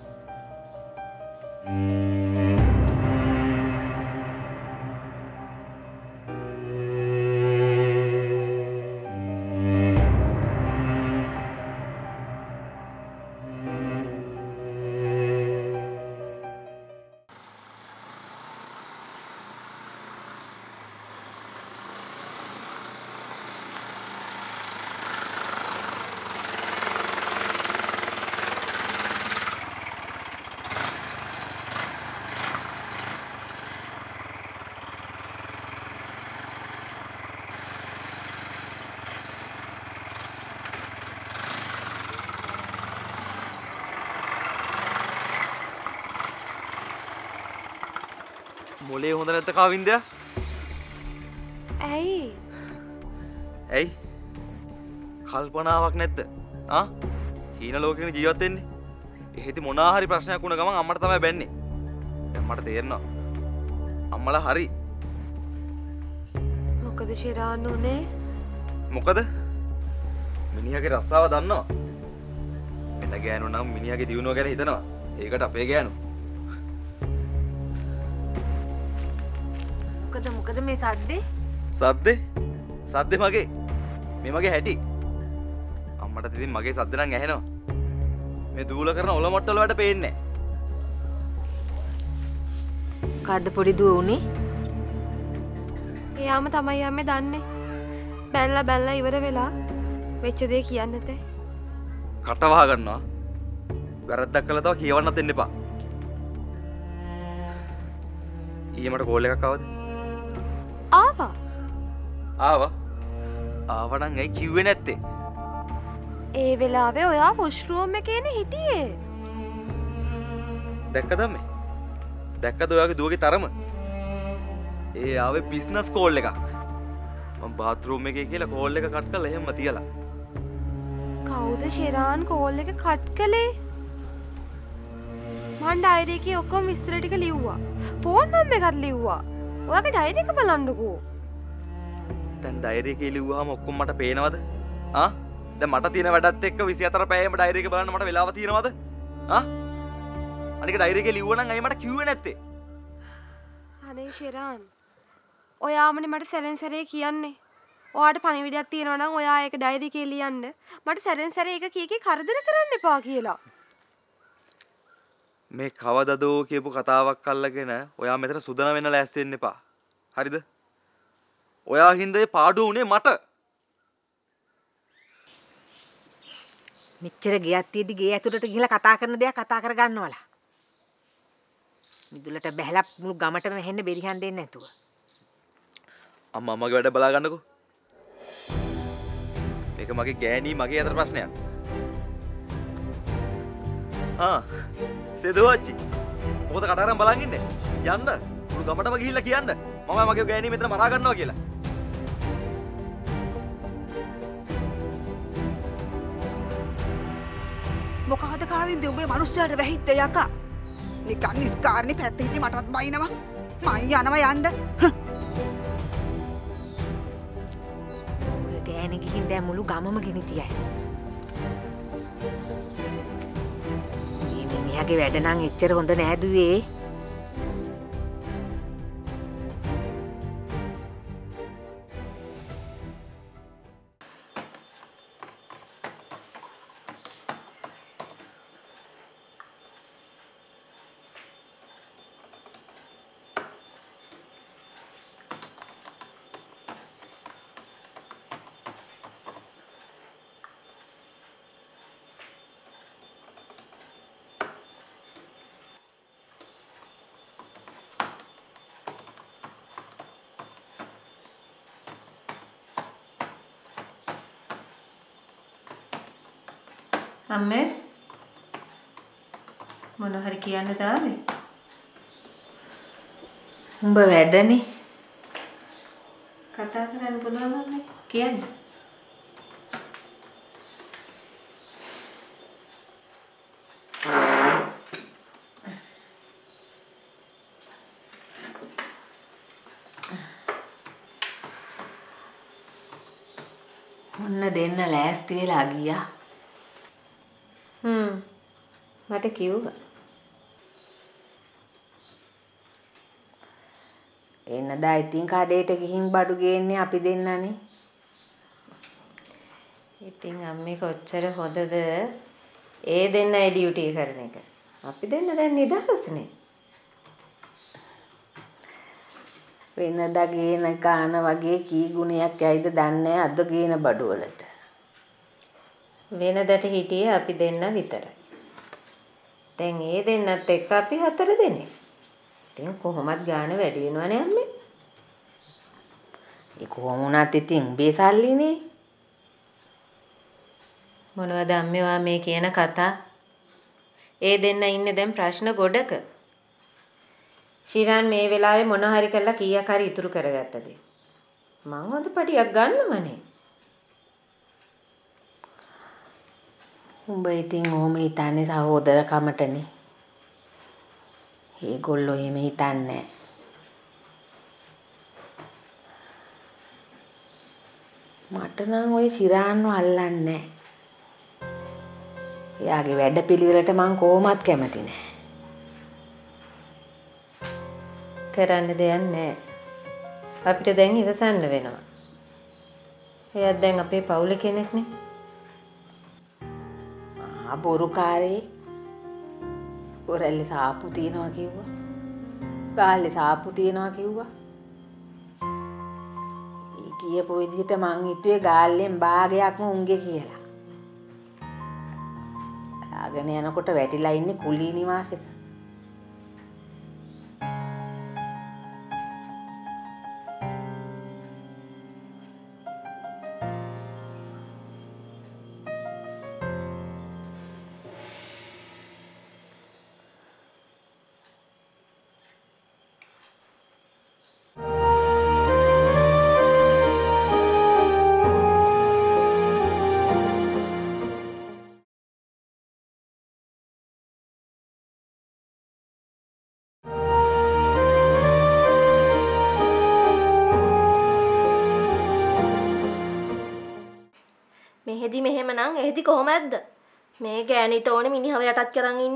මොලේ හොඳ නැද්ද කාවින්දයා? ඇයි? ඇයි? කල්පනාවක් නැද්ද? හීන ලෝකෙක ජීවත් වෙන්නේ. එහෙදි මොනවා හරි ප්‍රශ්නයක් වුණ ගමන් අම්මට තමයි බැන්නේ. දැන් මට තේරෙනවා. අම්මලා හරි. මොකද ශිරාන් උනේ? මොකද? මිනිහාගේ රස්සාව දන්නවා. මෙන්න ගෑනු නම් මිනිහාගේ දියුණුව ගැන හිතනවා. ඒකට අපේ ගෑනු. මොකද මේ සද්දේ? සද්දේ මගේ. මේ මගේ හැටි. අම්මට ඉතින් මගේ සද්ද නම් ඇහෙනවා. මේ දූල කරන ඔල මොට්ටල වැඩ පේන්නේ කද්ද පොඩි දුව උනේ? එයාම තමයි යන්නේ දන්නේ. බැලලා ඉවර වෙලා වෙච්ච දේ කියන්න නැතේ. කට වහ ගන්නවා. වැරද්දක් කළා තව කියවන්නත් දෙන්න එපා. ඊයේ මට කෝල් එකක් ආවද? ආවා නම් ඇයි කිව්වේ නැත්තේ? ඒ වෙලාවේ ඔයා වොෂ්රූම් එකේනේ හිටියේ. දැක්කද මේ? දැක්කද ඔයාගේ දුවගේ තරම? ඒ ආවේ බිස්නස් කෝල් එකක්. මම බාත්රූම් එකේ කියලා කෝල් එක කට් කරලා එහෙම තියලා. කවුද ශිරාන් කෝල් එක කට් කළේ? මං ඩයරි එකේ ඔක්කොම විස්තර ටික ලිව්වා. ෆෝන් නම්බර් එකත් ලිව්වා. ඔයාගේ ඩයරි එක බලන්නකෝ. දැන් ඩයරි එකේ ලිව්වහම ඔක්කොම මට පේනවද? දැන් මට තියෙන වැඩත් එක්ක 24 පැයෙම ඩයරි එක බලන්න මට වෙලාව තියෙනවද? අනික ඩයරි එකේ ලිව්වනම් අය මට කිව්වේ නැත්තේ. අනේ ශිරාන්. ඔයාමනේ මට සැලෙන් සැරේ කියන්නේ. ඔයාට පණිවිඩයක් තියෙනවා නම් ඔයා ඒක ඩයරි එකේ ලියන්න. මට සැලෙන් සැරේ ඒක කීකේ කරදර කරන්න එපා කියලා. මේ කවදදෝ කියපු කතාවක් අල්ලගෙන ඔයා මෙතන සුදන වෙන්න ලෑස්ති වෙන්න එපා. හරිද? ඔයා හින්දා පාඩුව උනේ මට. මෙච්චර ගියක් තියදී ගේ ඇතුළට ගිහලා කතා කරන දේක් කතා කර ගන්නවලා. මිදුලට බැහැලා මුළු ගමටම හෙන්න බෙරිහන් දෙන්නේ නැතුව. අම්මා මගේ වැඩ බලා ගන්නකෝ. මේක මගේ ගෑණී මගේ අතර ප්‍රශ්නයක්. සෙදුවච්චි. මොකද කටහරම් බලන් ඉන්නේ? යන්න. මුළු ගමටම ගිහිල්ලා කියන්න. මම මගේ ගෑණී මෙතන මරා ගන්නවා කියලා. මොකද කාවින්ද උඹේ මනුස්සයාට වැහිද්ද යකා? නිකන් නිස්කාරණි පැත්තේ හිටි මටත් බයිනවා. මං යනවා යන්න. ඔය ගෑණි ගිහින් දැන් මුළු ගමම ගිනිතියයි. මේ මිනිහාගේ වැඩ නම් එච්චර හොඳ නෑ දුවේ. අම්මේ මොන හරි කියන්න තාවේ? උඹ වැඩනේ. කතා කරන්න පුළුවන් අම්මේ කියන්න. ඔන්න දෙන්න ලෑස්ති වෙලා ගියා. මට කිව්වා. එන්නදා ඉතින් කඩේට ගිහින් බඩු ගේන්නේ අපි දෙන්නනේ. ඉතින් අම්මේ කොච්චර හොඳද ඒ දෙන්නයි ඩියුටි කරන එක. අපි දෙන්න දැන් නිදහස්නේ. වෙනදා ගේන කාන වගේ කී ගුණයක් ඇයිද දන්නේ අද ගේන බඩු වලට. වෙනදට හිටියේ අපි දෙන්න විතරයි. දැන් ඒ දෙන්නත් එක්ක අපි 4 දෙනෙක්. ඉතින් කොහොමත් ගාන වැඩි වෙනවනේ අම්මේ. ඒ කොහොම වුණත් ඉතින් උඹේ සල්ලිනේ. මොනවද අම්මේ වා මේ කියන කතා? ඒ දෙන්න ඉන්නේ දැන් ප්‍රශ්න ගොඩක. ශිරාන් මේ වෙලාවේ මොන හරි කරලා කීයක් හරි ඉතුරු කරගත්තද? මං හොඳ පඩියක් ගන්නමනේ. උඹ ඉතින් ඕම හිතන්නේ සහෝදරකමටනේ. ඒගොල්ලෝ එහෙම හිතන්නේ නැහැ. මට නම් ওই ශිරාන්ව අල්ලන්නේ නැහැ. එයාගේ වැඩපිළිවෙලට මං කොහොමත් කැමති නැහැ. කරන්න දෙයක් නැහැ. අපිට දැන් ඉවසන්න වෙනවා. එයාත් දැන් අපේ පවුලේ කෙනෙක්නේ. මහා බොරුකාරේ බොරැල්ලේ සාප්පු තියනවා කිව්වා. ගාල්ලේ සාප්පු තියනවා කිව්වා. ඊ කියපු විදිහට මං හිතුවේ ගාල්ලෙන් භාගයක්ම උන්ගේ කියලා. ආගෙන යනකොට වැටිලා ඉන්නේ කුලී නිවාසෙක. මෙහෙදි මෙහෙමනම් එහෙදි කොහොමද? මේ ගෑණිට ඕනේ මිනිහව යටත් කරන් ඉන්න.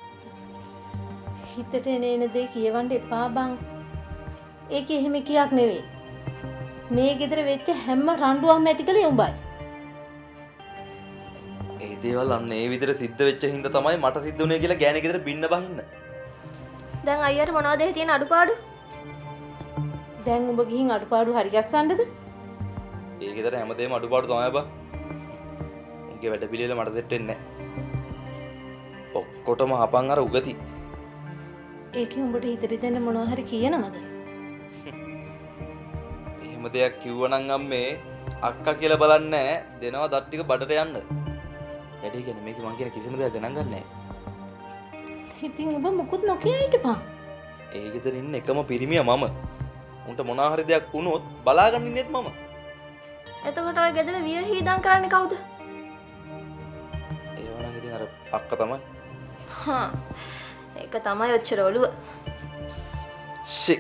හිතට එන දේ කියවන්න එපා බං. ඒක එහෙම කියක් නෙවෙයි. මේ ගෙදර වෙච්ච හැම රණ්ඩුවක්ම ඇති කළේ උඹයි. ඒ දේවල් අන්න ඒ විදිහට සිද්ධ වෙච්ච හින්දා තමයි මට සිද්ධ වුනේ කියලා ගෑණි ගෙදර බින්න බහින්න. දැන් අයියට මොනවද එහෙ තියෙන අඩුපාඩු? දැන් උඹ ගිහින් අඩුපාඩු හරි ගස්සන්නද? ඒ ගෙදර හැමදේම අඩුපාඩු තමයි බං. උන්ගේ වැඩ පිළිවෙල මට සෙට් වෙන්නේ නැහැ. ඔක්කොටම හපන් අර උගති. ඒකේ උඹට හිතට දෙන්න මොනවා හරි කියනවද? එහෙම දෙයක් කිව්වනම් අම්මේ අක්කා කියලා බලන්නේ නැහැ. දෙනවා දත් ටික බඩට යන්න. වැඩේ කියන්නේ මේක මං කියන කිසිම දෙයක් ගණන් ගන්නෑ. ඉතින් ඔබ මොකුත් නොකිය හිටපන්. ඒ ගෙදර ඉන්න එකම පිරිමියා මම. උන්ට මොනවා හරි දෙයක් වුණොත් බලාගන්න ඉන්නේත් මම. එතකොට ඔය ගෙදර වියහිදම් කරන්නේ කවුද? ඒවනම් ඉතින් අර අක්කා තමයි. හා ඒක තමයි ඔච්චර ඔළුව. ෂික්.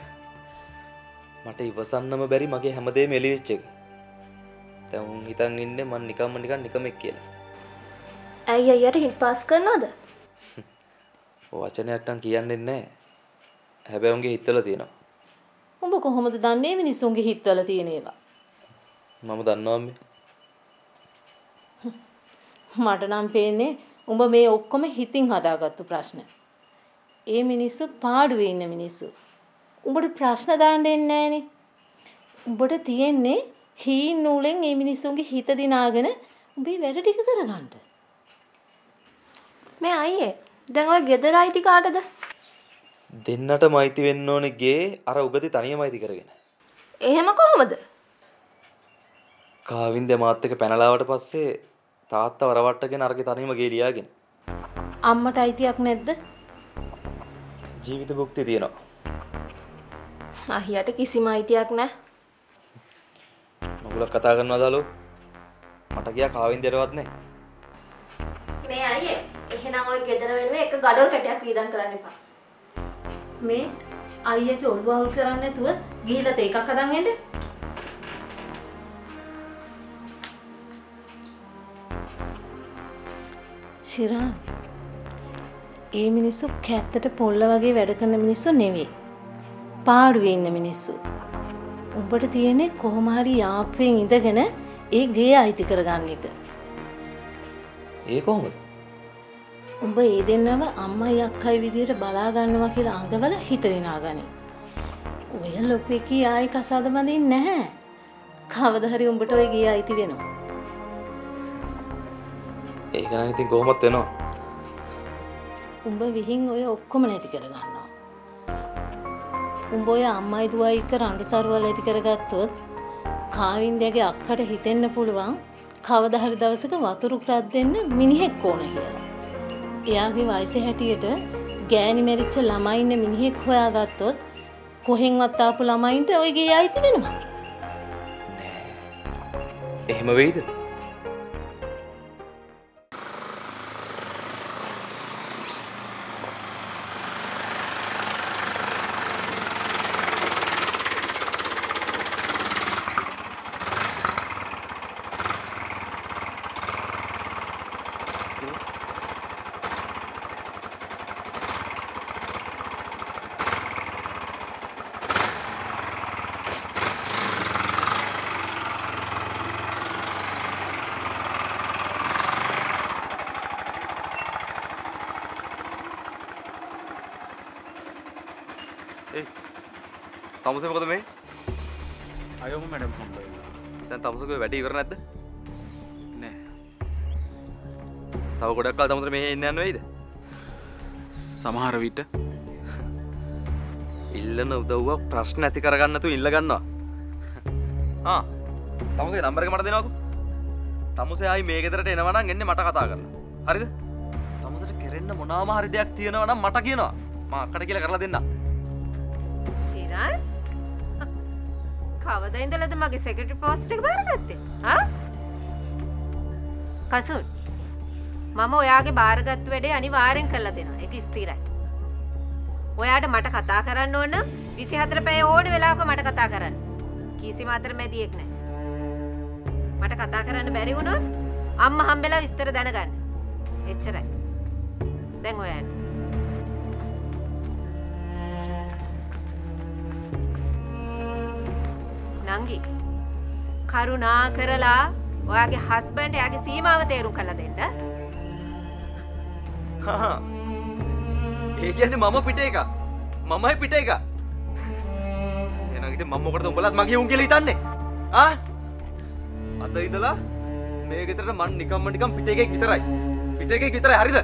මට ඉවසන්නම බැරි මගේ හැමදේම එළි වෙච්ච එක. දැන් උන් හිතන් ඉන්නේ මං නිකම්ෙක් කියලා. ඇයි අයියට හිට් පාස් කරනවද? වචනයක් නම් කියන්නේ නැහැ. හැබැයි උන්ගේ හිතවල තියෙනවා. උඹ කොහොමද දන්නේ මිනිස්සුන්ගේ හිතවල තියෙන ඒවා? මම දන්නවා අම්මේ. මට නම් පේන්නේ උඹ මේ ඔක්කොම හිතින් හදාගත්තු ප්‍රශ්න. ඒ මිනිස්සු පාඩුවේ ඉන්න මිනිස්සු. උඹට ප්‍රශ්න දාන්න දෙන්නේ නැහනේ. උඹට තියෙන්නේ හීන් නූලෙන් මේ මිනිස්සුන්ගේ හිත දිනාගෙන උඹේ වැඩ ටික කරගන්න. මේ අයියේ දැන් ඔය ගෙදර අයිති කාටද? දෙන්නටම අයිති වෙන්න ඕනේ ගේ අර උගති තනියම අයිති කරගෙන. එහෙම කොහොමද? කාවින්ද මාත් එක්ක පැනලාවට පස්සේ තාත්තා වරවට්ටගෙන අරගේ තනියම ගේ ලියාගෙන. අම්මට අයිතියක් නැද්ද? ජීවිත භුක්තිය තියෙනවා. අයියට කිසිම අයිතියක් නැහැ. මගුලක් කතා කරනවද අලෝ? මට ගියා කාවින්දේරවත් නැහැ. මේ අයියේ එහෙනම් ඔය ගෙදර වෙනුවෙන් එක ගඩොල් කැටයක් වීදම් කරන්න එපා. මේ අයියගේ ඔළුව අවුල් කරන්නේ නැතුව ගිහිල්ලා තේ එකක් හදන් එන්න. ශිරාන් ඒ මිනිස්සු කැත්තට පොල්ල වගේ වැඩ කරන මිනිස්සු නෙවෙයි. පාඩුවේ ඉන්න මිනිස්සු. උඹට තියෙන්නේ කොහොම හරි යාප්පෙන් ඉඳගෙන ඒ ගේ අයිති කරගන්න එක. ඒ කොහොමද? උඹ ඒ දෙන්නව අම්මයි අක්කයි විදියට බලා ගන්නවා කියලා අඟවල හිත දිනාගනි. ඔය ලොකු එකී ආයි කසාද බඳින්නේ නැහැ. කවදා හරි උඹට ඔය ගේ අයිති වෙනවා. ඒක නම් ඉතින් කොහොමද වෙනව? උඹ විහිං ඔය ඔක්කොම නැති කරගන්නවා. උඹ ඔය අම්මයි දුවයි එක්ක රණ්ඩු සරුවල් ඇති කරගත්තොත් කාවින්දයාගේ අක්කට හිතෙන්න පුළුවන් කවදා හරි දවසක වතුරු ක්‍රත් දෙන්න මිනිහෙක් ඕන කියලා. එයාගේ වයසේ හැටියට ගෑණි මැරිච්ච ළමයි ඉන්න මිනිහෙක් හොයාගත්තොත් කොහෙන්වත් ආපු ළමයින්ට ඔය ගේ අයිති වෙනවා. නෑ. එහෙම වෙයිද? තමුසේ මොකද මේ? අයෝම මැඩම් හම්බ වෙලා. දැන් තමුසේගේ වැඩ ඉවර නැද්ද? නෑ. තව ගොඩක් කල් තමුසේ මෙහෙ එන්න යන්න වෙයිද? සමහර විට ඉල්ලන උදව්වක් ප්‍රශ්න ඇති කරගන්න තු ඉල්ල ගන්නවා. තමුසේ නම්බර එක මට දෙනවකෝ. තමුසේ ආයි මේ ගෙදරට එනවා නම් එන්නේ මට කතා කරලා. හරිද? තමුසේට කෙරෙන්න මොනවාම හරි දෙයක් තියෙනවා නම් මට කියනවා. මම අක්කට කියලා කරලා දෙන්නම්. ශීරාන් කවදා ඉඳලාද මගේ සෙක්‍රටරි පෝස්ට් එක බාරගත්තේ? කසුන් මම ඔයාගේ බාරගත්තු වැඩේ අනිවාර්යෙන් කරලා දෙනවා. ඒක ස්ථිරයි. ඔයාට මට කතා කරන්න ඕන නම් 24 පැය ඕන වෙලාවක මට කතා කරන්න. කිසිම අතරමැදියෙක් නැහැ. මට කතා කරන්න බැරි වුණොත් අම්මා හම්බෙලා විස්තර දැනගන්න. එච්චරයි. දැන් ඔයාට නංගි කරුණා කරලා ඔයාගේ හස්බන්ඩ් එයාගේ සීමාව තේරුම් කරලා දෙන්න. ඒ කියන්නේ මම පිට එක. මමයි පිට එක. එහෙනම් ඉතින් මම මොකටද උඹලත් මගේ උන් කියලා හිතන්නේ? අද ඉඳලා මේ ගෙදරට මං නිකන් පිට එකෙක් විතරයි. පිට එකෙක් විතරයි හරිද?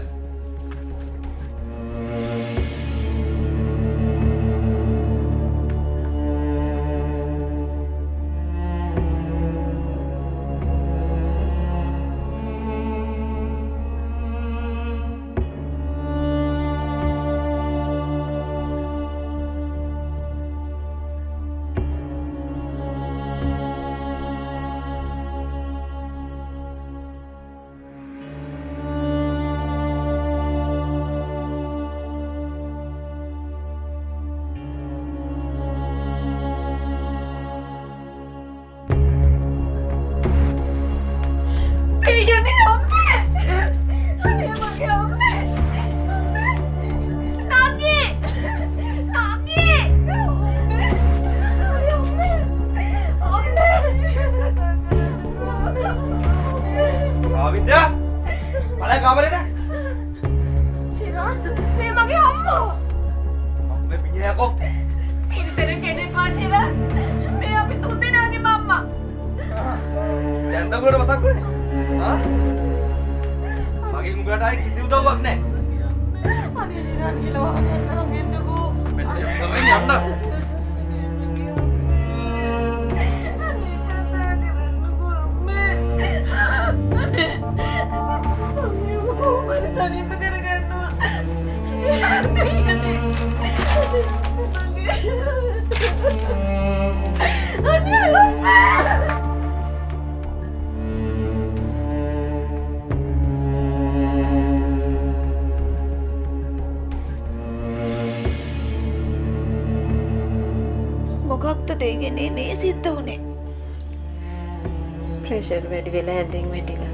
මොකක්ද දෙයියනේ මේ සිද්ධ වුනේ? ප්‍රෙෂර් වැඩි වෙලා ඇඳෙන් වැටිලා.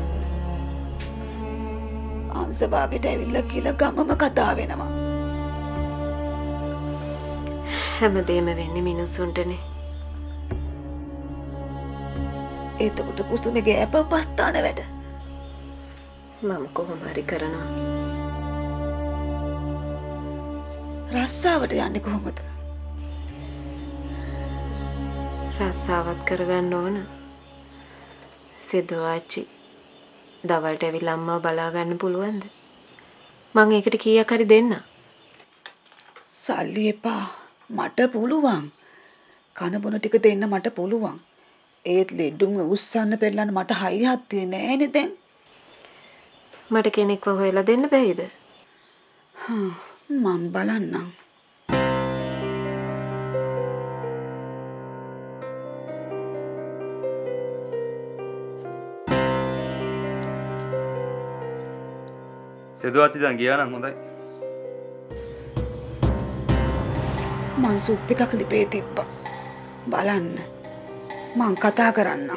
අංශභාගයට ඇවිල්ලා කියලා ගමම කතා වෙනවා. හැමදේම වෙන්නේ මිනිස්සුන්ටනේ. එතකොට කුසුමගේ අපපස්ථාන වැඩ මම කොහොම හරි කරනවා. රස්සාවට යන්නේ කොහොමද? රස්සාවත් කරගන්න ඕන. සිදුවාච්චි දවල්ට ඇවිල්ලා අම්මව බලා ගන්න පුළුවන්ද? මං ඒකට කීයක් හරි දෙන්න. සල්ලි එපා. මට පුළුවන්. කන බොන ටික දෙන්න මට පුළුවන්. ඒත් ලෙඩුම් උස්සන්න පෙරලන්න මට හයියක් තියෙන්නේ නෑනේ දැන්. මට කෙනෙක්ව හොයලා දෙන්න බැයිද? මම බලන්නම්. සෙදුවත් ඉතින් ගියා නම් හොඳයි. මං සුප් එකක් ලිපේ තිබ්බා. බලන්න. මං කතා කරන්නම්.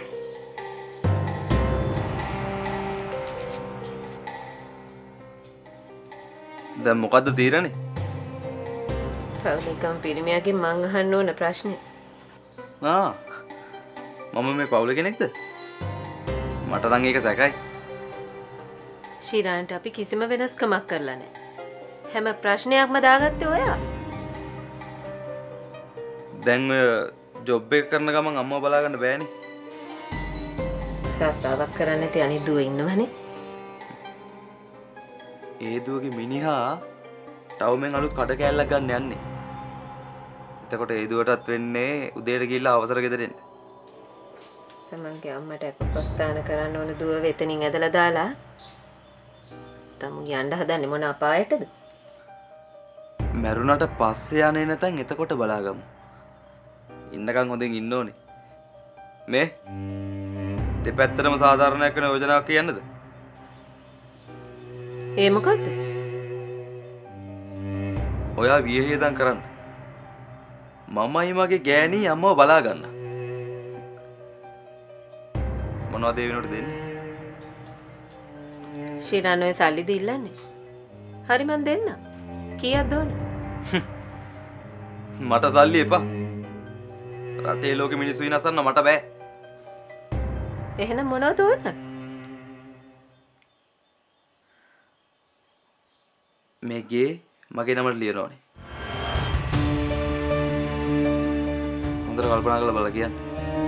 දැන් මොකද්ද තීරණේ? පවුලේකම් පිරිමියාගෙන් මං අහන්න ඕන ප්‍රශ්නේ. මම මේ පවුල කෙනෙක්ද? මට නම් ඒක සැකයි. ශීරාන්ට අපි කිසිම වෙනස්කමක් කරලා නැහැ. හැම ප්‍රශ්නයක්ම දාගත්තේ ඔයා. දැන් ඔය ජොබ් එක කරන ගමන් අම්මව බලා ගන්න බෑනේ. රස්සාවක් කරන්න නැති අනිත් දුව ඉන්නවනේ. ඒ දුවගේ මිනිහා ටවුමෙන් අලුත් කඩ කෑල්ලක් ගන්න යන්නේ. එතකොට ඒ දුවටත් වෙන්නේ උදේට ගිහිල්ලා අවසර ගෙදර එන්න. තමන්ගේ අම්මට අපස්ථාන කරන්න ඕන දුව වෙතනින් ඇදලා දාලා තමු යන්න හදන්නේ මොන අපායටද? මැරුණට පස්සේ යන්නේ නැතන් එතකොට බලාගමු. ඉන්නකම් හොඳින් ඉන්න ඕනේ. මේ දෙපැත්තටම සාධාරණයක් වෙන යෝජනාවක් කියන්නද? ඒ මොකද්ද? ඔයා වියහියදම් කරන්න. මමයි මගේ ගෑණි අම්මව බලා ගන්න. මොනවද ඒ වෙනකොට දෙන්නේ? ශීරාන් ඔය සල්ලි දීල්ලන්නේ. හරි මන් දෙන්න. කීයක්ද ඕන? මට සල්ලි එපා. රටේ ලෝකෙ මිනිස්සු විනාසන්න මට බෑ. එහෙනම් මොනවද ඕන? මේ ගේ මගේ නමට ලියන්න ඕනේ. හොඳට කල්පනා කරලා බලලා කියන්න.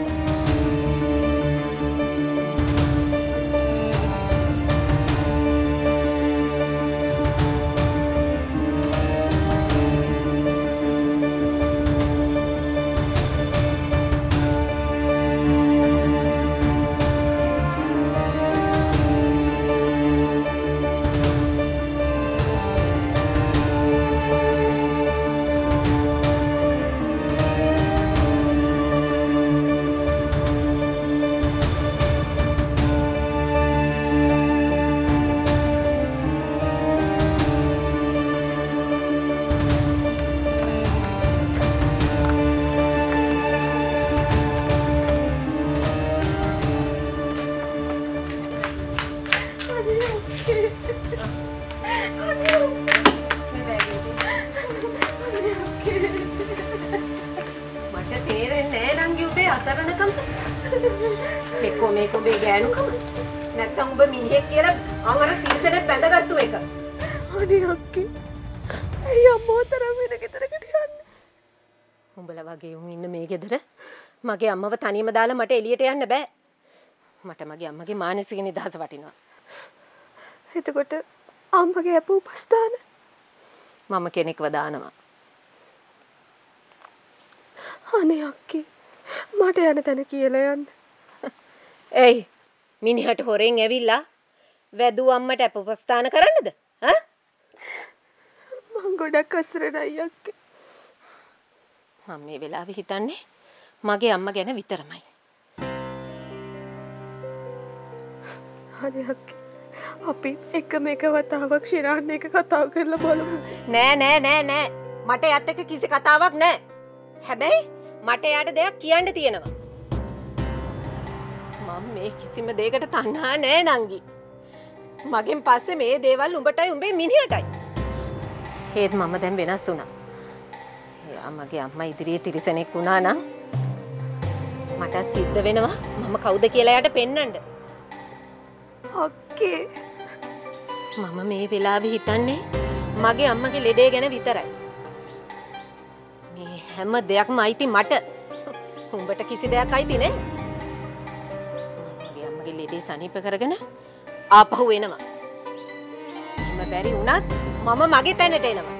මගේ අම්මව තනියම දාලා මට එළියට යන්න බෑ. මට මගේ අම්මගේ මානසික නිදහස වටිනවා. එතකොට අම්මගේ අප උපස්ථාන මම කෙනෙක්ව දානවා. අනේ අක්කේ මට යන තැන කියලා යන්න. එයි මිනිහට හොරෙන් ඇවිල්ලා වැදු අම්මට අප උපස්ථාන කරන්නද? ඈ මං ගොඩක් අසරණයි අක්කේ. මම මේ වෙලාවේ හිතන්නේ මගේ අම්මා ගැන විතරමයි. අනේ අක්කේ අපි එකම එක වතාවක් ශිරාන් එක කතා කරලා බලමු. නෑ. මට එයත් එක්ක කිසි කතාවක් නෑ. හැබැයි මට එයාට දෙයක් කියන්න තියෙනවා. මම මේ කිසිම දෙයකට තණ්හා නෑ නංගි. මගෙන් පස්සේ මේ දේවල් උඹටයි උඹේ මිනිහටයි. ඒත් මම දැන් වෙනස් වුණා. එයා මගේ අම්මා ඉදිරියේ තිරිසනෙක් වුණා නම් මට සිද්ධ වෙනවා මම කවුද කියලා එයාට පෙන්වන්න. අක්කේ මම මේ වෙලාවේ හිතන්නේ මගේ අම්මගේ ලෙඩේ ගැන විතරයි. මේ හැම දෙයක්ම අයිති මට. උඹට කිසි දෙයක් අයිති නෑ. මගේ අම්මගේ ලෙඩේ සනීප කරගෙන ආපහු එනවා. එහෙම බැරි වුණත් මම මගේ තැනට එනවා.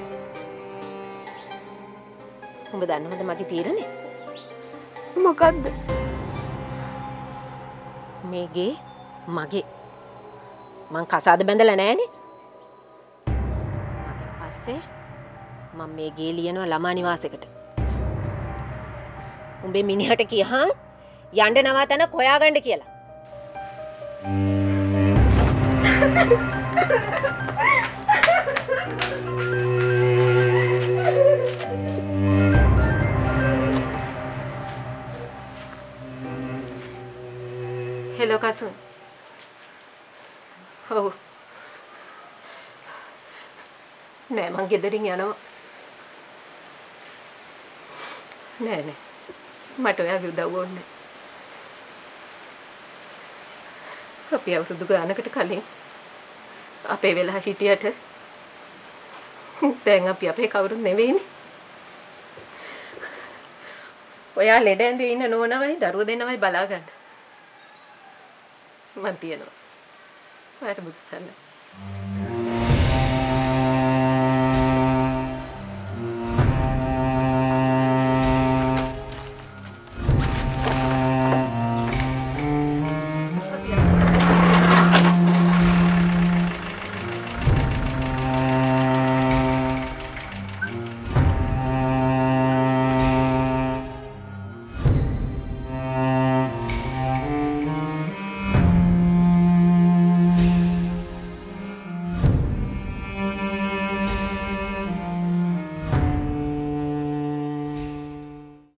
උඹ දන්නවද මගේ තීරණය? මොකද්ද? මේගේ මගේ මං කසාද බැඳලා නෑනේ. මගෙන් පස්සේ මම මේ ගේ ලියනවා ළමා නිවාසයකට. උඹේ මිනිහට කියහන් යන්න නවතන හොයාගන්න කියලා. හෙලෝ කසුන්. ඔව්. නෑ මං ගෙදරින් යනවා. නෑ. මට ඔයාගේ උදව්ව ඕනේ. අපි අවුරුදු ගානකට කලින් අපේ වෙලා හිටියට දැන් අපි අපේ කවුරුත් නෙවෙයිනේ. ඔයා ලෙඩ ඇඳේ ඉන්න නෝනවයි දරුවෝ දෙන්නවයි බලා ගන්න. මන් තියනවා. ඔයාට බුදුසන්න.